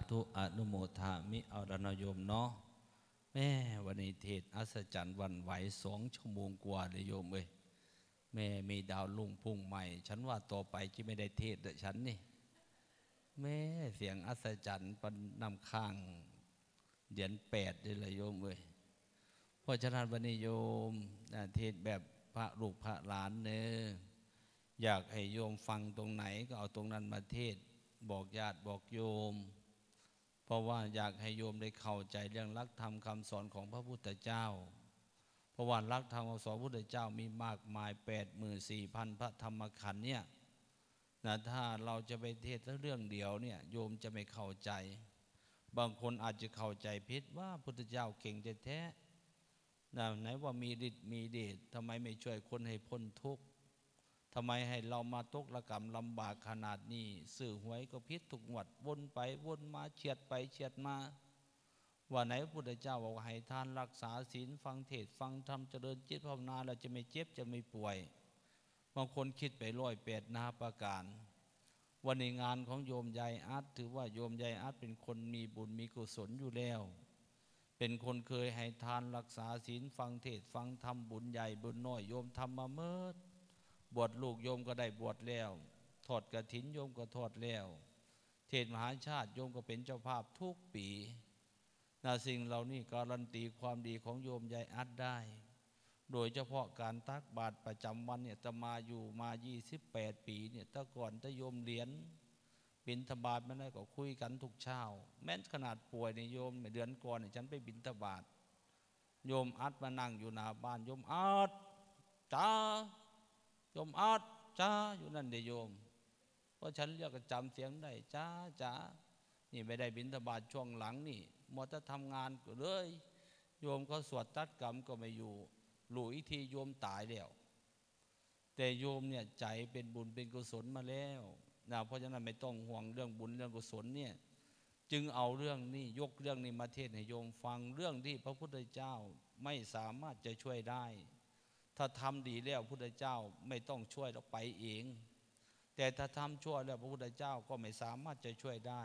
ธุอนุโมทามิเอาดานโยมเนาะแม่วันนี้เทศอัศจรรย์วันไหว2 ชั่วโมงกว่าเลยโยมเอ้ยแม่มีดาวลุ่งพุ่งใหม่ฉันว่าต่อไปที่ไม่ได้เทศแต่ฉันนี่แม่เสียงอัศจรรย์ปนำข้างเดือน8เลยโยมเอ้ยเพราะฉะนั้นวันนี้โยมเทศแบบพระลูกพระหลานเนออยากให้โยมฟังตรงไหนก็เอาตรงนั้นมาเทศบอกญาติบอกโยมเพราะว่าอยากให้โยมได้เข้าใจเรื่องหลักธรรมคำสอนของพระพุทธเจ้าเพราะว่าหลักธรรมคำสอนพระพุทธเจ้ามีมากมาย 84,000 พระธรรมขันธ์เนี่ยนะถ้าเราจะไปเทศเรื่องเดียวเนี่ยโยมจะไม่เข้าใจบางคนอาจจะเข้าใจผิดว่าพุทธเจ้าเก่งแท้ๆนะไหนว่ามีฤทธิ์มีเดชทำไมไม่ช่วยคนให้พ้นทุกข์ทำไมให้เรามาตกระกำลำบากขนาดนี้ซื้อหวยก็พิษทุกงวดวนไปวนมาเฉียดไปเฉียดมาว่าไหนพระพุทธเจ้าบอกให้ทานรักษาศีลฟังเทศฟังธรรมเจริญจิตภาวนาเราจะไม่เจ็บจะไม่ป่วยบางคนคิดไป108 นาประการวันในงานของโยมยายอาร์ตถือว่าโยมยายอาร์ตเป็นคนมีบุญมีกุศลอยู่แล้วเป็นคนเคยให้ทานรักษาศีลฟังเทศฟังธรรมบุญใหญ่บุญน้อยโยมทำมาเมิดบวชลูกโยมก็ได้บวชแล้วทอดกฐินโยมก็ทอดแล้วเทศมหาชาติโยมก็เป็นเจ้าภาพทุกปีสิ่งเหล่านี้การันตีความดีของโยมยายอาร์ตได้โดยเฉพาะการตักบาตรประจำวันเนี่ยจะมาอยู่มา28 ปีเนี่ยแต่ก่อนจะโยมเรียนบิณฑบาตไม่ได้ก็คุยกันทุกเช้าแม้ขนาดป่วยในโยมเดือนก่อนเนี่ยฉันไปบิณฑบาตโยมอาร์ตมานั่งอยู่หน้าบ้านโยมอาร์ตจ้าโยมอาร์ตจ้าอยู่นั่นเดี๋ยวโยมเพราะฉันเรียกจำเสียงได้จ้าจ้านี่ไม่ได้บิณฑบาตช่วงหลังนี่มัวแต่ทำงานก็เลยโยมเขาสวดตัดกรรมก็ไม่อยู่หลุยทีโยมตายแล้วแต่โยมเนี่ยใจเป็นบุญเป็นกุศลมาแล้วนะเพราะฉะนั้นไม่ต้องห่วงเรื่องบุญเรื่องกุศลเนี่ยจึงเอาเรื่องนี้ยกเรื่องนี้มาเทศให้โยมฟังเรื่องที่พระพุทธเจ้าไม่สามารถจะช่วยได้ถ้าทำดีแล้วพระพุทธเจ้าไม่ต้องช่วยเราไปเองแต่ถ้าทำชั่วแล้วพระพุทธเจ้าก็ไม่สามารถจะช่วยได้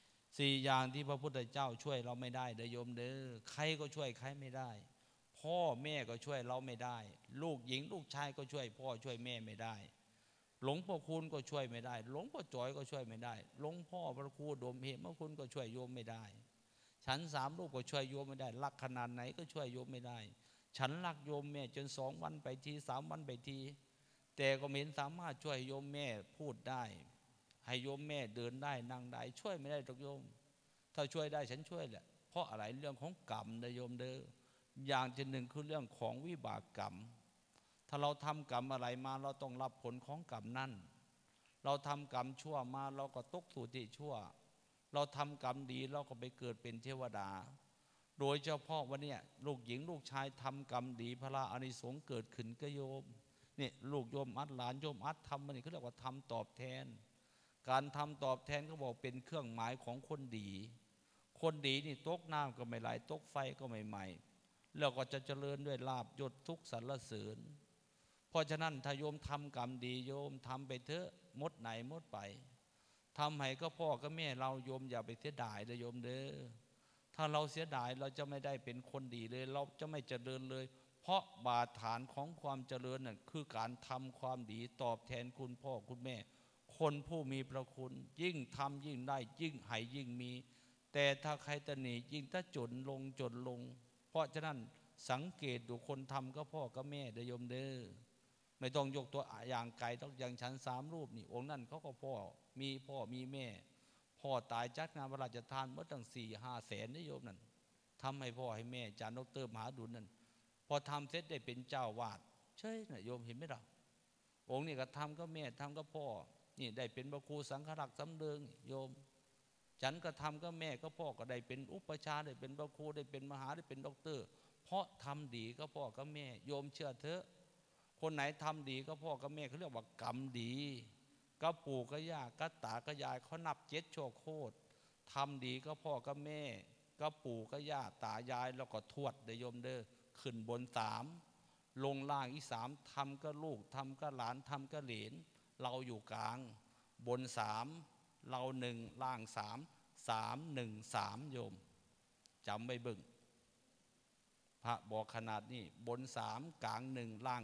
4 อย่างที่พระพุทธเจ้าช่วยเราไม่ได้เด้อโยมเด้อใครก็ช่วยใครไม่ได้พ่อแม่ก็ช่วยเราไม่ได้ลูกหญิงลูกชายก็ช่วยพ่อช่วยแม่ไม่ได้หลวงพ่อคูณก็ช่วยไม่ได้หลวงพ่อจอยก็ช่วยไม่ได้หลวงพ่อพระครูโดมเหมพระคุณก็ช่วยโยมไม่ได้ฉัน3 ลูกก็ช่วยโยมไม่ได้รักขนาดไหนก็ช่วยโยมไม่ได้ฉันรักโยมแม่จน2 วันไปที3 วันไปทีแต่ก็ไม่เห็นสามารถช่วยโยมแม่พูดได้ให้โยมแม่เดินได้นั่งได้ช่วยไม่ได้หรอกโยมถ้าช่วยได้ฉันช่วยแหละเพราะอะไรเรื่องของกรรมนะโยมเด้ออย่างที่หนึ่งคือเรื่องของวิบากกรรมถ้าเราทำกรรมอะไรมาเราต้องรับผลของกรรมนั้นเราทำกรรมชั่วมาเราก็ตกสู่ที่ชั่วเราทำกรรมดีเราก็ไปเกิดเป็นเทวดาโดยเฉพาะวันนี้ลูกหญิงลูกชายทำกรรมดีพระอานิสงส์เกิดขึ้นกับโยมนี่ลูกโยมอัดหลานโยมอัดทำมันนี่เขาเรียกว่าทำตอบแทนการทำตอบแทนเขาบอกเป็นเครื่องหมายของคนดีคนดีนี่ตกน้ำก็ไม่ไหลตกไฟก็ไม่ไหม้แล้วก็จะเจริญด้วยลาภยศทุกข์สรรเสริญเพราะฉะนั้นถ้าโยมทำกรรมดีโยมทำไปเถอะมดไหนมดไปทำให้ก็พ่อก็แม่เราโยมอย่าไปเสียดายเลยโยมเด้อถ้าเราเสียดายเราจะไม่ได้เป็นคนดีเลยเราจะไม่เจริญเลยเพราะบาดฐานของความเจริญนั่นคือการทำความดีตอบแทนคุณพ่อคุณแม่คนผู้มีพระคุณยิ่งทำยิ่งได้ยิ่งให้ยิ่งมีแต่ถ้าใครตะหนียิ่งถ้าจนลงเพราะฉะนั้นสังเกตดูคนทำก็พ่อก็แม่เด้อโยมเด้อไม่ต้องยกตัวอย่างไกลต้องอย่างฉัน3 รูปนี่องค์นั่นเขาก็พ่อมีแม่พ่อตายจัดงานพระราชทานเมื่อตั้ง4-5 แสนนะโยมนั่นทำให้พ่อให้แม่อาจารย์ดร.มหาดุลนั่นพอทำเสร็จได้เป็นเจ้าวาดเฉยนะโยมเห็นไหมล่ะองค์นี่ก็ทำก็แม่ทำก็พ่อนี่ได้เป็นพระครูสังฆรักษ์สำเริงโยมฉันก็ทำก็แม่ก็พ่อก็ได้เป็นอุปชาได้เป็นพระครูได้เป็นมหาได้เป็นด็อกเตอร์เพราะทำดีก็พ่อก็แม่โยมเชื่อเถอะคนไหนทำดีก็พ่อก็แม่เขาเรียกว่ากรรมดีก็ปู่ก็ย่าก็ตาก็ยายเขานับ7 ชั่วโคตรทำดีก็พ่อก็แม่ก็ปู่ก็ย่าตายายแล้วก็ทวดเด้อโยมเด้อขึ้นบน3ลงล่างอีก3ทำก็ลูกทำก็หลานทำก็เหลนเราอยู่กลางบน3เรา1ล่าง3 313โยมจำไว้บึงพระบอกขนาดนี้บน3กลาง1ล่าง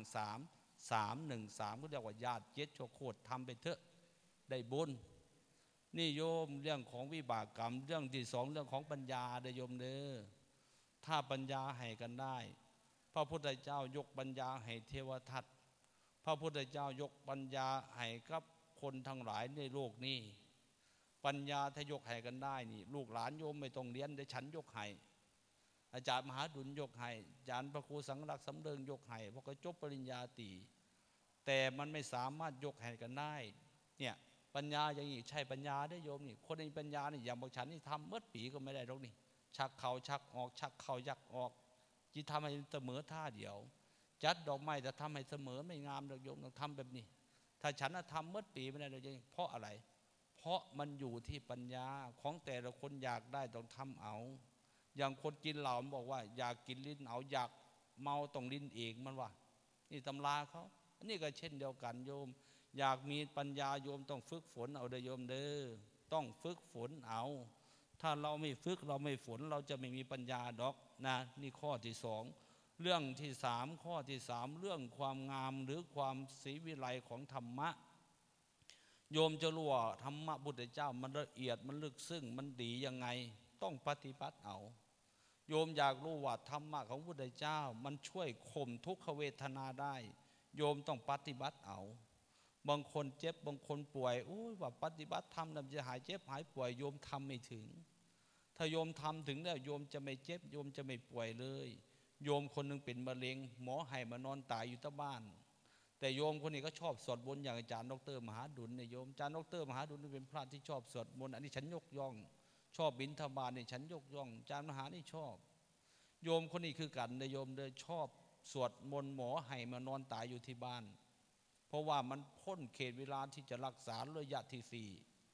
3 313ก็เรียกว่าญาติเจ็ดชั่วโคตรทำไปเถอะได้บุญนี่โยมเรื่องของวิบากกรรมเรื่องที่2เรื่องของปัญญาเด้อโยมเด้อถ้าปัญญาให้กันได้พระพุทธเจ้ายกปัญญาให้เทวทัตพระพุทธเจ้ายกปัญญาให้กับคนทั้งหลายในโลกนี้ปัญญาถ้ายกให้กันได้นี่ลูกหลานโยมไม่ต้องเรียนได้ฉันยกให้อาจารย์มหาดุลยกให้อาจารย์พระครูสังรักษ์สำเริงยกให้เพราะเขาจบปริญญาตรีแต่มันไม่สามารถยกให้กันได้เนี่ยปัญญาอย่างนี้ใช่ปัญญาได้โยมนี่คนมีปัญญานี่อย่างบอกฉันนี่ทำเมื่อปีก็ไม่ได้หรอกนี่ชักเข่าชักออกชักเข่ายักออกจิตทำให้เสมอท่าเดียวจัดดอกไม้แต่ทำให้เสมอไม่งามดอกโยมต้องทำแบบนี้ถ้าฉันทำเมื่อปีไม่ได้เลยเพราะอะไรเพราะมันอยู่ที่ปัญญาของแต่ละคนอยากได้ต้องทำเอาอย่างคนกินเหล้าบอกว่าอยากกินลิ้นเอาอยากเมาต้องลิ้นเองมันว่านี่ตำราเขาอันนี้ก็เช่นเดียวกันโยมอยากมีปัญญาโยมต้องฝึกฝนเอาเด้อโยมเด้อต้องฝึกฝนเอาถ้าเราไม่ฝึกเราไม่ฝนเราจะไม่มีปัญญาดอกนะนี่ข้อที่2เรื่องที่3ข้อที่3เรื่องความงามหรือความศรีวิไลของธรรมะโยมจะรู้ว่าธรรมะพุทธเจ้ามันละเอียดมันลึกซึ้งมันดียังไงต้องปฏิบัติเอาโยมอยากรู้ว่าธรรมะของพุทธเจ้ามันช่วยข่มทุกขเวทนาได้โยมต้องปฏิบัติเอาบางคนเจ็บบางคนป่วยว่าปฏิบัติธรรมนำจะหายเจ็บหายป่วยโยมทำไม่ถึงถ้าโยมทำถึงแล้วโยมจะไม่เจ็บโยมจะไม่ป่วยเลยโยมคนหนึ่งเป็นมะเร็งหมอให้มานอนตายอยู่ที่บ้านแต่โยมคนนี้ก็ชอบสวดมนต์อย่างอาจารย์ดร.มหาดุลเนี่ยโยมอาจารย์ดร.มหาดุลเป็นพระที่ชอบสวดมนต์อันนี้ฉันยกย่องชอบบิณฑบาตเนี่ยฉันยกย่องอาจารย์มหานี่ชอบโยมคนนี้คือกันนะโยมเลยชอบสวดมนต์หมอให้มานอนตายอยู่ที่บ้านเพราะว่ามันพ้นเขตเวลาที่จะรักษาระยะที่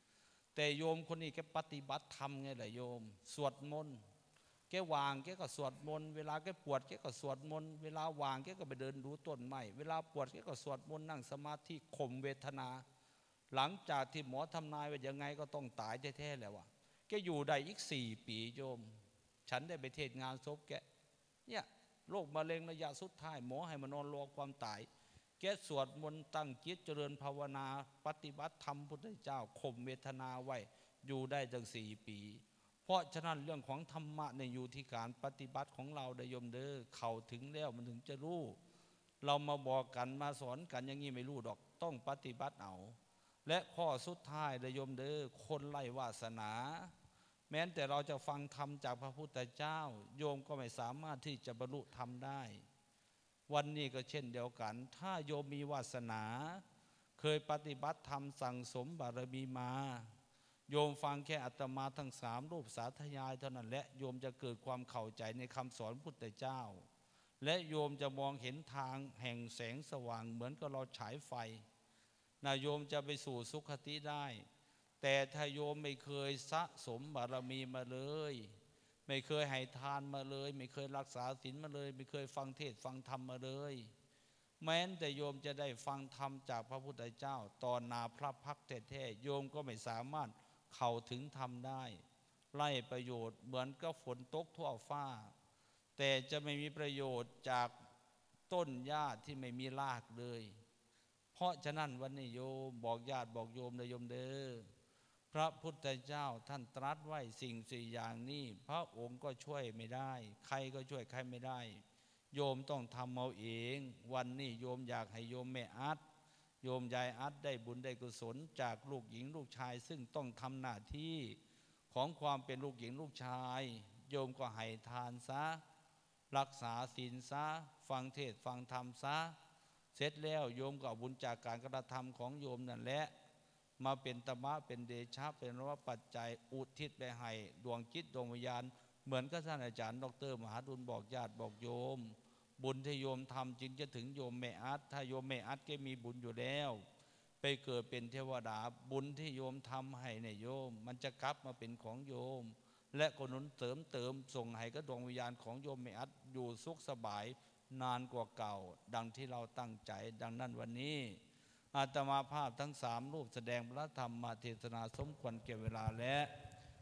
4แต่โยมคนนี้แกปฏิบัติธรรมไงล่ะโยมสวดมนต์แกวางแกก็สวดมนต์เวลาแกปวดแกก็สวดมนต์เวลาวางแกก็ไปเดินดูต้นไม้เวลาปวดแกก็สวดมนต์นั่งสมาธิข่มเวทนาหลังจากที่หมอทำนายว่ายังไงก็ต้องตายแท้ๆแล้วแกอยู่ได้อีก4 ปีโยมฉันได้ไปเทศงานศพแกเนี่ยโรคมะเร็งระยะสุดท้ายหมอให้มานอนรอความตายแกสวดมนต์ตั้งจิตเจริญภาวนาปฏิบัติธรรมพุทธเจ้าข่มเวทนาไว้อยู่ได้ถึง4 ปีเพราะฉะนั้นเรื่องของธรรมะในอยู่ที่การปฏิบัติของเราได้โยมเด้อเข้าถึงแล้วมันถึงจะรู้เรามาบอกกันมาสอนกันอย่างนี้ไม่รู้ดอกต้องปฏิบัติเอาและข้อสุดท้ายได้โยมเด้อคนไร้วาสนาแม้แต่เราจะฟังธรรมจากพระพุทธเจ้าโยมก็ไม่สามารถที่จะบรรลุธรรมได้วันนี้ก็เช่นเดียวกันถ้าโยมมีวาสนาเคยปฏิบัติธรรมสั่งสมบารมีมาโยมฟังแค่อาตมาทั้ง3รูปสาธยายเท่านั้นและโยมจะเกิดความเข้าใจในคำสอนพุทธเจ้าและโยมจะมองเห็นทางแห่งแสงสว่างเหมือนกับเราฉายไฟนะโยมจะไปสู่สุคติได้แต่ถ้าโยมไม่เคยสะสมบารมีมาเลยไม่เคยให้ทานมาเลยไม่เคยรักษาศีลมาเลยไม่เคยฟังเทศฟังธรรมมาเลยแม้แต่โยมจะได้ฟังธรรมจากพระพุทธเจ้าตอนนาพระพักตร์แท้ๆโยมก็ไม่สามารถเข้าถึงธรรมได้ไล่ประโยชน์เหมือนกับฝนตกทั่วฟ้าแต่จะไม่มีประโยชน์จากต้นหญ้าที่ไม่มีรากเลยเพราะฉะนั้นวันนี้โยมบอกญาติบอกโยมเลยโยมเด้อพระพุทธเจ้าท่านตรัสไว้สิ่ง4อย่างนี้พระองค์ก็ช่วยไม่ได้ใครก็ช่วยใครไม่ได้โยมต้องทำเอาเองวันนี้โยมอยากให้โยมแม่อัดโยมยายอัดได้บุญได้กุศลจากลูกหญิงลูกชายซึ่งต้องทำหน้าที่ของความเป็นลูกหญิงลูกชายโยมก็ให้ทานซะรักษาศีลซะฟังเทศฟังธรรมซะเสร็จแล้วโยมก็เอาบุญจากการกระทำของโยมนั่นแหละมาเป็นตมะเป็นเดชะเป็นรวปัจจัยอุทิศไปให้ดวงจิตดวงวิญญาณเหมือนกับท่านอาจารย์ดร.มหาดุลบอกญาติบอกโยมบุญที่โยมทำจึงจะถึงโยมแม่อัดถ้าโยมแม่อัดก็มีบุญอยู่แล้วไปเกิดเป็นเทวดาบุญที่โยมทำให้เนี่ยโยมมันจะกลับมาเป็นของโยมและก็หนุนเติมส่งให้กับดวงวิญญาณของโยมแม่อัดอยู่สุขสบายนานกว่าเก่าดังที่เราตั้งใจดังนั้นวันนี้อาตมาภาพทั้ง3รูปแสดงพระธรรมมาเทศนาสมควรแก่เวลาและ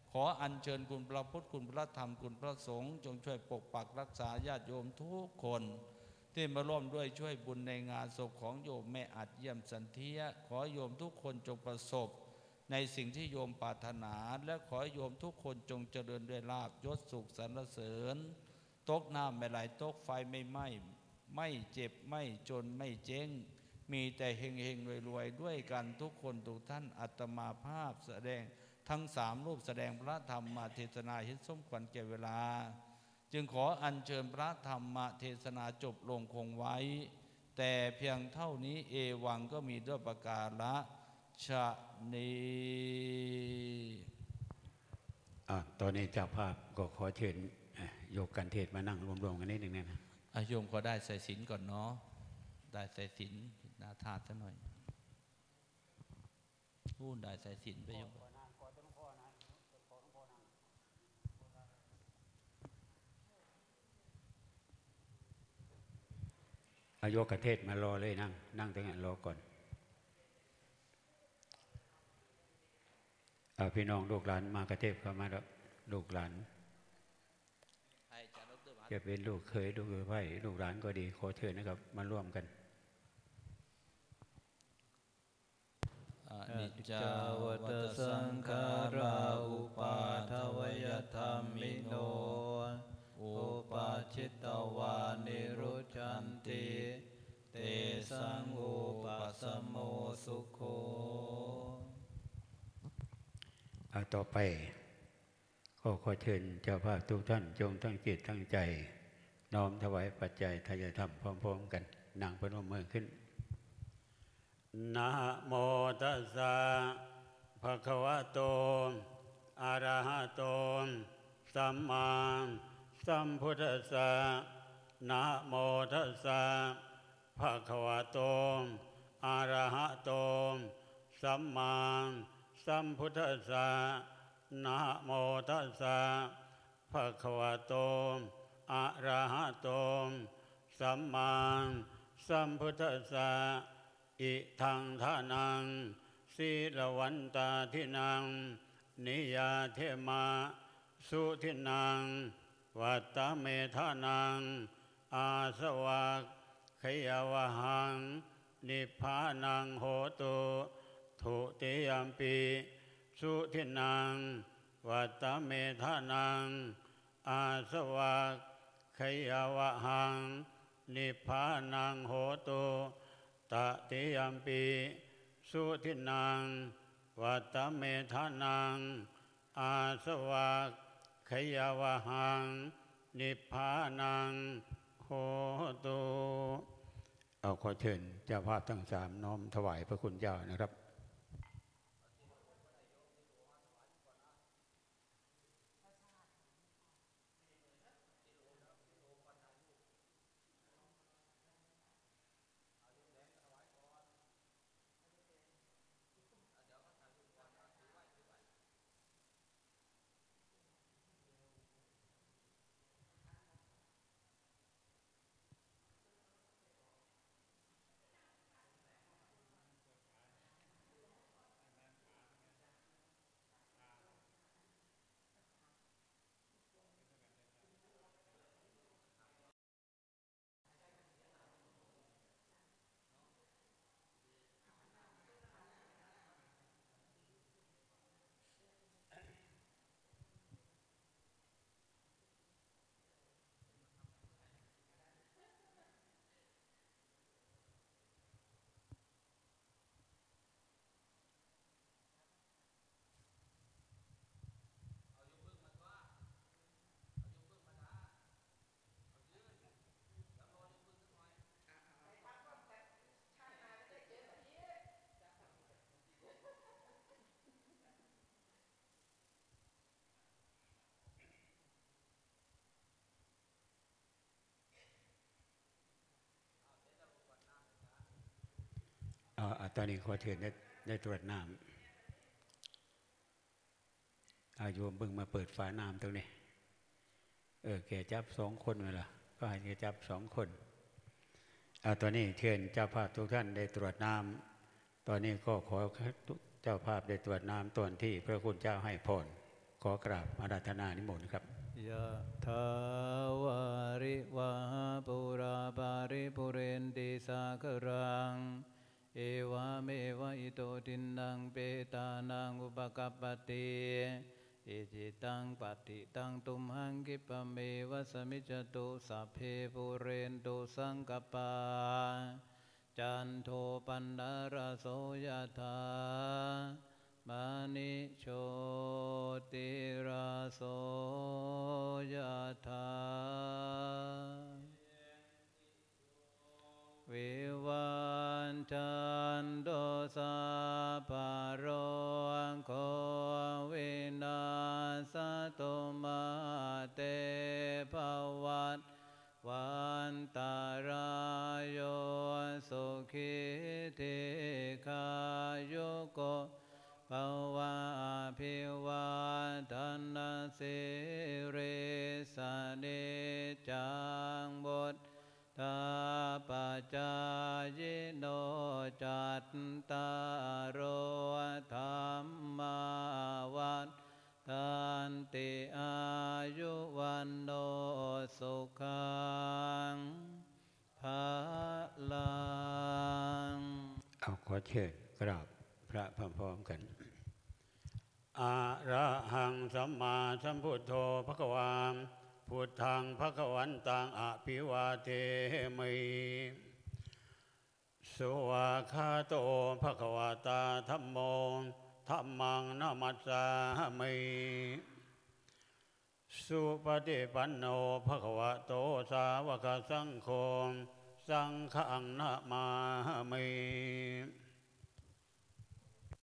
ขออัญเชิญคุณพระพุทธคุณพระธรรมคุณพระสงฆ์จงช่วยปกปักรักษาญาติโยมทุกคนที่มาร่วมด้วยช่วยบุญในงานศพของโยมแม่อาจเยี่ยมสันเทียขอโยมทุกคนจงประสบในสิ่งที่โยมปรารถนาและขอโยมทุกคนจงเจริญด้วยลาภยศสุขสรรเสริญตกน้ำไม่ไหลตกไฟไม่ไหม้ไม่เจ็บไม่จนไม่เจ๊งมีแต่เฮงเฮงรวยๆด้วยกันทุกคนทุกท่านอาตมาภาพแสดงทั้ง3รูปแสดงพระธรรมมาเทศนาเห็นสมควรแก่เวลาจึงขออัญเชิญพระธรรมมาเทศนาจบลงคงไว้แต่เพียงเท่านี้เอวังก็มีด้วยประกาศนี้ตอนนี้เจ้าภาพก็ขอเชิญโยกกันเทศมานั่งรวมๆกันนิดหนึ่งนะโยมก็ได้ใส่ศีลก่อนเนาะได้ใส่ศีลนาทาซะหน่อยพูดได้ใส่ศีลไปโยมโยกกันเทศมารอเลยนั่งตรงนั้นรอก่อนพี่น้องลูกหลานมากระเทศเข้ามาแล้วลูกหลานจะเป็นลูกเคยลูกไผ่ลูกหลานก็ดีขอเชิญนะครับมาร่วมกันนิจจาวัตสังขาราอุปาทวยธรรมิโนอุปาชิตวานิรุชันติเตสังอุปัสสโมสุโขต่อไปก็ขอเชิญเจ้าภาพทุกท่านจงตั้งจิตตั้งใจน้อมถวายปัจจัยทายธรรมพร้อมๆกันนั่งพนมมือขึ้นนะโมตัสสะภะคะวะโตอะระหะโตสัมมาสัมพุทธัสสะนะโมตัสสะภะคะวะโตอะระหะโตสัมมาสัมพุทธัสสะนะโมตัสสะภะคะวะโตอะระหะโตสัมมาสัมพุทธัสสะอิทังทานังศีลวันตาทินังนิยาเทมาสุทินังวัตตะเมธานังอาสวะขยวหังนิพพานังโหตุทุติยมปีสุทินังวัตตะเมธานังอาสวะขยวหังนิพพานังโหตุตติยมปีสุทินังวัตตะเมธานังอาสวะขยวหังนิพพานังโหตุขอเชิญเจ้าภาพทั้ง3น้อมถวายพระคุณเจ้านะครับตอนนี้ขอเชิญได้ตรวจน้ำโยมเบิ่งมาเปิดฝาน้ำตรงนี้แกจับ2 คนเวลาก็ให้แกจับ2 คนตอนนี้เชิญเจ้าภาพทุกท่านได้ตรวจน้ำตอนนี้ก็ขอเจ้าภาพได้ตรวจน้ำตอนที่พระคุณเจ้าให้พรขอกราบอาราธนานิมนต์ครับยะถาวาริวหาปุราปาริปุเรนติสาครังเอวะเมวะอิโตทินังเปตานังอุปกัปปติอิจิตังปฏิตังตุมหังคิปะเมวะสมิจจตุสัพเพปุเรนตุสังกปาจันโทปันนารโสยถามณิโชติราโสยถาวิวันจันโตสัพพะโรโควินาศตุมาเตภวัตวันตารายโยสุขิธิคายุโกภวะอภิวาทนาสิริสเนจังบุตตาปัจจายโนจัตตารโอธรรมาวัฏตันติอายุวันโนสุขังภะลังเอาขอเชิญกราบพระพร้อมๆกันอะระหังสัมมาสัมพุทโธภควาพุทธังภควันตังอภิวาเทมิสุวาคาโตภควตาธัมโมธัมมังนะมัสสามิสุปฏิปันโนภควโตสาวกสังโฆสังฆังนะมามิ